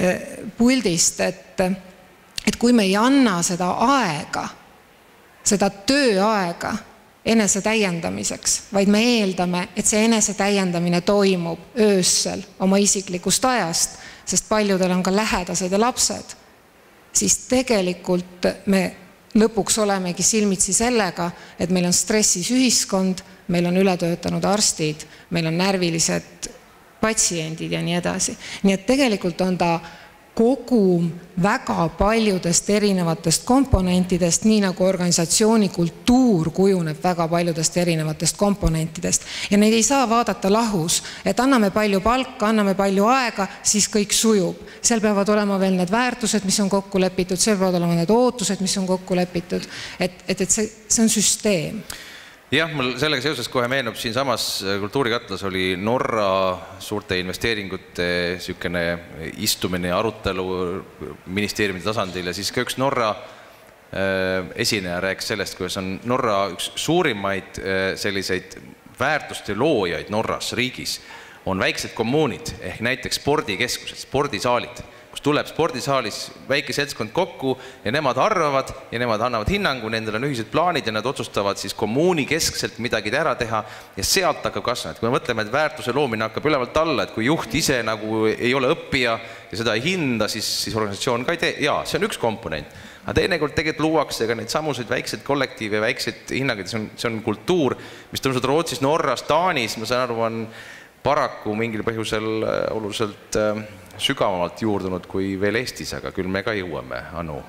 puldist, et, et kui me ei anna seda aega, seda tööaega enese täiendamiseks, vaid me eeldame, et see enese täiendamine toimub öössel oma isiklikust ajast, sest paljudel on ka lähedased ja lapsed, siis tegelikult me lõpuks olemegi silmitsi sellega, et meil on stressis ühiskond, meil on ületöötanud arstid, meil on närvilised patsiendid ja nii edasi. Nii et tegelikult on ta kogum väga paljudest erinevatest komponentidest, nii nagu organisatsiooni kultuur kujuneb väga paljudest erinevatest komponentidest. Ja neid ei saa vaadata lahus, et anname palju palka, anname palju aega, siis kõik sujub. Seal peavad olema veel need väärtused, mis on kokku lepitud, seal peavad olema need ootused, mis on kokku lepitud, et, et, et see, see on süsteem. Jah, mul sellega seoses kohe meenub siin samas Kultuurikatlas oli Norra suurte investeeringute sükene istumine ja arutelu ministeeriumi tasandil ja siis ka üks Norra esineja rääkis sellest, kuidas on Norra üks suurimaid selliseid väärtuste loojaid Norras riigis on väiksed kommuunid ehk näiteks spordikeskused, spordisaalid, kus tuleb spordisaalis väike seltskond kokku ja nemad arvavad ja nemad annavad hinnangu, nendel on ühised plaanid ja nad otsustavad siis kommuuni keskselt midagi ära teha ja sealt hakkab kasvama. Kui me mõtleme, et väärtuse loomine hakkab ülevalt alla, et kui juht ise nagu ei ole õppija ja seda ei hinda, siis, siis organisatsioon ka ei tee. Jaa, see on üks komponent. Aga teinekord tegelikult luuakse ka neid samuseid väikseid kollektiive, väikseid hinnangid, see on, see on kultuur, mis tõusud Rootsis, Norras, Taanis, ma saan aru, on paraku mingil põhjusel oluliselt sügavamalt juurdunud kui veel Eestis, aga küll me ka jõuame, Anu.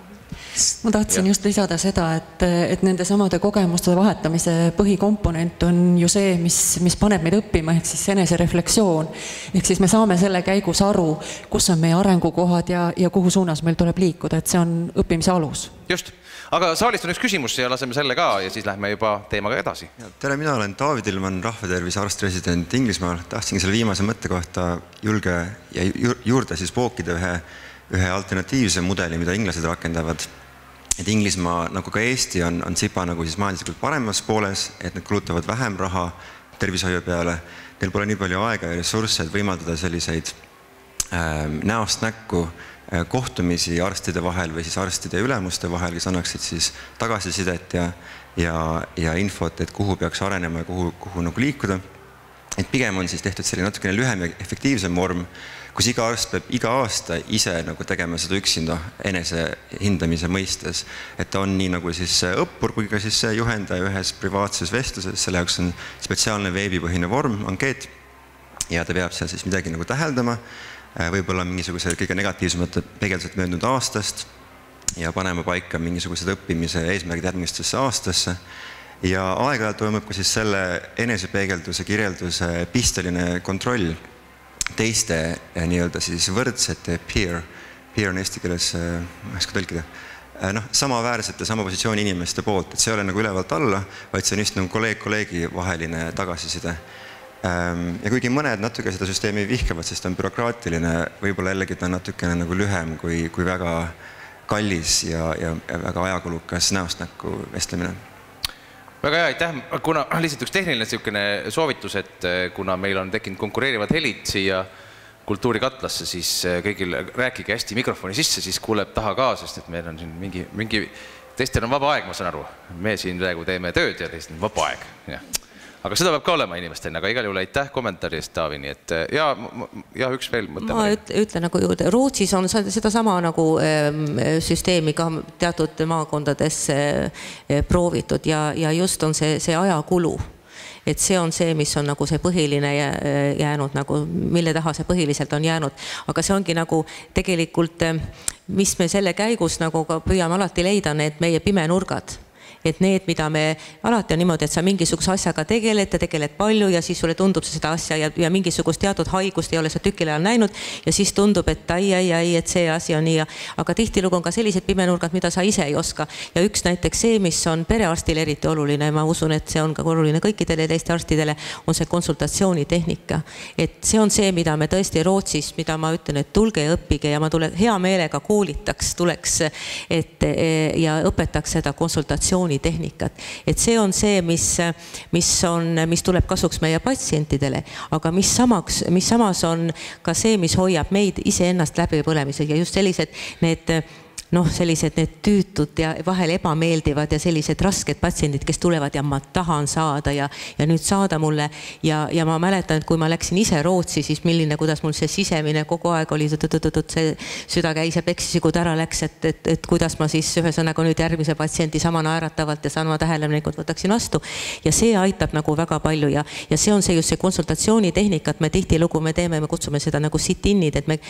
Ma tahtsin just lisada seda, et, et nende samade kogemuste vahetamise põhikomponent on ju see, mis, mis paneb meid õppima, ehk siis enesereflektsioon. Ehk siis me saame selle käigus aru, kus on meie arengukohad ja, ja kuhu suunas meil tuleb liikuda, et see on õppimise alus. Just. Aga saalist on üks küsimus ja laseme selle ka ja siis lähme juba teemaga edasi. Tere, mina olen David Ilman, rahvatervise arst-resident Inglismaal. Tahtsingi selle viimase mõtte kohta julge ja juurde siis pookida ühe, ühe alternatiivse mudeli, mida inglased rakendavad. Et Inglismaa, nagu ka Eesti, on, on sipa nagu siis majanduslikult paremas pooles, et nad kulutavad vähem raha tervishoiu peale. Neil pole nii palju aega ja ressursse, et võimaldada selliseid äh, näost näkku kohtumisi arstide vahel või siis arstide ja ülemuste vahel, kes annaksid siis tagasisidet ja, ja, ja infot, et kuhu peaks arenema ja kuhu, kuhu nagu liikuda. Et pigem on siis tehtud selline natukene lühem ja efektiivsem vorm, kus iga arst peab iga aasta ise nagu tegema seda üksinda enese hindamise mõistes. Et ta on nii nagu siis õppur kui ka siis juhendaja ühes privaatses vestluses, selle jaoks on spetsiaalne veebipõhine vorm, ankeet ja ta peab seal siis midagi nagu täheldama, võib-olla mingisugused kõige negatiivsemad peegeldused möödunud aastast ja panema paika mingisugused õppimise eesmärgid järgmistesse aastasse. Ja aeg-ajalt toimub ka siis selle enesepeegelduse, kirjelduse pisteline kontroll teiste nii-öelda siis võrdsete peer, peer on eesti keeles, ma ei oska tõlkida, noh, samaväärsete, sama positsiooni inimeste poolt, et see ei ole nagu ülevalt alla, vaid see on just nagu kolleeg-kolleegi vaheline tagasiside. Ja kuigi mõned natuke seda süsteemi vihkavad, sest ta on bürokraatiline, võib-olla jällegi ta on natukene nagu lühem kui, kui väga kallis ja, ja väga ajakulukas näost näkku vestlemine. Väga hea, aitäh. Kuna lihtsalt üks tehniline siukene soovitus, et kuna meil on tekkinud konkureerivad helid siia Kultuurikatlasse, siis kõigil rääkige hästi mikrofoni sisse, siis kuuleb taha ka, sest et meil on siin mingi, mingi teistel on vaba aeg, ma saan aru. Me siin praegu teeme tööd ja teistel on vaba aeg. Ja. Aga seda peab ka olema inimestena, aga igal juhul aitäh kommentaari eest, Taavi, nii et ja, ja üks veel mõte. Ma ütlen nagu juurde, Rootsis on seda sama nagu süsteemi ka teatud maakondades proovitud ja, ja just on see, see ajakulu. Et see on see, mis on nagu see põhiline jäänud, nagu, mille taha see põhiliselt on jäänud. Aga see ongi nagu tegelikult, mis me selle käigus nagu ka püüame alati leida, need meie pimenurgad. Et need, mida me alati on niimoodi, et sa mingisuguse asjaga tegeled ja tegeled palju ja siis sulle tundub seda asja ja, ja mingisugust teatud haigust ei ole sa tükil ajal näinud ja siis tundub, et ai, ai, ai, et see asi on nii. Aga tihtilugu on ka sellised pimenurgad, mida sa ise ei oska. Ja üks näiteks see, mis on perearstile eriti oluline, ma usun, et see on ka oluline kõikidele teiste arstidele, on see konsultatsioonitehnika. Et see on see, mida me tõesti Rootsis, mida ma ütlen, et tulge ja õppige ja ma tule, hea meelega koolitaks, tuleks et, ja õpetaks seda konsultatsiooni tehnikat. Et see on see, mis, mis, on, mis tuleb kasuks meie patsientidele, aga mis, samaks, mis samas on ka see, mis hoiab meid iseennast läbi põlemisel ja just sellised need noh, sellised need tüütud ja vahel ebameeldivad ja sellised rasked patsiendid, kes tulevad ja ma tahan saada ja, ja nüüd saada mulle ja, ja ma mäletan, et kui ma läksin ise Rootsi, siis milline, kuidas mul see sisemine kogu aeg oli, see süda käis ja peksisi, kui ta ära läks, et, et, et kuidas ma siis ühesõnaga nüüd järgmise patsiendi sama naeratavalt ja saan ma tähelepanelikult võtaksin vastu ja see aitab nagu väga palju ja, ja see on see just see konsultatsioonitehnikat, me tihtilugu me teeme, me kutsume seda nagu sit-innid, et me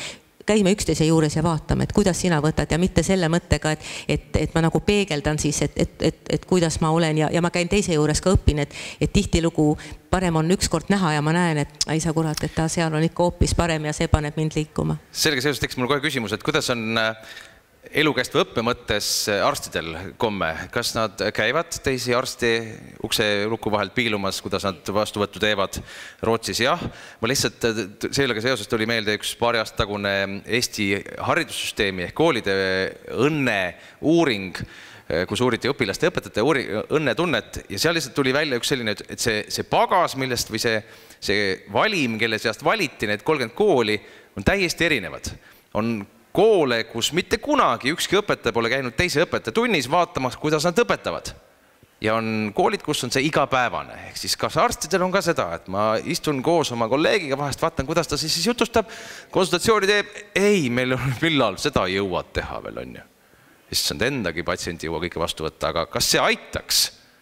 käime üksteise juures ja vaatame, et kuidas sina võtad ja mitte selle mõttega, et, et, et ma nagu peegeldan siis, et, et, et, et kuidas ma olen ja, ja ma käin teise juures ka õpin, et, et tihtilugu parem on ükskord näha ja ma näen, et ei saa kurat, et ta seal on ikka hoopis parem ja see paneb mind liikuma. Selge seoses teeks mul kohe küsimus, et kuidas on elukestva õppe mõttes arstidel komme? Kas nad käivad teisi arsti ukse luku vahelt piilumas, kuidas nad vastuvõttu teevad Rootsis? Jah, ma lihtsalt sellega seoses tuli meelde üks paari aasta tagune Eesti haridussüsteemi ehk koolide õnne uuring, kus uuriti õpilaste ja õpetajate õnnetunnet ja seal lihtsalt tuli välja üks selline, et see, see pagas, millest või see, see valim, kelle seast valiti need kolmkümmend kooli, on täiesti erinevad. On koole, kus mitte kunagi ükski õpetaja pole käinud teise õpetaja tunnis vaatamas, kuidas nad õpetavad. Ja on koolid, kus on see igapäevane. Ehk siis kas arstidel on ka seda, et ma istun koos oma kolleegiga, vahest vaatan, kuidas ta siis jutustab, konsultatsiooni teeb, ei, meil on millal seda jõuad teha veel, on ju. Issand endagi patsient jõua kõike vastu võtta, aga kas see aitaks?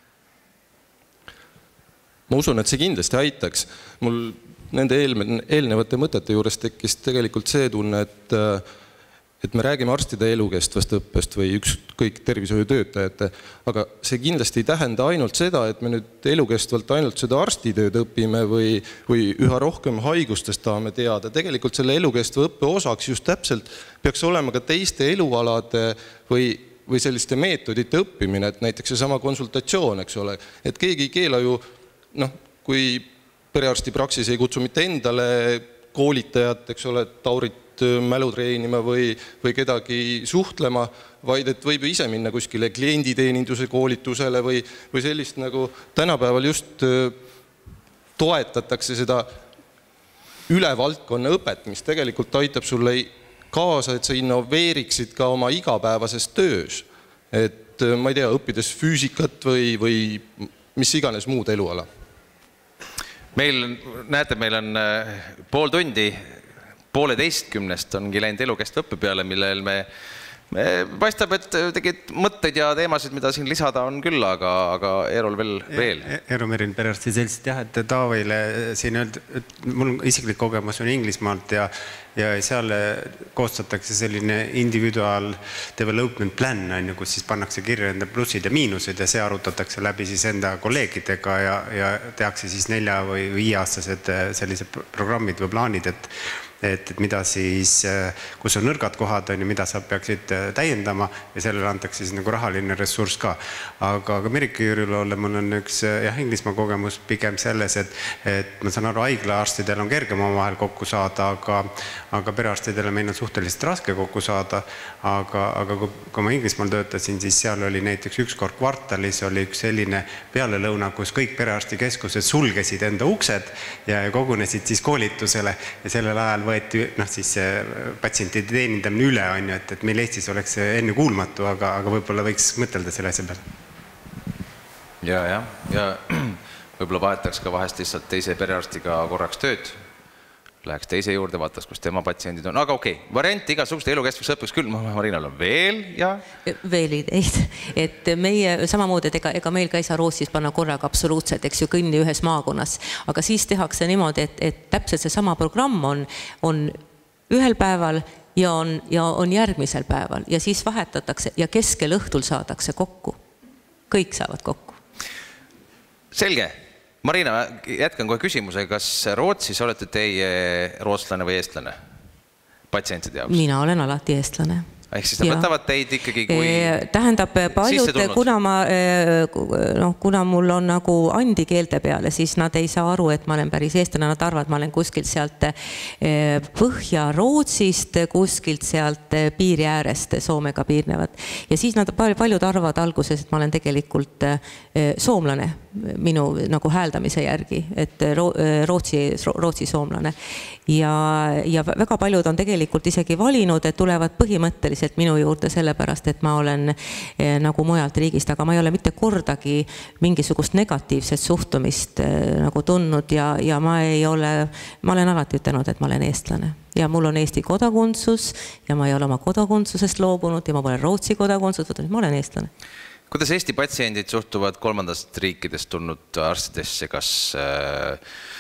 Ma usun, et see kindlasti aitaks. Mul nende eelnevate mõtete juures tekkis tegelikult see tunne, et et me räägime arstide elukestvast õppest või ükskõik tervishoiutöötajate, aga see kindlasti ei tähenda ainult seda, et me nüüd elukestvalt ainult seda arstitööd õpime või, või üha rohkem haigustest tahame teada. Tegelikult selle elukestva õppe osaks just täpselt peaks olema ka teiste elualade või, või selliste meetodite õppimine, et näiteks see sama konsultatsioon, eks ole, et keegi ei keela ju, noh, kui perearsti praksis ei kutsu mitte endale koolitajat, eks ole, Taurit mälu treenima või, või kedagi suhtlema, vaid et võib ise minna kuskile klienditeeninduse koolitusele või, või sellist nagu tänapäeval just toetatakse seda ülevaldkonna õpet, mis tegelikult aitab sulle kaasa, et sa innoveeriksid ka oma igapäevases töös. Et ma ei tea, õppides füüsikat või, või mis iganes muud eluala. Meil, näete, meil on pool tundi pooleteistkümnest ongi läinud elukestva õppe peale, millel me, me paistab, et tegid mõtteid ja teemasid, mida siin lisada on küll, aga, aga Eerol veel veel. Eero Merin perearsti seltsid jah, et Taavile siin öelda, et mul isiklik kogemus on Inglismaalt ja, ja seal koostatakse selline individual development plan, kus siis pannakse kirja enda plussid ja miinused ja see arutatakse läbi siis enda kolleegidega ja, ja tehakse siis nelja või viieaastased sellised programmid või plaanid, et et mida siis, kus on nõrgad kohad, on ju, mida sa peaksid täiendama ja sellele antakse siis nagu rahaline ressurss ka. Aga ka Merike Jüriloole mul on üks jah, Inglismaa kogemus pigem selles, et, et ma saan aru, haiglaarstidel on kergem omavahel kokku saada, aga, aga perearstidele meil on suhteliselt raske kokku saada, aga, aga kui, kui ma Inglismaal töötasin, siis seal oli näiteks üks kord kvartalis oli üks selline pealelõuna, kus kõik perearstikeskused sulgesid enda uksed ja kogunesid siis koolitusele ja sellel ajal võeti noh, siis patsientide teenindamine üle, on ju, et, et meil Eestis oleks enne kuulmatu, aga, aga võib-olla võiks mõtelda selle asja peale. Ja, ja, ja võib-olla vahetaks ka vahest lihtsalt teise perearstiga korraks tööd, läheks teise juurde, vaataks, kus tema patsiendid on, aga okei, okay. Variant igasugust elukestvaks õppeks küll, Marinal on veel ja... Veel ideid, et meie samamoodi, et ega, ega meil ka ei saa Rootsis panna korraga absoluutselt, eks ju, kõnni ühes maakonnas, aga siis tehakse niimoodi, et, et täpselt see sama programm on, on ühel päeval ja on, ja on järgmisel päeval ja siis vahetatakse ja keskel õhtul saadakse kokku. Kõik saavad kokku. Selge. Marina, jätkan kohe küsimuse, kas Rootsis olete teie rootslane või eestlane patsientide jaoks? Mina olen alati eestlane. Ehk siis nad võtavad teid ikkagi kui tähendab paljud, kuna, ma, no, kuna mul on nagu andi keelte peale, siis nad ei saa aru, et ma olen päris eestlane, nad arvad, ma olen kuskilt sealt Põhja-Rootsist, kuskilt sealt piiri äärest Soomega piirnevad. Ja siis nad paljud arvavad alguses, et ma olen tegelikult soomlane minu nagu hääldamise järgi, et Rootsi, Rootsi soomlane. Ja, ja väga paljud on tegelikult isegi valinud, et tulevad põhimõtteliselt minu juurde sellepärast, et ma olen eh, nagu mujalt riigist, aga ma ei ole mitte kordagi mingisugust negatiivset suhtumist eh, nagu tundnud ja, ja ma ei ole, ma olen alati ütelnud, et ma olen eestlane. Ja mul on Eesti kodakondsus ja ma ei ole oma kodakondsusest loobunud ja ma pole Rootsi kodakondsus, võtnud, ma olen eestlane. Kuidas Eesti patsiendid suhtuvad kolmandast riikidest tulnud arstidesse, kas,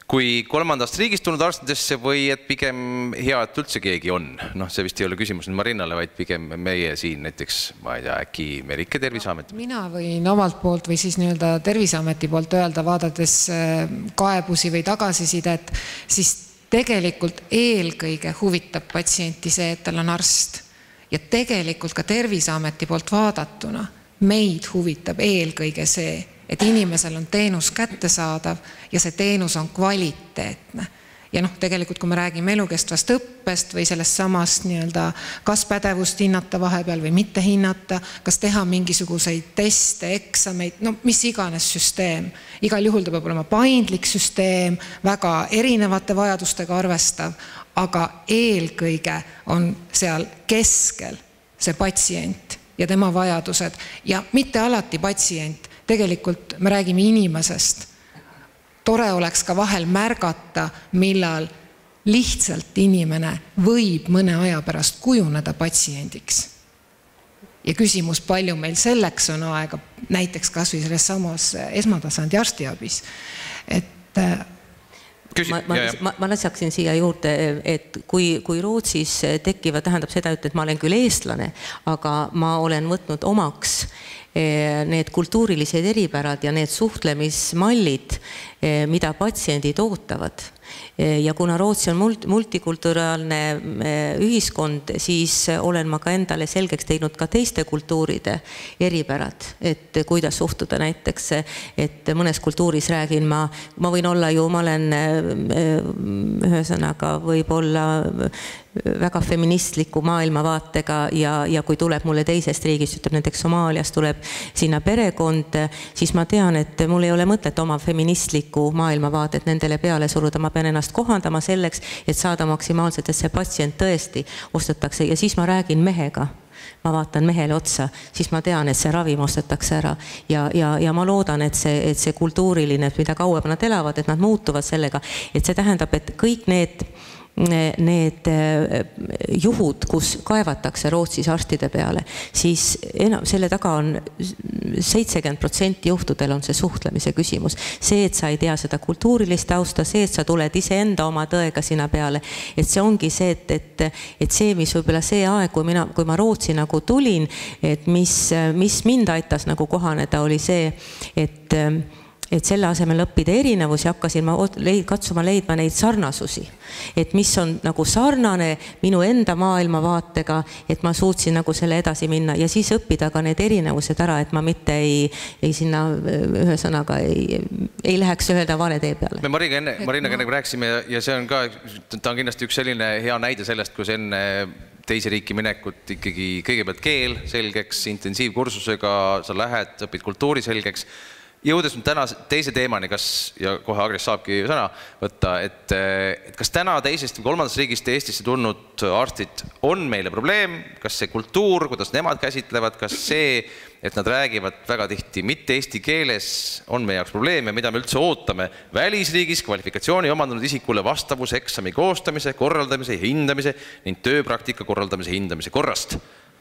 kui kolmandast riigist tulnud arstidesse või et pigem hea, et üldse keegi on? Noh, see vist ei ole küsimus Marinale, vaid pigem meie siin näiteks, ma ei tea, äkki Merike Terviseamet? Mina võin omalt poolt või siis nii-öelda Terviseameti poolt öelda, vaadates kaebusi või tagasisidet, siis tegelikult eelkõige huvitab patsienti see, et tal on arst. Ja tegelikult ka Terviseameti poolt vaadatuna meid huvitab eelkõige see, et inimesel on teenus kättesaadav ja see teenus on kvaliteetne. Ja noh, tegelikult kui me räägime elukestvast õppest või sellest samast nii-öelda kas pädevust hinnata vahepeal või mitte hinnata, kas teha mingisuguseid teste, eksameid, no mis iganes süsteem. Igal juhul ta peab olema paindlik süsteem, väga erinevate vajadustega arvestav, aga eelkõige on seal keskel see patsient ja tema vajadused ja mitte alati patsient. Tegelikult me räägime inimesest. Tore oleks ka vahel märgata, millal lihtsalt inimene võib mõne aja pärast kujuneda patsiendiks. Ja küsimus, palju meil selleks on aega, näiteks kas või selles samas esmatasandi arstiabis. Et Küsi, ma, ma, ma, ma lasaksin siia juurde, et kui, kui Rootsis tekivad, tähendab seda, et ma olen küll eestlane, aga ma olen võtnud omaks need kultuurilised eripärad ja need suhtlemismallid, mida patsiendid ootavad. Ja kuna Rootsi on multikulturaalne ühiskond, siis olen ma ka endale selgeks teinud ka teiste kultuuride eripärad, et kuidas suhtuda näiteks, et mõnes kultuuris räägin ma, ma võin olla ju, ma olen ühesõnaga võib-olla väga feministliku maailmavaatega ja, ja kui tuleb mulle teisest riigist, ütleb näiteks Somaalias tuleb sinna perekond, siis ma tean, et mul ei ole mõtet oma feministliku maailmavaadet nendele peale suruda, ma pean ennast kohandama selleks, et saada maksimaalselt, et see patsient tõesti ostetakse ja siis ma räägin mehega. Ma vaatan mehele otsa, siis ma tean, et see ravim ostetakse ära ja, ja, ja ma loodan, et see, et see kultuuriline, mida kauem nad elavad, et nad muutuvad sellega, et see tähendab, et kõik need need juhud, kus kaevatakse Rootsis arstide peale, siis enam, selle taga on seitsekümmend protsenti juhtudel on see suhtlemise küsimus. See, et sa ei tea seda kultuurilist tausta, see, et sa tuled ise enda oma tõega sinna peale, et see ongi see, et, et, et see, mis võib-olla see aeg, kui, mina, kui ma Rootsi nagu tulin, et mis, mis mind aitas nagu kohaneda, oli see, et et selle asemel õppida erinevusi, hakkasin ma leid, katsuma leidma neid sarnasusi. Et mis on nagu sarnane minu enda maailmavaatega, et ma suutsin nagu selle edasi minna ja siis õppida ka need erinevused ära, et ma mitte ei, ei sinna ühe sõnaga ei, ei läheks öelda vale tee peale. Me Marinaga enne, Marinaga enne rääkisime ja see on ka, ta on kindlasti üks selline hea näide sellest, kus enne teise riiki minekut ikkagi kõigepealt keel selgeks, intensiivkursusega sa lähed, õpid kultuuri selgeks. Jõudes nüüd täna teise teemani, kas, ja kohe Agris saabki sõna võtta, et, et kas täna teisest või kolmandast riigist Eestisse tulnud arstid on meile probleem, kas see kultuur, kuidas nemad käsitlevad, kas see, et nad räägivad väga tihti mitte eesti keeles, on meie jaoks probleem ja mida me üldse ootame välisriigis kvalifikatsiooni omandanud isikule vastavuseksami koostamise, korraldamise ja hindamise ning tööpraktika korraldamise hindamise korrast.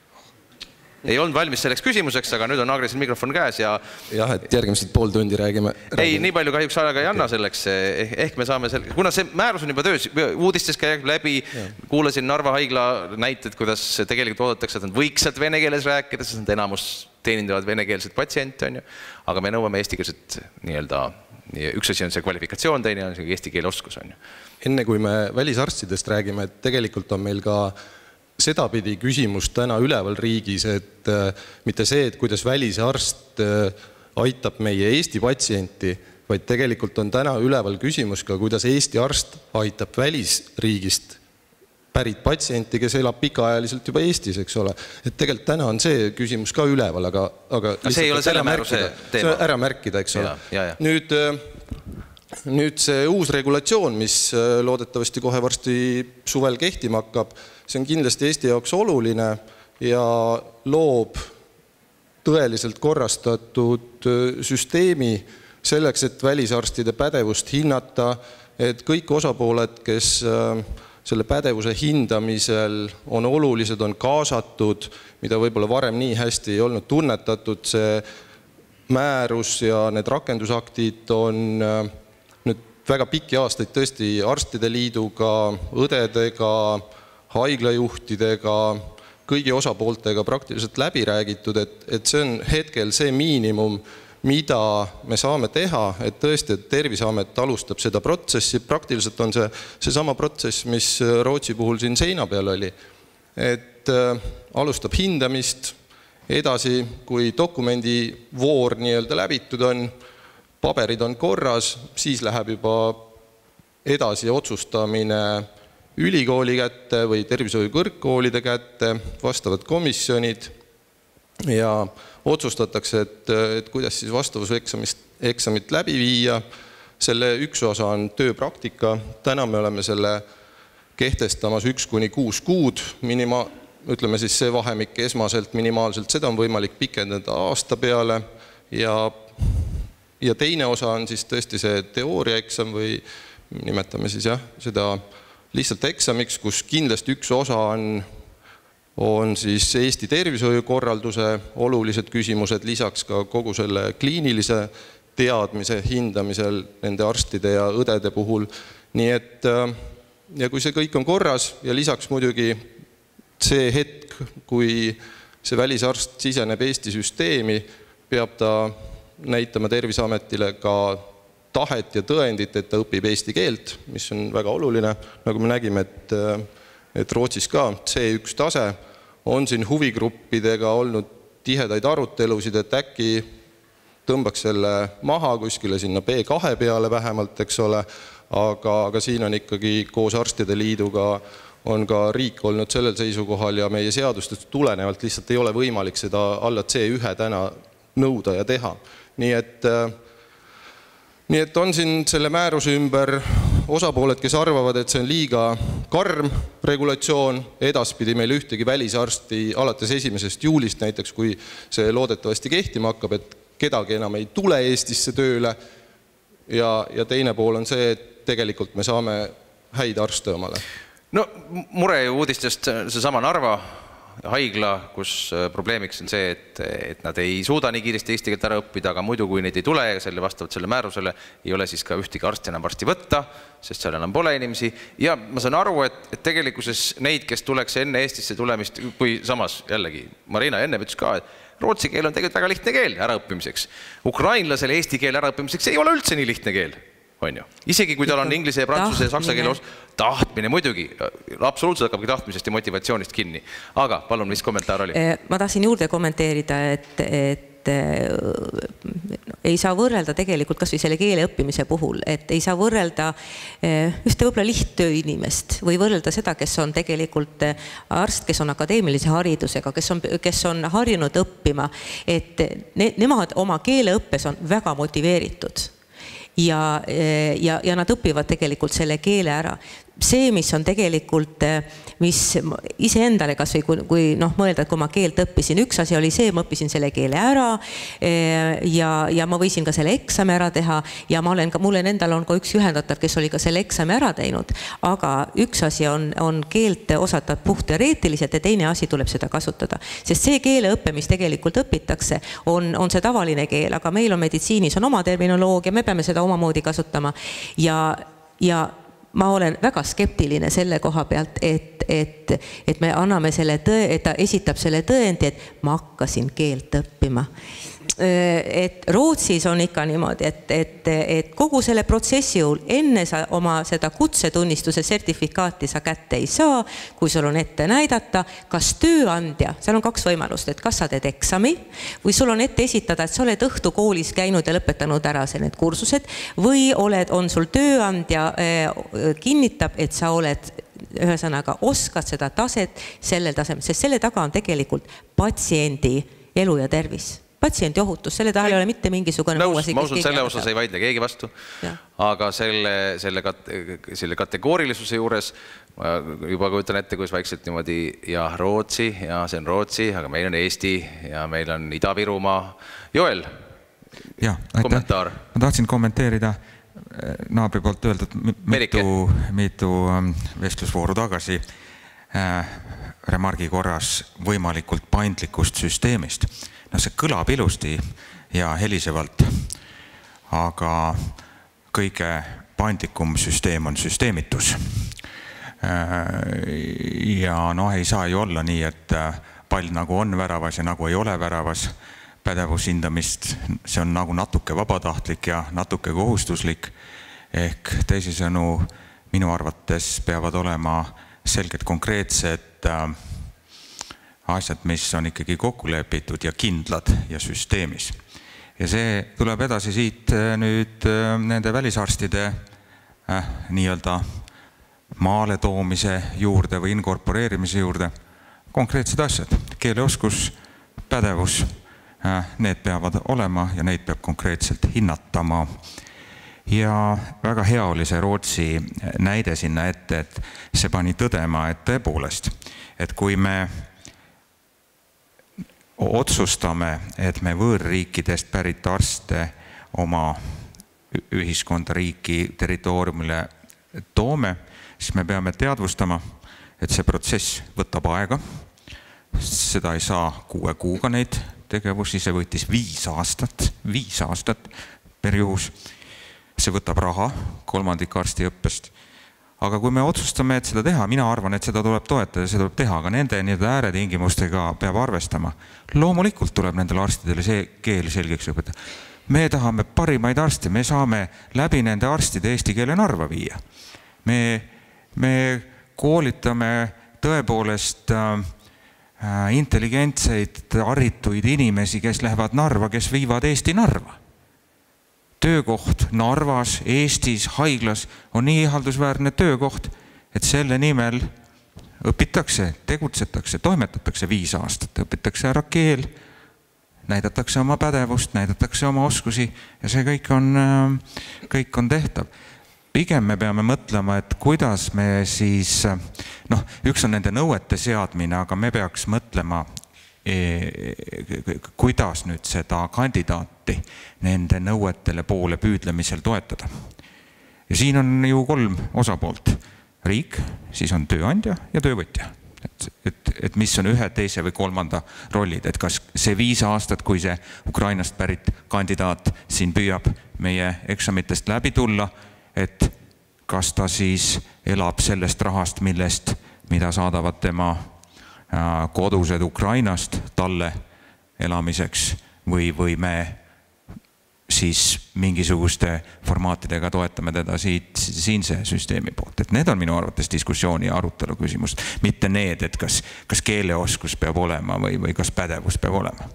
Ei olnud valmis selleks küsimuseks, aga nüüd on Agrisil mikrofon käes ja... Jah, et järgmised pool tundi räägime. Ei, nii palju kahjuks aega ei anna selleks. Ehk me saame selle... Kuna see määrus on juba töös, uudistes käib läbi, kuulasin Narva haigla näited, kuidas tegelikult oodatakse, et nad võiks sealt vene keeles rääkida, sest nad enamus teenindavad venekeelset patsiente, on ju. Aga me nõuame eestikeelset nii-öelda... Üks asi on see kvalifikatsioon, teine on see eesti keele oskus, on ju. Enne kui me välisarstidest räägime, et tegelikult on meil ka sedapidi küsimus täna üleval riigis, et mitte see, et kuidas välisarst aitab meie Eesti patsienti, vaid tegelikult on täna üleval küsimus ka, kuidas Eesti arst aitab välisriigist pärit patsienti, kes elab pikaajaliselt juba Eestis, eks ole. Et tegelikult täna on see küsimus ka üleval, aga... aga see ei ole selle määruse teema. See ära märkida, eks ole. Ja, ja. Nüüd, nüüd see uus regulatsioon, mis loodetavasti kohe varsti suvel kehtima hakkab, see on kindlasti Eesti jaoks oluline ja loob tõeliselt korrastatud süsteemi selleks, et välisarstide pädevust hinnata, et kõik osapooled, kes selle pädevuse hindamisel on olulised, on kaasatud, mida võib-olla varem nii hästi ei olnud tunnetatud, see määrus ja need rakendusaktid on nüüd väga pikki aastaid tõesti arstide liiduga, õdedega, haiglajuhtidega, kõigi osapooltega praktiliselt läbi räägitud, et, et see on hetkel see miinimum, mida me saame teha, et tõesti, et Terviseamet alustab seda protsessi, praktiliselt on see, see sama protsess, mis Rootsi puhul siin seina peal oli, et äh, alustab hindamist, edasi, kui dokumendi voor nii-öelda läbitud on, paberid on korras, siis läheb juba edasi otsustamine ülikooli kätte või tervishoiu kõrgkoolide kätte, vastavad komisjonid ja otsustatakse, et, et kuidas siis vastavuseksamist, eksamit läbi viia. Selle üks osa on tööpraktika. Täna me oleme selle kehtestamas üks kuni kuus kuud, minima, ütleme siis see vahemik esmaselt minimaalselt, seda on võimalik pikendada aasta peale ja, ja teine osa on siis tõesti see teooriaeksam või nimetame siis jah, seda lihtsalt eksamiks, kus kindlasti üks osa on on siis Eesti tervishoiukorralduse olulised küsimused, lisaks ka kogu selle kliinilise teadmise hindamisel nende arstide ja õdede puhul. Nii et, ja kui see kõik on korras ja lisaks muidugi see hetk, kui see välisarst siseneb Eesti süsteemi, peab ta näitama Terviseametile ka tahet ja tõendit, et ta õpib eesti keelt, mis on väga oluline, nagu me nägime, et et Rootsis ka C üks tase on siin huvigruppidega olnud tihedaid arutelusid, et äkki tõmbaks selle maha kuskile sinna B kahe peale vähemalt, eks ole, aga, aga siin on ikkagi koos arstide liiduga on ka riik olnud sellel seisukohal ja meie seadustest tulenevalt lihtsalt ei ole võimalik seda alla C üks täna nõuda ja teha. Nii et Nii et on siin selle määruse ümber osapooled, kes arvavad, et see on liiga karm regulatsioon, edaspidi meil ühtegi välisarsti alates esimesest juulist näiteks, kui see loodetavasti kehtima hakkab, et kedagi enam ei tule Eestisse tööle ja, ja teine pool on see, et tegelikult me saame häid arste omale. No mure uudistest see sama Narva haigla, kus probleemiks on see, et, et nad ei suuda nii kiiresti eesti keelt ära õppida, aga muidu kui neid ei tule ja selle vastavalt selle määrusele ei ole siis ka ühtegi arsti enam arsti võtta, sest seal enam pole inimesi. Ja ma saan aru, et, et tegelikkuses neid, kes tuleks enne Eestisse tulemist, kui samas jällegi Marina enne ütles ka, et rootsi keel on tegelikult väga lihtne keel äraõppimiseks. Ukrainlasele eesti keel äraõppimiseks ei ole üldse nii lihtne keel. On ju. Isegi kui tal on inglise ja prantsuse ja saksa keele os... tahtmine muidugi, absoluutselt hakkabki tahtmisest ja motivatsioonist kinni. Aga palun, mis kommentaar oli? Ma tahtsin juurde kommenteerida, et, et ei saa võrrelda tegelikult kas või selle keele õppimise puhul, et ei saa võrrelda ühte võib-olla lihttöö inimest või võrrelda seda, kes on tegelikult arst, kes on akadeemilise haridusega, kes on, kes on harjunud õppima, et ne, nemad oma keeleõppes on väga motiveeritud. Ja, ja, ja nad õpivad tegelikult selle keele ära. See, mis on tegelikult, mis iseendale kas või kui, kui noh, mõelda, et kui ma keelt õppisin, üks asi oli see, ma õppisin selle keele ära ja, ja ma võisin ka selle eksami ära teha ja ma olen ka, mul endal on ka üks ühendatav, kes oli ka selle eksami ära teinud, aga üks asi on, on keelt osata puhtteoreetiliselt ja teine asi tuleb seda kasutada, sest see keeleõppe, mis tegelikult õpitakse, on, on see tavaline keel, aga meil on meditsiinis on oma terminoloogia, me peame seda omamoodi kasutama ja, ja ma olen väga skeptiline selle koha pealt, et, et, et me anname selle tõe, et ta esitab selle tõendi, et ma hakkasin keelt õppima. Et Rootsis on ikka niimoodi, et, et, et kogu selle protsessi juhul enne sa oma seda kutsetunnistuse sertifikaati sa kätte ei saa, kui sul on ette näidata, kas tööandja, seal on kaks võimalust, et kas sa teed eksami või sul on ette esitada, et sa oled õhtu koolis käinud ja lõpetanud ära see need kursused või oled, on sul tööandja kinnitab, et sa oled ühesõnaga oskad seda taset sellel tasemel, sest selle taga on tegelikult patsiendi elu ja tervis. Patsiendi ohutus, selle tahal ei ole mitte mingisugune nõus, ma usun, selle osas ei vaidle keegi vastu, ja. Aga selle, selle, selle kategoorilisuse juures juba kujutan ette, kus vaikselt niimoodi ja Rootsi ja see on Rootsi, aga meil on Eesti ja meil on Ida-Virumaa. Joel, ja, kommentaar. Ma tahtsin kommenteerida naabri poolt öeldud mitu, mitu vestlusvooru tagasi äh, remargi korras võimalikult paindlikust süsteemist. No see kõlab ilusti ja helisevalt, aga kõige paindlikum süsteem on süsteemitus. Ja noh, ei saa ju olla nii, et pall nagu on väravas ja nagu ei ole väravas. Pädevushindamist, see on nagu natuke vabatahtlik ja natuke kohustuslik. Ehk teisisõnu minu arvates peavad olema selged konkreetsed asjad, mis on ikkagi kokku lepitud ja kindlad ja süsteemis. Ja see tuleb edasi siit nüüd nende välisarstide äh, nii-öelda maale toomise juurde või inkorporeerimise juurde. Konkreetsed asjad, keeleoskus, pädevus, äh, need peavad olema ja neid peab konkreetselt hinnatama. Ja väga hea oli see Rootsi näide sinna ette, et see pani tõdema, et tõepoolest, et kui me otsustame, et me võõrriikidest pärit arste oma ühiskonda, riiki, territooriumile toome, siis me peame teadvustama, et see protsess võtab aega. Seda ei saa kuue kuuga neid tegevusi, see võttis viis aastat, viis aastat per juhus. See võtab raha, kolmandik arstiõppest. Aga kui me otsustame, et seda teha, mina arvan, et seda tuleb toetada, seda tuleb teha, aga nende nii-öelda ääretingimustega peab arvestama. Loomulikult tuleb nendele arstidele see keel selgeks õpetada. Me tahame parimaid arste, me saame läbi nende arstide eesti keele Narva viia. Me, me koolitame tõepoolest äh, intelligentseid, harituid inimesi, kes lähevad Narva, kes viivad Eesti Narva. Töökoht Narvas, Eestis, haiglas on nii ihaldusväärne töökoht, et selle nimel õpitakse, tegutsetakse, toimetatakse viis aastat, õpitakse ära keel, näidatakse oma pädevust, näidatakse oma oskusi ja see kõik on, kõik on tehtav. Pigem me peame mõtlema, et kuidas me siis, noh, üks on nende nõuete seadmine, aga me peaks mõtlema, kuidas nüüd seda kandidaati nende nõuetele poole püüdlemisel toetada. Ja siin on ju kolm osapoolt. Riik, siis on tööandja ja töövõtja. Et, et, et mis on ühe, teise või kolmanda rollid. Et kas see viis aastat, kui see Ukrainast pärit kandidaat siin püüab meie eksamitest läbi tulla, et kas ta siis elab sellest rahast, millest, mida saadavad tema kodused Ukrainast talle elamiseks või, või me siis mingisuguste formaatidega toetame teda siit, siinse süsteemi poolt. Et need on minu arvates diskussiooni ja arutelu küsimus. Mitte need, et kas, kas keeleoskus peab olema või, või kas pädevus peab olema.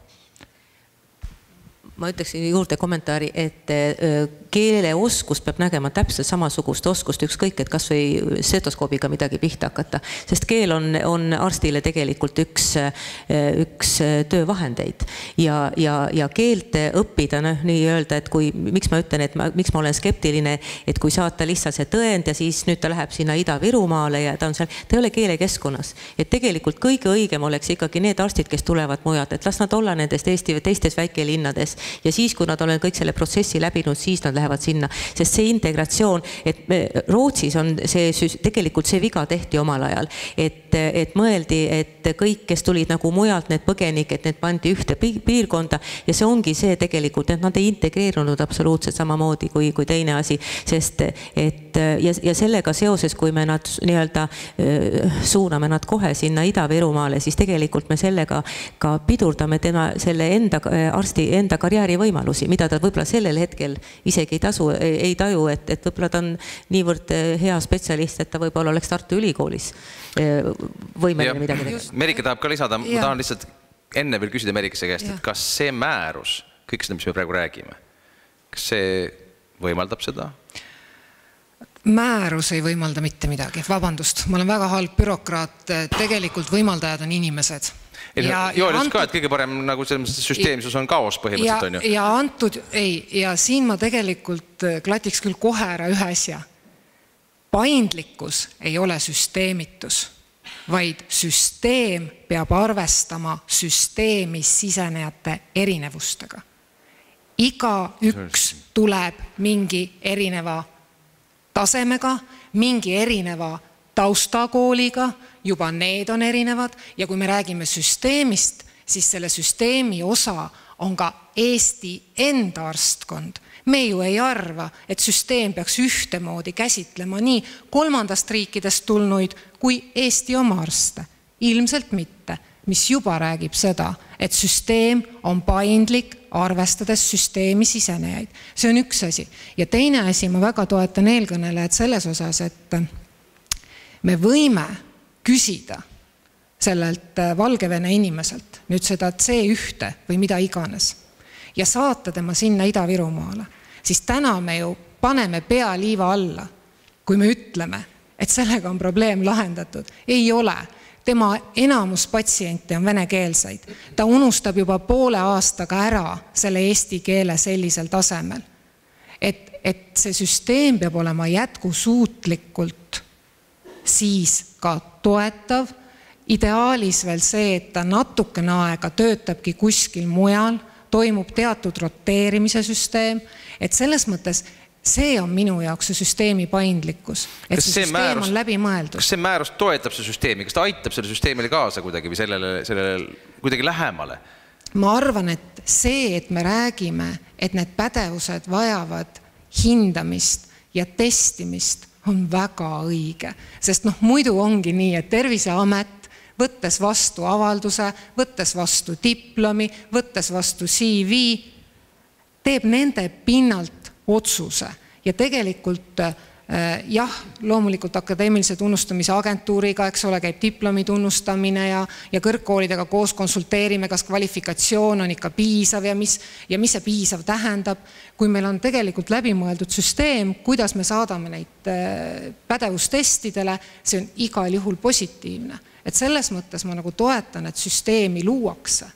Ma ütleksin juurde kommentaari, et keeleoskus peab nägema täpselt samasugust oskust, ükskõik, et kas või stetoskoobiga midagi pihta hakata. Sest keel on, on arstile tegelikult üks, üks töövahendeid. Ja, ja, ja keelt õppida, noh, nii öelda, et kui, miks ma ütlen, et ma, miks ma olen skeptiline, et kui saata lihtsalt see tõend ja siis nüüd ta läheb sinna Ida-Virumaale ja ta on seal, ta ei ole keelekeskkonnas. Et tegelikult kõige õigem oleks ikkagi need arstid, kes tulevad mujalt, et las nad olla nendest Eesti või teistes väikelinnades. Ja siis, kui nad on kõik selle protsessi läbinud, siis nad lähevad sinna. Sest see integratsioon, et me, Rootsis on see, tegelikult see viga tehti omal ajal, et, et mõeldi, et kõik, kes tulid nagu mujalt, need põgenik, et need pandi ühte piirkonda ja see ongi see tegelikult, et nad ei integreerunud absoluutselt samamoodi kui, kui teine asi, sest et ja, ja sellega seoses, kui me nad nii-öelda suuname nad kohe sinna Ida-Virumaale, siis tegelikult me sellega ka pidurdame tema selle enda arsti, enda karjääri võimalusi, mida ta võib-olla sellel hetkel isegi ei, tasu, ei taju, et, et võib-olla ta on niivõrd hea spetsialist, et ta võib-olla oleks Tartu Ülikoolis võimeline midagi tegema. Merike tahab ka lisada, ma tahan lihtsalt enne veel küsida Merikese käest, et kas see määrus, kõik seda, mis me praegu räägime, kas see võimaldab seda? Määrus ei võimalda mitte midagi, vabandust, ma olen väga halb bürokraat, tegelikult võimaldajad on inimesed. Ja, ja antud, ka, et kõige parem nagu süsteemsus on kaos põhimõtteliselt on ju. Ja antud, ei, ja siin ma tegelikult klatiks küll kohe ära ühe asja. Paindlikkus ei ole süsteemitus, vaid süsteem peab arvestama süsteemis sisenejate erinevustega. Iga üks tuleb mingi erineva tasemega, mingi erineva taustakooliga, juba need on erinevad ja kui me räägime süsteemist, siis selle süsteemi osa on ka Eesti enda arstkond. Me ju ei arva, et süsteem peaks ühtemoodi käsitlema nii kolmandast riikidest tulnuid kui Eesti oma arste. Ilmselt mitte, mis juba räägib seda, et süsteem on paindlik, arvestades süsteemi sisenejaid. See on üks asi. Ja teine asi, ma väga toetan eelkõnelejad selles osas, et me võime küsida sellelt Valgevene inimeselt nüüd seda C üks või mida iganes ja saata tema sinna Ida-Virumaale, siis täna me ju paneme pea liiva alla, kui me ütleme, et sellega on probleem lahendatud. Ei ole. Tema enamus patsiente on venekeelseid. Ta unustab juba poole aastaga ära selle eesti keele sellisel tasemel. Et, et see süsteem peab olema jätkusuutlikult siis ka toetav. Ideaalis veel see, et ta natukene aega töötabki kuskil mujal, toimub teatud roteerimise süsteem, et selles mõttes see on minu jaoks see süsteemi paindlikkus, et kas see süsteem määrus, on läbi mõeldud. Kas see määrus toetab see süsteemi, kas ta aitab selle süsteemile kaasa kuidagi või sellele, sellele kuidagi lähemale? Ma arvan, et see, et me räägime, et need pädevused vajavad hindamist ja testimist, on väga õige. Sest noh, muidu ongi nii, et Terviseamet võttes vastu avalduse, võttes vastu diplomi, võttes vastu C V, teeb nende pinnalt otsuse ja tegelikult jah, loomulikult akadeemilise tunnustamise agentuuriga, eks ole, käib diplomi tunnustamine ja, ja kõrgkoolidega koos konsulteerime, kas kvalifikatsioon on ikka piisav ja mis, ja mis see piisav tähendab, kui meil on tegelikult läbimõeldud süsteem, kuidas me saadame neid pädevustestidele, see on igal juhul positiivne. Et selles mõttes ma nagu toetan, et süsteemi luuakse.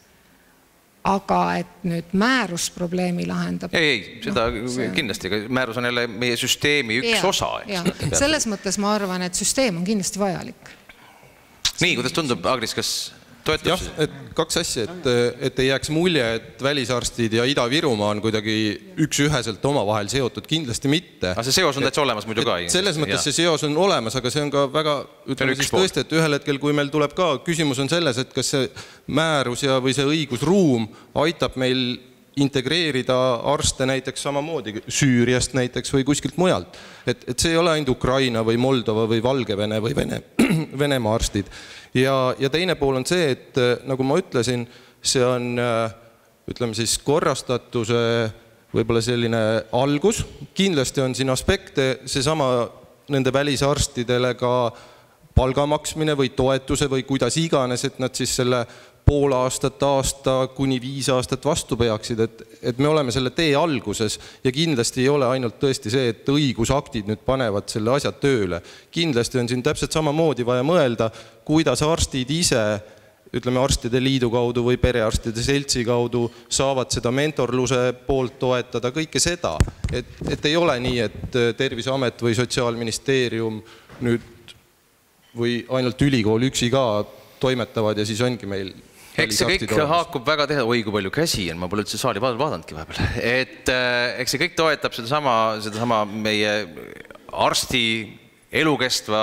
Aga et nüüd määrus probleemi lahendab. Ei, ei, seda no, see... kindlasti. Määrus on jälle meie süsteemi üks ja, osa. Ja. Selles mõttes ma arvan, et süsteem on kindlasti vajalik. Nii, kuidas tundub, Agris, kas toetab? Jah, et kaks asja, et, et ei jääks mulje, et välisarstid ja Ida-Virumaa on kuidagi üks-üheselt omavahel seotud, kindlasti mitte. Aga see seos on täitsa olemas muidu ka. Selles mõttes ja. See seos on olemas, aga see on ka väga, ütleme siis tõesti, et ühel hetkel, kui meil tuleb ka, küsimus on selles, et kas see määrus ja või see õigusruum aitab meil integreerida arste näiteks samamoodi Süüriast näiteks või kuskilt mujalt. Et, et see ei ole ainult Ukraina või Moldova või Valgevene või Vene, Venemaa arstid. Ja, ja teine pool on see, et nagu ma ütlesin, see on, ütleme siis, korrastatuse võib-olla selline algus. Kindlasti on siin aspekte, seesama nende välisarstidele ka palga maksmine või toetuse või kuidas iganes, et nad siis selle pool aastat, aasta, kuni viis aastat vastu peaksid, et, et me oleme selle tee alguses ja kindlasti ei ole ainult tõesti see, et õigusaktid nüüd panevad selle asja tööle. Kindlasti on siin täpselt samamoodi vaja mõelda, kuidas arstid ise, ütleme arstide liidu kaudu või perearstide seltsi kaudu saavad seda mentorluse poolt toetada, kõike seda, et, et ei ole nii, et Terviseamet või Sotsiaalministeerium nüüd või ainult ülikool üksi ka toimetavad ja siis ongi meil eks see kõik haakub väga teha, oi kui palju käsi on, ma pole üldse saali vaadanudki vahepeal, et eks see kõik toetab seda sama, seda sama meie arsti elukestva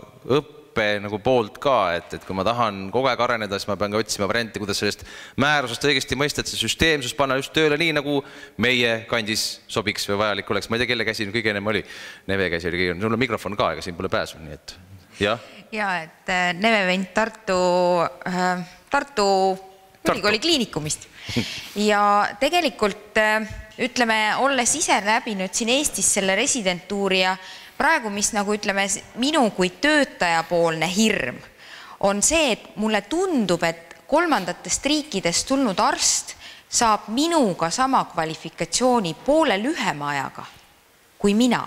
õppe nagu poolt ka, et, et kui ma tahan kogu aeg areneda, siis ma pean ka otsima varianti, kuidas sellest määrusest õigesti mõista, et see süsteemsus panna just tööle nii, nagu meie kandis sobiks või vajalik oleks. Ma ei tea, kelle käsi kõige ennem oli. Neve käsi oli kõige ennem. Sul on mikrofon ka, ega siin pole pääsu, nii et jah. Ja, et Neve Vent Tartu, äh, Tartu ülikooli kliinikumist. Ja tegelikult ütleme, olles ise läbinud siin Eestis selle residentuuri ja praegu, mis nagu ütleme, minu kui töötajapoolne hirm on see, et mulle tundub, et kolmandatest riikidest tulnud arst saab minuga sama kvalifikatsiooni poole lühema ajaga kui mina.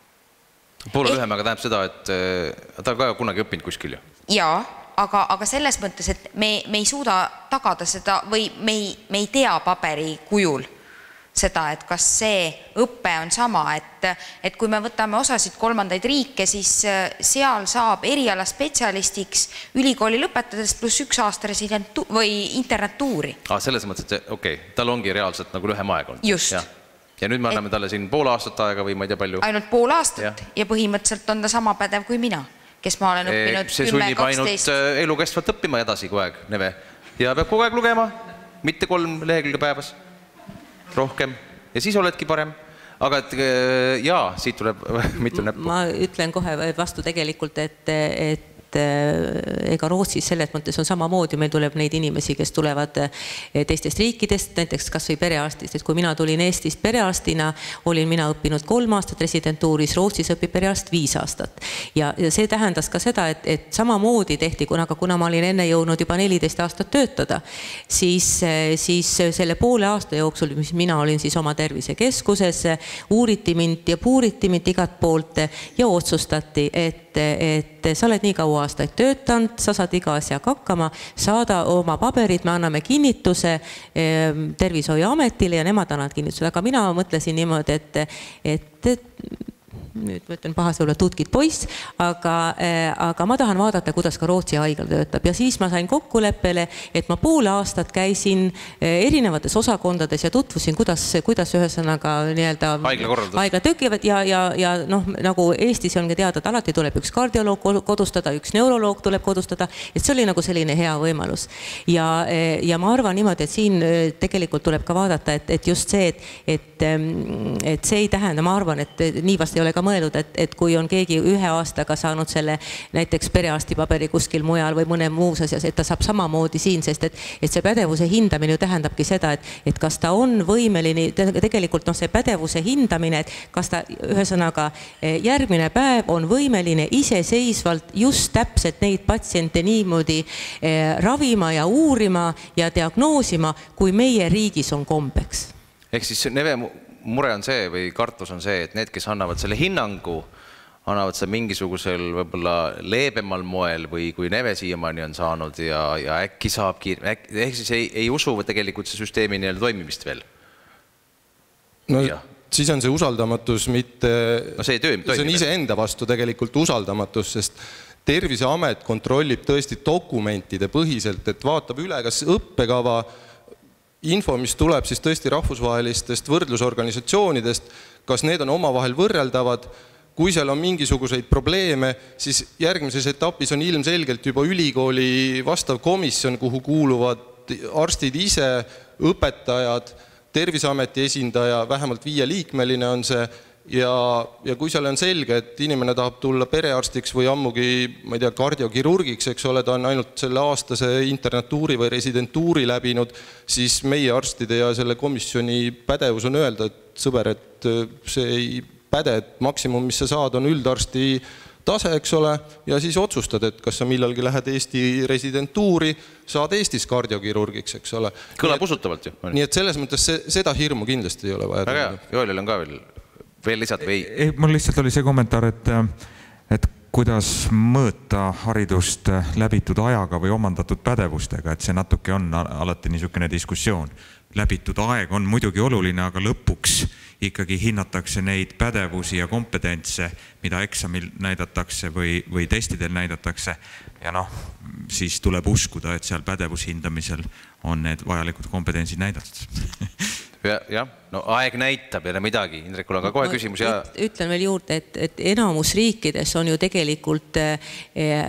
Poole lühem, aga tähendab seda, et ta ka kunagi õppinud kuskil ju. Jaa, aga, aga selles mõttes, et me, me ei suuda tagada seda või me ei, me ei tea paberi kujul seda, et kas see õppe on sama, et, et kui me võtame osasid kolmandaid riike, siis seal saab eriala spetsialistiks ülikooli lõpetades pluss üks aasta residentu- või internatuuri. Ah, selles mõttes, et okei, okay, tal ongi reaalselt nagu lühem aeg olnud. Just. Ja. Ja nüüd me anname talle siin pool aastat aega või ma ei tea palju. Ainult pool aastat ja, ja põhimõtteliselt on ta sama pädev kui mina, kes ma olen õppinud see sunnib ainult elukestvalt õppima edasi kogu aeg, Neve. Ja peab kogu aeg lugema, mitte kolm lehekülge päevas, rohkem. Ja siis oledki parem. aga et jaa, siit tuleb mitu näppu. Ma ütlen kohe vastu tegelikult, et, et ega Rootsis selles mõttes on samamoodi, meil tuleb neid inimesi, kes tulevad teistest riikidest, näiteks kas või perearstist, et kui mina tulin Eestist perearstina, olin mina õppinud kolm aastat residentuuris, Rootsis õpib perearst viis aastat. Ja, ja see tähendas ka seda, et, et samamoodi tehti, kuna, kuna ma olin enne jõudnud juba neliteist aastat töötada, siis, siis selle poole aasta jooksul, mis mina olin siis oma tervisekeskuses, uuriti mind ja puuriti mind igat poolt ja otsustati, et et sa oled nii kaua aastaid töötanud, sa saad iga asjaga hakkama, saada oma paberid, me anname kinnituse Tervishoiuametile ja nemad annavad kinnituse. Aga mina mõtlesin niimoodi, et, et, et nüüd ma ütlen pahas võib-olla tutkid poiss, aga, aga ma tahan vaadata, kuidas ka Rootsi haigla töötab. Ja siis ma sain kokkuleppele, et ma poole aastat käisin erinevates osakondades ja tutvusin, kuidas, kuidas ühesõnaga nii-öelda haigla tökivad ja, ja, ja noh, nagu Eestis ongi teada, et alati tuleb üks kardioloog kodustada, üks neuroloog tuleb kodustada, et see oli nagu selline hea võimalus. Ja, ja ma arvan niimoodi, et siin tegelikult tuleb ka vaadata, et, et just see, et, et, et see ei tähenda, ma arvan, et nii vast ei ole ka mõeldud, et, et kui on keegi ühe aastaga saanud selle näiteks perearstipaberi kuskil mujal või mõne muus asjas, et ta saab samamoodi siin, sest et, et see pädevuse hindamine ju tähendabki seda, et, et kas ta on võimeline, tegelikult noh, see pädevuse hindamine, et kas ta ühesõnaga järgmine päev on võimeline iseseisvalt just täpselt neid patsiente niimoodi eh, ravima ja uurima ja diagnoosima, kui meie riigis on kombeks. Ehk siis Neve mure on see või kartus on see, et need, kes annavad selle hinnangu, annavad seda mingisugusel võib-olla leebemal moel või kui Neve siiamaani on saanud ja, ja äkki saab kiir... ehk siis ei, ei usu tegelikult see süsteemi nii-öelda toimimist veel? No ja. Siis on see usaldamatus mitte... No see, töö, see on iseenda vastu tegelikult usaldamatus, sest Terviseamet kontrollib tõesti dokumentide põhiselt, et vaatab üle, kas õppekava info, mis tuleb siis tõesti rahvusvahelistest võrdlusorganisatsioonidest, kas need on omavahel võrreldavad, kui seal on mingisuguseid probleeme, siis järgmises etapis on ilmselgelt juba ülikooli vastav komisjon, kuhu kuuluvad arstid ise, õpetajad, Terviseameti esindaja, vähemalt viieliikmeline on see, ja, ja kui seal on selge, et inimene tahab tulla perearstiks või ammugi, ma ei tea, kardiokirurgiks, eks ole, ta on ainult selle aastase internatuuri või residentuuri läbinud, siis meie arstide ja selle komisjoni pädevus on öelda, et sõber, et see ei päde, et maksimum, mis sa saad, on üldarsti tase, eks ole, ja siis otsustad, et kas sa millalgi lähed Eesti residentuuri, saad Eestis kardiokirurgiks, eks ole. Kõlab usutavalt ju. Nii et selles mõttes see, seda hirmu kindlasti ei ole vaja. Väga hea, Joelil on ka veel, veel lisad või? Ei, mul lihtsalt oli see kommentaar, et, et kuidas mõõta haridust läbitud ajaga või omandatud pädevustega, et see natuke on alati niisugune diskussioon. Läbitud aeg on muidugi oluline, aga lõpuks ikkagi hinnatakse neid pädevusi ja kompetentse, mida eksamil näidatakse või, või testidel näidatakse. Ja noh, siis tuleb uskuda, et seal pädevushindamisel on need vajalikud kompetentsid näidatud. Ja, ja, no aeg näitab ja midagi. Indrekul on ka kohe küsimus. Ja... Ütlen veel juurde, et, et enamus riikides on ju tegelikult eh,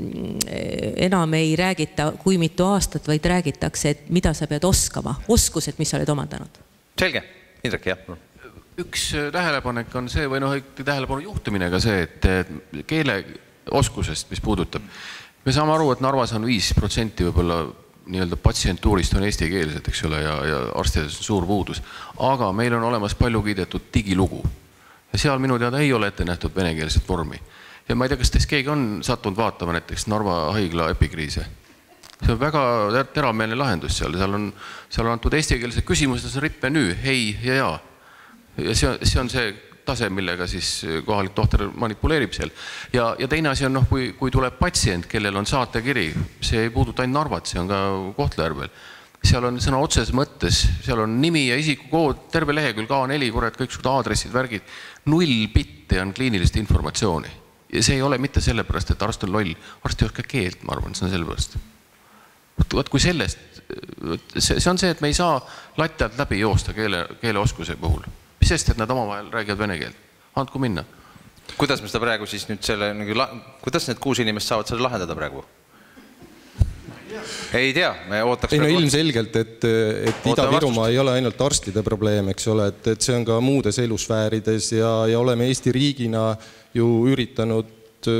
enam ei räägita kui mitu aastat, vaid räägitakse, et mida sa pead oskama. Oskused, mis sa oled omandanud. Selge. Indrek, jah. Üks tähelepanek on see, või noh, tähelepanu juhtumine ka see, et keeleoskusest, mis puudutab. Me saame aru, et Narvas on viis protsenti võib-olla nii-öelda patsientuurist on eestikeelsed, eks ole, ja, ja arstides on suur puudus. Aga meil on olemas palju kiidetud digilugu. Ja seal minu teada ei ole ette nähtud venekeelset vormi. Ja ma ei tea, kas teist keegi on sattunud vaatama näiteks Narva haigla epikriise. See on väga teravmeelne lahendus seal. Seal on, seal on antud eestikeelsed küsimused, see on ripp-menüü, hei ja jaa. Ja see on, see on see tase, millega siis kohalik tohter manipuleerib seal. Ja, ja teine asi on, noh, kui, kui tuleb patsient, kellel on saatekiri, see ei puuduta ainult Narvat, see on ka Kohtla-Järvel. Seal on sõna otses mõttes, seal on nimi ja isikukood, terve lehekülg A neli, kurat, kõik suud aadressid, värgid, null bitte on kliinilist informatsiooni. Ja see ei ole mitte sellepärast, et arst on loll. Arst ei oska keelt, ma arvan, see on sellepärast. Võt, kui sellest, see, see on see, et me ei saa latti alt läbi joosta keele, keeleoskuse puhul. Mis sest, et nad omavahel räägivad vene keelt? Andku minna. Kuidas me seda praegu siis nüüd selle, kuidas need kuus inimest saavad selle lahendada praegu? Ei tea, me ootaks... Ei no ilmselgelt, et, et Ida-Virumaa ei ole ainult arstide probleem, eks ole, et, et see on ka muudes elusfäärides ja, ja oleme Eesti riigina ju üritanud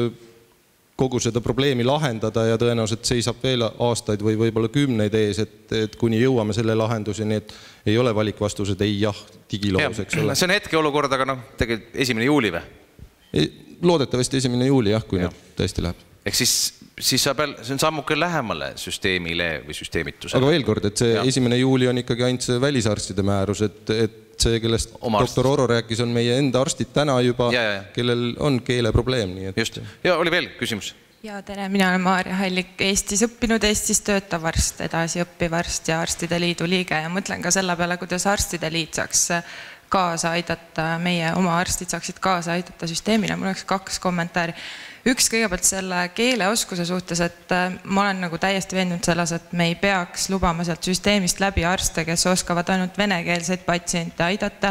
kogu seda probleemi lahendada ja tõenäoliselt seisab veel aastaid või võib-olla kümneid ees, et, et kuni jõuame selle lahenduseni, et ei ole valikvastused ei jah digiloos, eks ole. See on hetkeolukord, aga noh, tegelikult esimene juuli või? Loodetavasti esimene juuli, jah, kui nüüd tõesti läheb. Ehk siis, siis saab jälle, see on sammuke lähemale süsteemile või süsteemitusele. Aga veel kord, et see ja. esimene juuli on ikkagi ainult see välisarstide määrus, et, et see, kellest doktor Oro rääkis, on meie enda arstid täna juba, ja, ja. kellel on keeleprobleem. Nii et... Just. Ja oli veel küsimus? Ja tere, mina olen Maarja Hallik, Eestis õppinud, Eestis töötav arst, edasi õppiv arst ja Arstide Liidu liige ja mõtlen ka selle peale, kuidas Arstide Liit saaks kaasa aidata, meie oma arstid saaksid kaasa aidata süsteemile. Mul oleks kaks kommentaari. Üks kõigepealt selle keeleoskuse suhtes, et ma olen nagu täiesti veendunud selles, et me ei peaks lubama sealt süsteemist läbi arste, kes oskavad ainult venekeelseid patsiente aidata.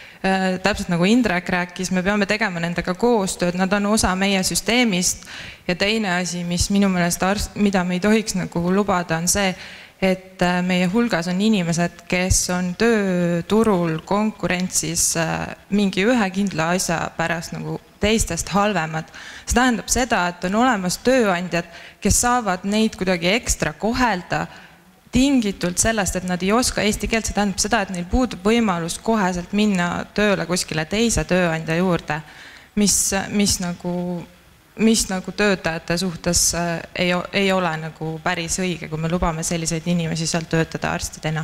Täpselt nagu Indrek rääkis, me peame tegema nendega koostööd, nad on osa meie süsteemist. Ja teine asi, mis minu meelest arst, mida me ei tohiks nagu lubada, on see, et meie hulgas on inimesed, kes on tööturul konkurentsis mingi ühe kindla asja pärast nagu teistest halvemad. See tähendab seda, et on olemas tööandjad, kes saavad neid kuidagi ekstra kohelda tingitult sellest, et nad ei oska eesti keelt. See tähendab seda, et neil puudub võimalus koheselt minna tööle kuskile teise tööandja juurde, mis, mis, nagu, mis nagu töötajate suhtes ei, ei ole nagu päris õige, kui me lubame selliseid inimesi seal töötada arstidena.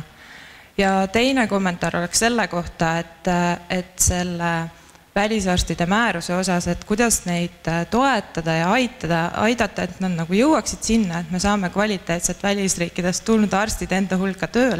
Ja teine kommentaar oleks selle kohta, et, et selle välisarstide määruse osas, et kuidas neid toetada ja aitada, aidata, et nad nagu jõuaksid sinna, et me saame kvaliteetset välisriikidest tulnud arstid enda hulka tööle.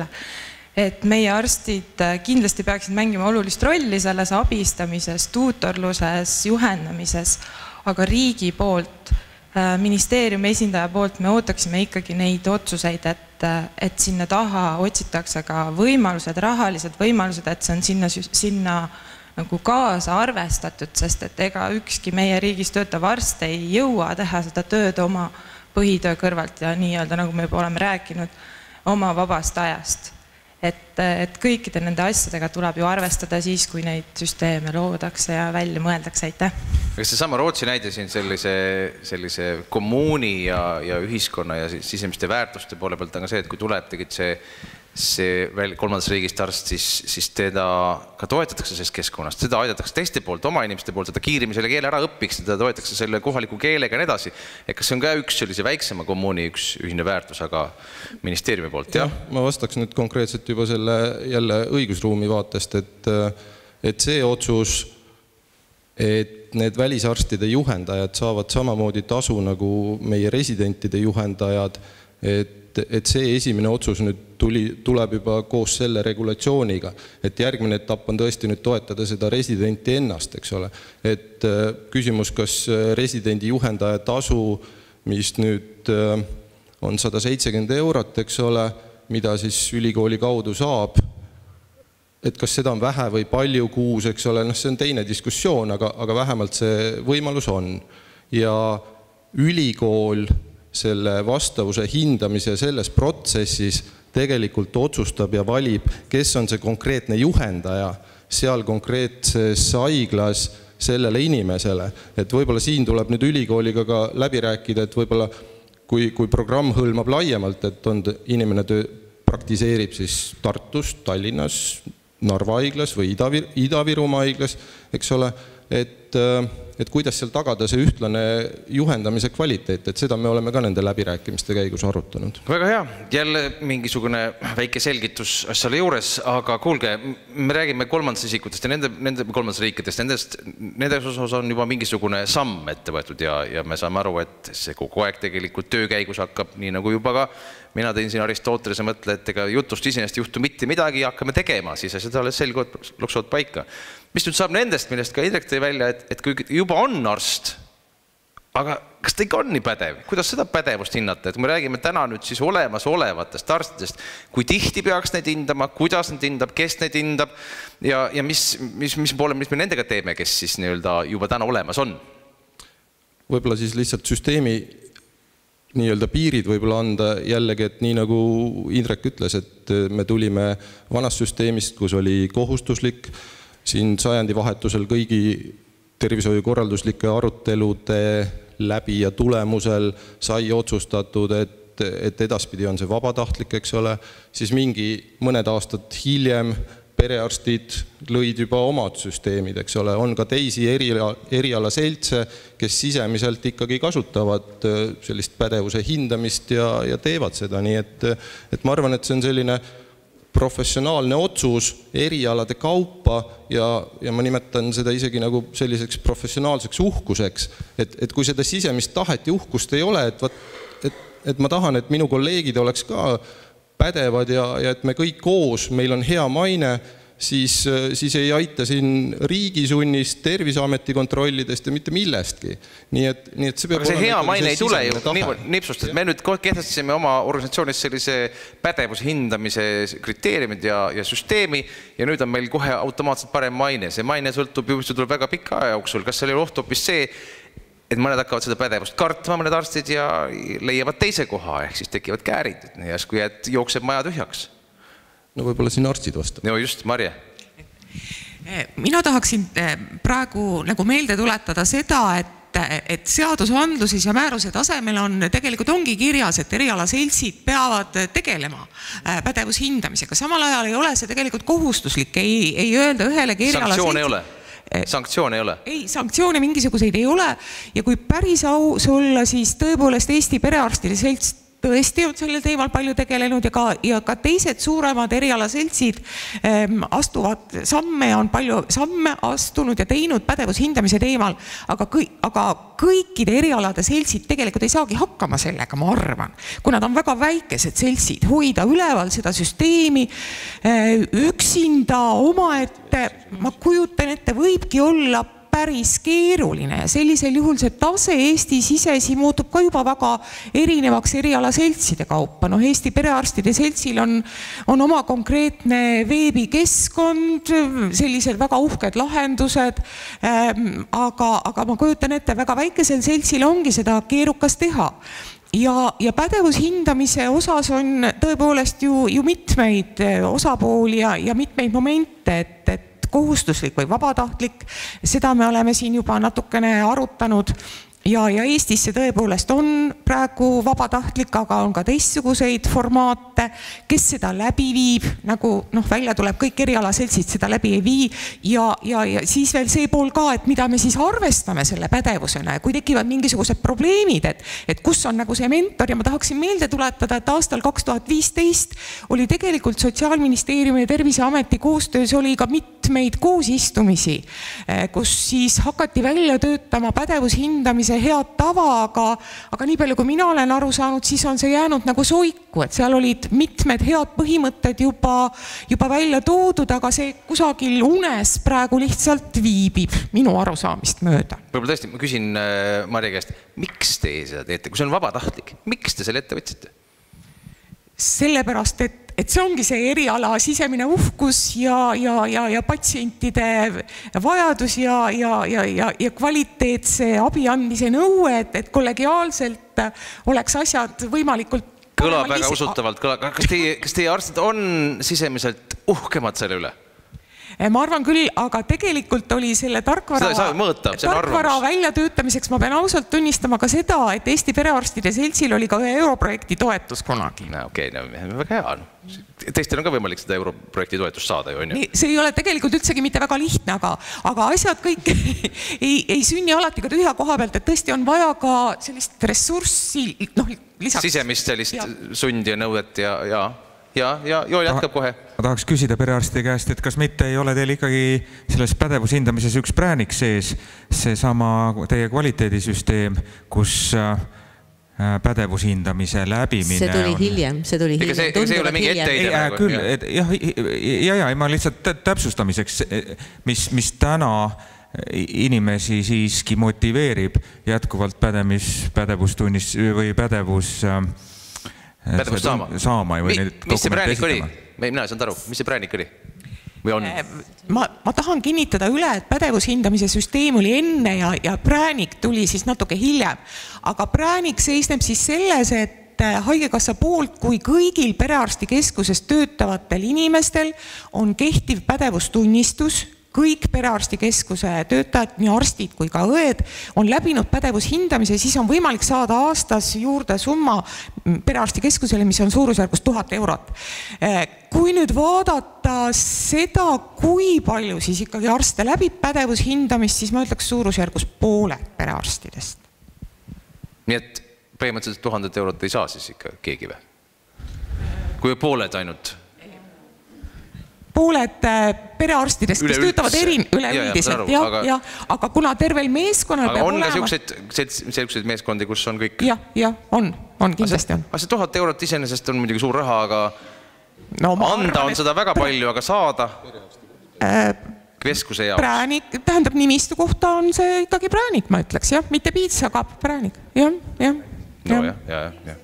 Et meie arstid kindlasti peaksid mängima olulist rolli selles abistamises, tuutorluses, juhendamises, aga riigi poolt, ministeeriumi esindaja poolt me ootaksime ikkagi neid otsuseid, et, et sinna taha otsitakse ka võimalused, rahalised võimalused, et see on sinna, sinna nagu kaasa arvestatud, sest et ega ükski meie riigis töötav arst ei jõua teha seda tööd oma põhitöö kõrvalt ja nii-öelda, nagu me juba oleme rääkinud, oma vabast ajast. Et, et kõikide nende asjadega tuleb ju arvestada siis, kui neid süsteeme loodakse ja välja mõeldakse, aitäh. Kas see sama Rootsi näide siin sellise, sellise kommuuni ja, ja ühiskonna ja sisemiste väärtuste poole pealt on ka see, et kui tuleb tegid see see veel kolmandast riigist arst, siis, siis teda ka toetatakse sellest keskkonnast, seda aidatakse teiste poolt, oma inimeste poolt, seda kiirimi selle keele ära õpiks, teda toetatakse selle kohaliku keelega ja nii edasi. Et kas see on ka üks sellise väiksema kommuuni üks ühine väärtus, aga ministeeriumi poolt, jah? Ja, ma vastaks nüüd konkreetselt juba selle jälle õigusruumi vaatest, et, et see otsus, et need välisarstide juhendajad saavad samamoodi tasu nagu meie residentide juhendajad, et et see esimene otsus nüüd tuli, tuleb juba koos selle regulatsiooniga, et järgmine etapp on tõesti nüüd toetada seda residenti ennast, eks ole. Et küsimus, kas residendi juhendaja tasu, mis nüüd on sada seitsekümmend eurot, eks ole, mida siis ülikooli kaudu saab, et kas seda on vähe või palju kuus, eks ole, noh, see on teine diskussioon, aga, aga vähemalt see võimalus on. Ja ülikool selle vastavuse hindamise selles protsessis tegelikult otsustab ja valib, kes on see konkreetne juhendaja seal konkreetses haiglas sellele inimesele. Et võib-olla siin tuleb nüüd ülikooliga ka läbi rääkida, et võib-olla kui, kui programm hõlmab laiemalt, et on inimene töö, praktiseerib siis Tartus, Tallinnas, Narva haiglas või Ida-Vir, Ida-Virumaa haiglas, eks ole, et, et kuidas seal tagada see ühtlane juhendamise kvaliteet, et seda me oleme ka nende läbirääkimiste käigus arutanud. Väga hea, jälle mingisugune väike selgitus asjale juures, aga kuulge, me räägime kolmandast isikutest ja nende, nende kolmandast riikidest, nendest, nendes osas on juba mingisugune samm ette võetud ja, ja me saame aru, et see kogu aeg tegelikult töö käigus hakkab, nii nagu juba ka mina tõin siin Aristotelese mõtle, et ega jutust isenest juhtu mitte midagi ja hakkame tegema, siis seda alles selgod loksuvad paika. Mis nüüd saab nendest, millest ka Indrek tõi välja, et, et kui juba on arst, aga kas ta ikka on nii pädev? Kuidas seda pädevust hinnata? Et me räägime täna nüüd siis olemas olevatest arstidest, kui tihti peaks neid hindama, kuidas neid hindab, kes neid hindab ja, ja mis, mis, mis, poole, mis me nendega teeme, kes siis nii-öelda juba täna olemas on? Võib-olla siis lihtsalt süsteemi nii-öelda piirid võib-olla anda jällegi, et nii nagu Indrek ütles, et me tulime vanast süsteemist, kus oli kohustuslik, siin sajandi vahetusel kõigi tervishoiukorralduslike arutelude läbi ja tulemusel sai otsustatud, et, et edaspidi on see vabatahtlik, eks ole, siis mingi mõned aastad hiljem perearstid lõid juba omad süsteemid, eks ole, on ka teisi eriala, eriala seltse, kes sisemiselt ikkagi kasutavad sellist pädevuse hindamist ja, ja teevad seda, nii et, et ma arvan, et see on selline professionaalne otsus erialade kaupa ja, ja ma nimetan seda isegi nagu selliseks professionaalseks uhkuseks, et, et kui seda sisemist tahet ja uhkust ei ole, et, et, et ma tahan, et minu kolleegid oleks ka pädevad ja, ja et me kõik koos, meil on hea maine, siis, siis ei aita siin riigisunnist, Terviseameti kontrollidest ja mitte millestki. Nii et, nii et see peab aga see hea maine ei tule ju nipsust, et me nüüd kehtestasime oma organisatsioonis sellise pädevuse hindamise kriteeriumid ja, ja süsteemi ja nüüd on meil kohe automaatselt parem maine. See maine sõltub ju, see tuleb väga pika aja jooksul. Kas seal ei ole oht hoopis see, et mõned hakkavad seda pädevust kartma, mõned arstid ja leiavad teise koha, ehk siis tekivad käärid, et järsku jookseb maja tühjaks. No võib-olla siin arstid vastab. No just, Marje. Mina tahaksin praegu nagu meelde tuletada seda, et, et seadusandluses ja määruse tasemel on tegelikult ongi kirjas, et erialaseltsid peavad tegelema pädevushindamisega. Samal ajal ei ole see tegelikult kohustuslik, ei, ei öelda ühelegi erialaseltsid. Sanktsioon ei ole. Sanktsioone ei ole? Ei, sanktsioone mingisuguseid ei ole ja kui päris aus olla, siis tõepoolest Eesti perearstide selts tõesti on sellel teemal palju tegelenud ja ka, ja ka teised suuremad erialaseltsid ähm, astuvad samme ja on palju samme astunud ja teinud pädevushindamise teemal, aga, kõi, aga kõikide erialade seltsid tegelikult ei saagi hakkama sellega, ma arvan, kui nad on väga väikesed seltsid, hoida üleval seda süsteemi äh, üksinda omaette, ma kujutan ette, võibki olla päris keeruline ja sellisel juhul see tase Eesti sisesi muutub ka juba väga erinevaks eriala seltside kaupa. No, Eesti perearstide seltsil on, on oma konkreetne veebikeskkond, sellised väga uhked lahendused, ähm, aga, aga ma kujutan ette, väga väikesel seltsil ongi seda keerukas teha. Ja, ja pädevushindamise osas on tõepoolest ju, ju mitmeid osapooli ja, ja mitmeid momente, et, et kohustuslik või vabatahtlik, seda me oleme siin juba natukene arutanud ja, ja Eestis see tõepoolest on praegu vabatahtlik, aga on ka teistsuguseid formaate, kes seda läbi viib, nagu noh, välja tuleb kõik erialaseltsid seda läbi ei vii ja, ja, ja siis veel see pool ka, et mida me siis arvestame selle pädevusena ja kui tekivad mingisugused probleemid, et, et kus on nagu see mentor ja ma tahaksin meelde tuletada, et aastal kaks tuhat viisteist oli tegelikult Sotsiaalministeeriumi ja Terviseameti koostöös oli ka mitmeid koosistumisi, kus siis hakati välja töötama pädevushindamise head tava, aga, aga nii palju, kui mina olen aru saanud, siis on see jäänud nagu soiku, et seal olid mitmed head põhimõtted juba, juba välja toodud, aga see kusagil unes praegu lihtsalt viibib minu arusaamist mööda. Võib-olla tõesti, ma küsin Marje käest, miks te seda teete, kui see on vabatahtlik, miks te selle ette võtsite? Sellepärast, et et see ongi see eriala sisemine uhkus ja, ja, ja, ja patsientide vajadus ja, ja, ja, ja, ja kvaliteetse abi andmise nõue, et, et kollegiaalselt oleks asjad võimalikult kõlab väga usutavalt, kas teie, kas teie arstid on sisemiselt uhkemad selle üle? Ma arvan küll, aga tegelikult oli selle tarkvara, mõõta, tarkvara väljatöötamiseks, ma pean ausalt tunnistama ka seda, et Eesti perearstide seltsil oli ka ühe europrojekti toetus kunagi. No, okei, okay, no, väga hea. Teistel on ka võimalik seda europrojekti toetust saada ju, on ju? See ei ole tegelikult üldsegi mitte väga lihtne, aga, aga asjad kõik ei, ei sünni alati ka tühja koha pealt, et tõesti on vaja ka sellist ressurssi, noh, lisaks. Sisemist sellist ja. Sundi ja nõudet ja, ja. Ja, ja Joel jätkab kohe. Ma tahaks küsida perearstide käest, et kas mitte ei ole teil ikkagi selles pädevushindamises üks präänik sees, see sama teie kvaliteedisüsteem, kus pädevushindamise läbimine see tuli on... hiljem, see tuli hiljem. See, see ei ole mingi etteide praegu. Küll, et, jah, ja, ja, ma lihtsalt täpsustamiseks, mis, mis täna inimesi siiski motiveerib jätkuvalt pädemis, pädevustunnis või pädevus pädevust saama. saama Mi, mis see präänik oli? Mina ei saanud aru, mis see präänik oli? või on? Ma, ma tahan kinnitada üle, et pädevushindamise süsteem oli enne ja, ja präänik tuli siis natuke hiljem. Aga präänik seisneb siis selles, et Haigekassa poolt, kui kõigil perearstikeskuses töötavatel inimestel on kehtiv pädevustunnistus, kõik perearstikeskuse töötajad, nii arstid kui ka õed, on läbinud pädevushindamise, siis on võimalik saada aastas juurde summa perearstikeskusele, mis on suurusjärgus tuhat eurot. Kui nüüd vaadata seda, kui palju siis ikkagi arste läbib pädevushindamist, siis ma ütleks suurusjärgus pooled perearstidest. Nii et põhimõtteliselt tuhandet eurot ei saa siis ikka keegi või? Kui pooled ainult? Pooled perearstidest, kes töötavad erin, üleüldiselt, jah, aga... Ja, aga kuna tervel meeskonnal aga on ka selliseid meeskondi, kus on kõik? Jah, jah, on, on kindlasti on. Aga see tuhat eurot iseenesest on muidugi suur raha, aga no, anda on et... seda väga palju, aga saada äh, keskuse jaoks? Präänik, tähendab nimistu kohta on see ikkagi präänik, ma ütleks, jah, mitte piits, aga präänik, jah, jah. No jah, jah, jah.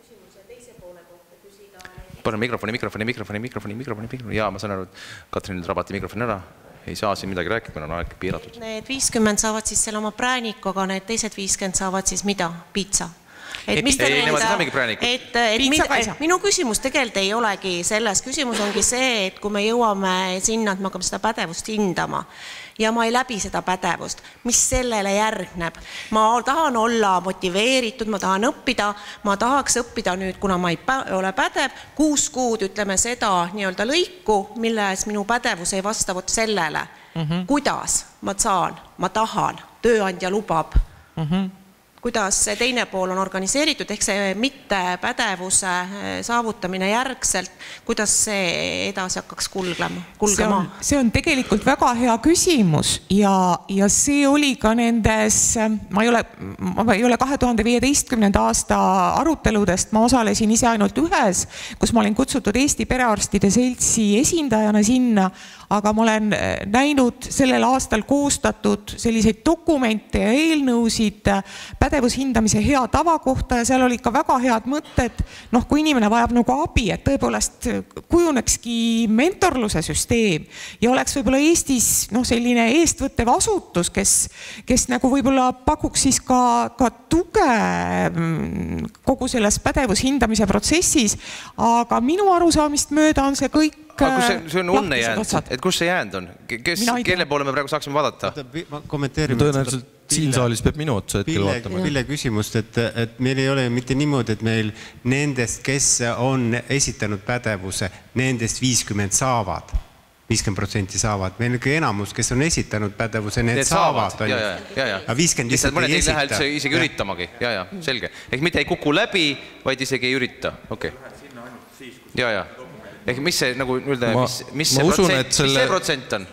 Pane mikrofoni, mikrofoni, mikrofoni, mikrofoni, mikrofoni, mikrofoni. Jaa, ma saan aru, et Katrin rabati mikrofoni ära. Ei saa siin midagi rääkida, kuna on aeg piiratud. Need viiskümmend saavad siis selle oma prääniku, aga need teised viiskümmend saavad siis mida? Piitsa. Et mis ei, nemad ei saa mingi prääniku. Et, et mid, minu küsimus tegelikult ei olegi selles. Küsimus ongi see, et kui me jõuame sinna, et me hakkame seda pädevust hindama ja ma ei läbi seda pädevust, mis sellele järgneb. Ma tahan olla motiveeritud, ma tahan õppida, ma tahaks õppida nüüd, kuna ma ei ole pädev, kuus kuud ütleme seda nii-öelda lõiku, milles minu pädevus ei vasta vot sellele. Mm-hmm. Kuidas ma saan, ma tahan, tööandja lubab. Mm-hmm. Kuidas see teine pool on organiseeritud, ehk see mitte pädevuse saavutamine järgselt, kuidas see edasi hakkaks kulgema? See on, see on tegelikult väga hea küsimus ja, ja see oli ka nendes, ma ei ole, ma ei ole kahe tuhande viieteistkümnenda aasta aruteludest, ma osalesin ise ainult ühes, kus ma olin kutsutud Eesti Perearstide Seltsi esindajana sinna, aga ma olen näinud sellel aastal koostatud selliseid dokumente ja eelnõusid pädevushindamise hea tava kohta ja seal olid ka väga head mõtted, noh, kui inimene vajab nagu abi, et tõepoolest kujunekski mentorluse süsteem ja oleks võib-olla Eestis noh, selline eestvõttev asutus, kes, kes nagu võib-olla pakuks siis ka, ka tuge kogu selles pädevushindamise protsessis, aga minu arusaamist mööda on see kõik aga kus see, see on unne jäänud, et kus see jäänud on? Kes, kelle poole me praegu saaksime vaadata? Ma kommenteerime tõenäoliselt siin saalis peab minu otsa hetkel Pille, vaatama. Pille küsimust, et, et meil ei ole mitte niimoodi, et meil nendest, kes on esitanud pädevuse, nendest viiskümmend saavad. viiskümmend protsenti saavad. Meil on ka enamus, kes on esitanud pädevuse, need, need saavad. saavad ja, ja, ja, ja. Aga viiskümmend lihtsalt ei esita. Mõned ei lähe isegi üritamagi. Ja, ja, selge. Ehk mitte ei kuku läbi, vaid isegi ei ürita. Okay. Ja, ja. Ehk mis see, nagu, ülde, ma, mis, mis, ma see usun, protsent, selle... mis see protsent on?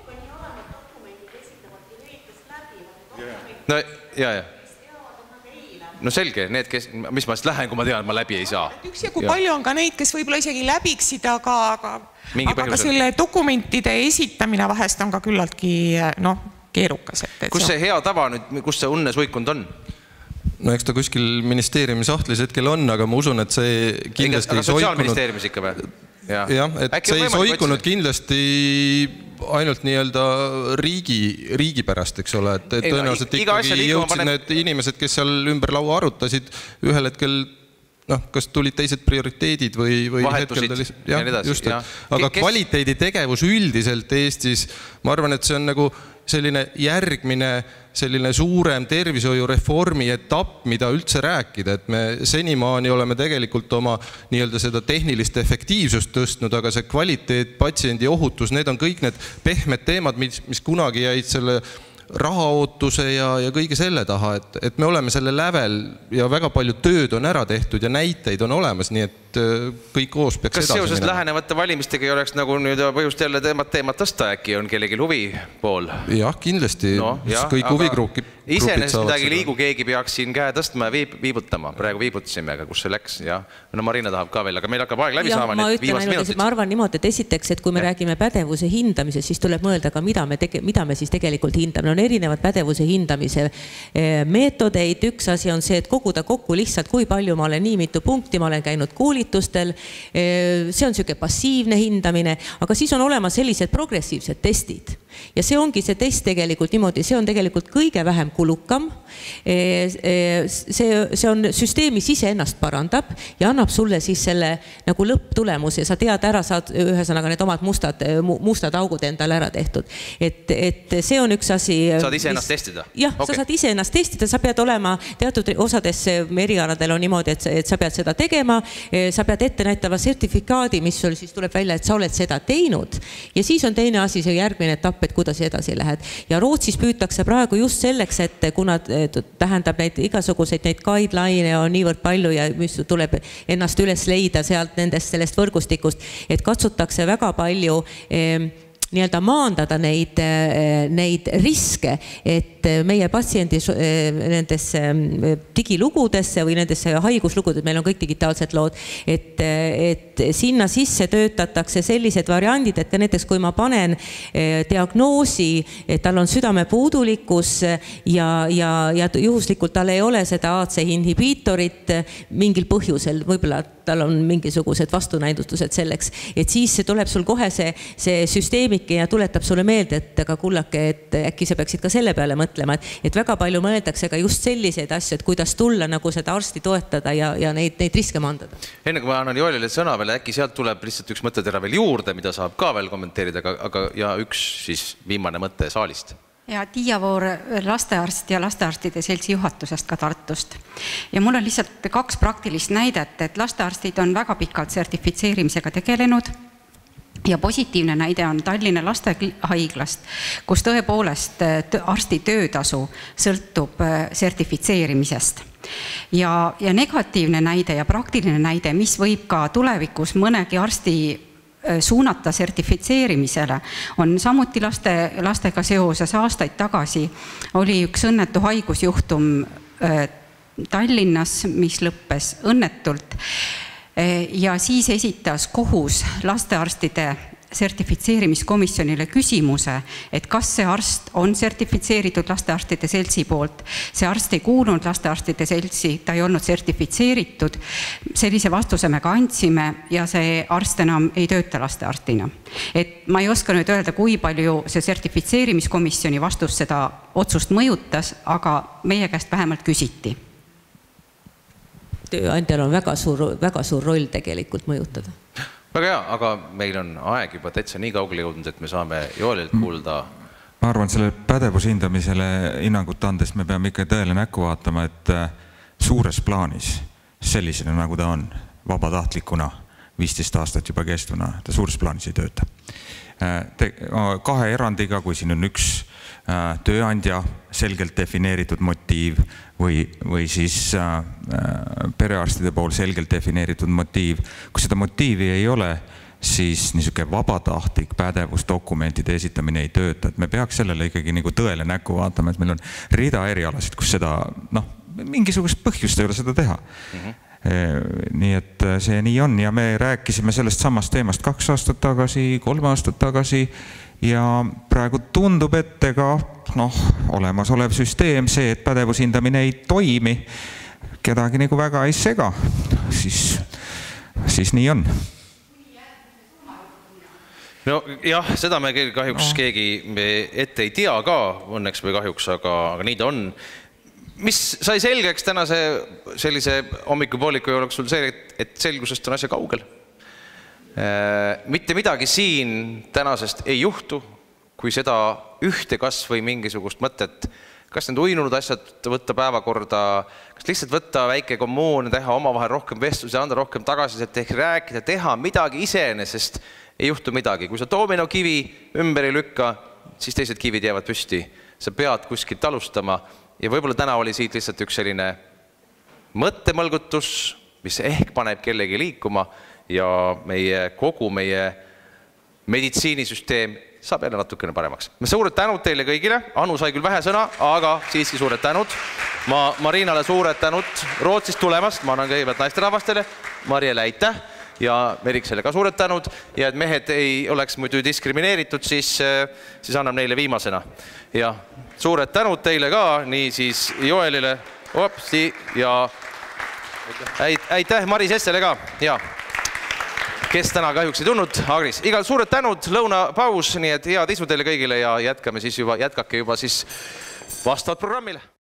No, ja, ja. No selge, need, kes, mis ma siis lähen, kui ma tean, et ma läbi ei saa. Üks ja kui ja. Palju on ka neid, kes võib-olla isegi läbiksid, aga, aga, aga ka selle dokumentide esitamine vahest on ka küllaltki no, keerukas. Et, et kus see hea tava nüüd, kus see unne suikund on? No eks ta kuskil ministeeriumi sahtlis hetkel on, aga ma usun, et see kindlasti ei soikunud... Aga sotsiaalministeeriumis ikka või? Jah, et Äkki see ei soikunud otsi? Kindlasti ainult nii-öelda riigi, riigi pärast, eks ole, et ei, tõenäoliselt ikkagi jõudsid panen... need inimesed, kes seal ümber laua arutasid, ühel hetkel noh, kas tulid teised prioriteedid või, või vahetusid hetkel ta, jah, ja just, ja. Aga kes... kvaliteeditegevus üldiselt Eestis, ma arvan, et see on nagu selline järgmine selline suurem tervishoiureformi etapp, mida üldse rääkida, et me senimaani oleme tegelikult oma nii-öelda seda tehnilist efektiivsust tõstnud, aga see kvaliteet, patsiendi ohutus, need on kõik need pehmed teemad, mis, mis kunagi jäid selle rahaootuse ja, ja kõige selle taha, et, et me oleme selle lävel ja väga palju tööd on ära tehtud ja näiteid on olemas, nii et kõik koos peaks kas edasi seoses minema. Lähenevate valimistega ei oleks nagu nüüd põhjust jälle teemat teemat tõsta, äkki on kellelgi huvi pool? Jah, kindlasti. No, jah, kõik huvigruupid iseenesest midagi liigu, keegi peaks siin käe tõstma ja viib, viibutama. Praegu viibutasime, aga kus see läks? Ja? No Marina tahab ka veel, aga meil hakkab aeg läbi ja, saama. Ma, ainult, ma arvan niimoodi, et esiteks, et kui me ja. Räägime pädevuse hindamisest, siis tuleb mõelda ka, mida me, tege, mida me siis tegelikult hindame. On erinevad pädevuse hindamise meetodeid. Üks asi on see, et koguda kokku lihtsalt, kui palju ma olen nii mitu punkti, ma olen käinud koolis koolitustel, see on niisugune passiivne hindamine, aga siis on olemas sellised progressiivsed testid. Ja see ongi see test tegelikult niimoodi, see on tegelikult kõige vähem kulukam. See, see on süsteemis ise ennast parandab ja annab sulle siis selle nagu lõpptulemus ja sa tead ära, saad ühesõnaga need omad mustad, mustad augud endale ära tehtud. Et, et see on üks asi. Saad ise ennast testida? Jah, okay. Sa saad ise ennast testida, sa pead olema teatud osades erialadel on niimoodi, et, et sa pead seda tegema, sa pead ette näitava sertifikaadi, mis sul siis tuleb välja, et sa oled seda teinud ja siis on teine asi, see järgmine etapp, et kuidas edasi lähed. Ja Rootsis püütakse praegu just selleks, et kuna tähendab neid igasuguseid neid guideline on niivõrd palju ja mis tuleb ennast üles leida sealt nendest sellest võrgustikust, et katsutakse väga palju eh, nii-öelda maandada neid, neid riske, et meie patsiendi nendesse digilugudesse või nendesse haiguslugudesse, meil on kõik digitaalsed lood, et, et sinna sisse töötatakse sellised variandid, et näiteks kui ma panen diagnoosi, et tal on südamepuudulikkus ja, ja, ja juhuslikult tal ei ole seda A C E inhibiitorit mingil põhjusel, võib-olla tal on mingisugused vastunäidustused selleks, et siis see tuleb sul kohe see, see süsteemik ja tuletab sulle meelde, et aga kullake, et äkki sa peaksid ka selle peale mõtlema, et, et väga palju mõeldakse ka just selliseid asju, et kuidas tulla nagu seda arsti toetada ja, ja neid, neid riske mandada. Enne kui ma annan Joelile sõna veel, äkki sealt tuleb lihtsalt üks mõttetera veel juurde, mida saab ka veel kommenteerida, aga, aga ja üks siis viimane mõte saalist. Ja Tiia Voor lastearst ja lastearstide seltsi juhatusest ka Tartust. Ja mul on lihtsalt kaks praktilist näidet, et lastearstid on väga pikalt sertifitseerimisega tegelenud ja positiivne näide on Tallinna lastehaiglast, kus tõepoolest arsti töötasu sõltub sertifitseerimisest. Ja, ja negatiivne näide ja praktiline näide, mis võib ka tulevikus mõnegi arsti suunata sertifitseerimisele, on samuti laste, lastega seoses aastaid tagasi oli üks õnnetu haigusjuhtum Tallinnas, mis lõppes õnnetult ja siis esitas kohus lastearstide sertifitseerimiskomisjonile küsimuse, et kas see arst on sertifitseeritud lastearstide seltsi poolt. See arst ei kuulunud lastearstide seltsi, ta ei olnud sertifitseeritud. Sellise vastuse me ka andsime ja see arst enam ei tööta lastearstina. Et ma ei oska nüüd öelda, kui palju see sertifitseerimiskomisjoni vastus seda otsust mõjutas, aga meie käest vähemalt küsiti. Tööandjal on väga suur, väga suur roll tegelikult mõjutada. Väga hea, aga meil on aeg juba täitsa nii kaugele jõudnud, et me saame Joelilt kuulda. Ma arvan, selle pädevushindamisele hinnangut andes me peame ikka tõele näkku vaatama, et suures plaanis sellisena, nagu ta on, vabatahtlikuna, viisteist aastat juba kestvuna, ta suures plaanis ei tööta. Kahe erandiga, kui siin on üks tööandja selgelt defineeritud motiiv või, või siis perearstide pool selgelt defineeritud motiiv. Kui seda motiivi ei ole, siis niisugune vabatahtlik pädevusdokumentide esitamine ei tööta. Et me peaks sellele ikkagi nagu tõele näkku vaatama, et meil on rida erialasid, kus seda, noh, mingisugust põhjust ei ole seda teha. Mm-hmm. Nii et see nii on ja me rääkisime sellest samast teemast kaks aastat tagasi, kolm aastat tagasi ja praegu tundub, et ega noh, olemas olev süsteem, see, et pädevushindamine ei toimi, kedagi nagu väga ei sega, siis, siis nii on. No jah, seda me kahjuks keegi ette ei tea ka, õnneks või kahjuks, aga, aga nii ta on. Mis sai selgeks tänase sellise hommikupooliku jooksul see, et selgusest on asja kaugel. Mitte midagi siin tänasest ei juhtu, kui seda ühte kas või mingisugust mõtet, kas need uinunud asjad võtta päevakorda, kas lihtsalt võtta väike kommuun, teha omavahel rohkem vestluse, anda rohkem tagasisidet, ehk rääkida, teha midagi iseenesest, ei juhtu midagi. Kui sa domino kivi ümber ei lükka, siis teised kivid jäävad püsti. Sa pead kuskilt alustama. Ja võib-olla täna oli siit lihtsalt üks selline mõttemõlgutus, mis ehk paneb kellegi liikuma ja meie kogu meie meditsiinisüsteem saab jälle natukene paremaks. Me suured tänud teile kõigile. Anu sai küll vähe sõna, aga siiski suured tänud. Ma Marinale suured tänud Rootsist tulemast. Ma annan kõigepealt naisterahvastele. Mariele aitäh ja Meriksele ka suured tänud. Ja et mehed ei oleks muidu diskrimineeritud, siis, siis annab neile viimasena. Ja suured tänud teile ka, nii siis Joelile opsi, ja Aitäh Maris Essele ka, ja kes täna kahjuks ei tulnud, Agris. Igal suured tänud, lõunapaus, nii et head isu teile kõigile ja jätkame siis juba, jätkake juba siis vastavalt programmile.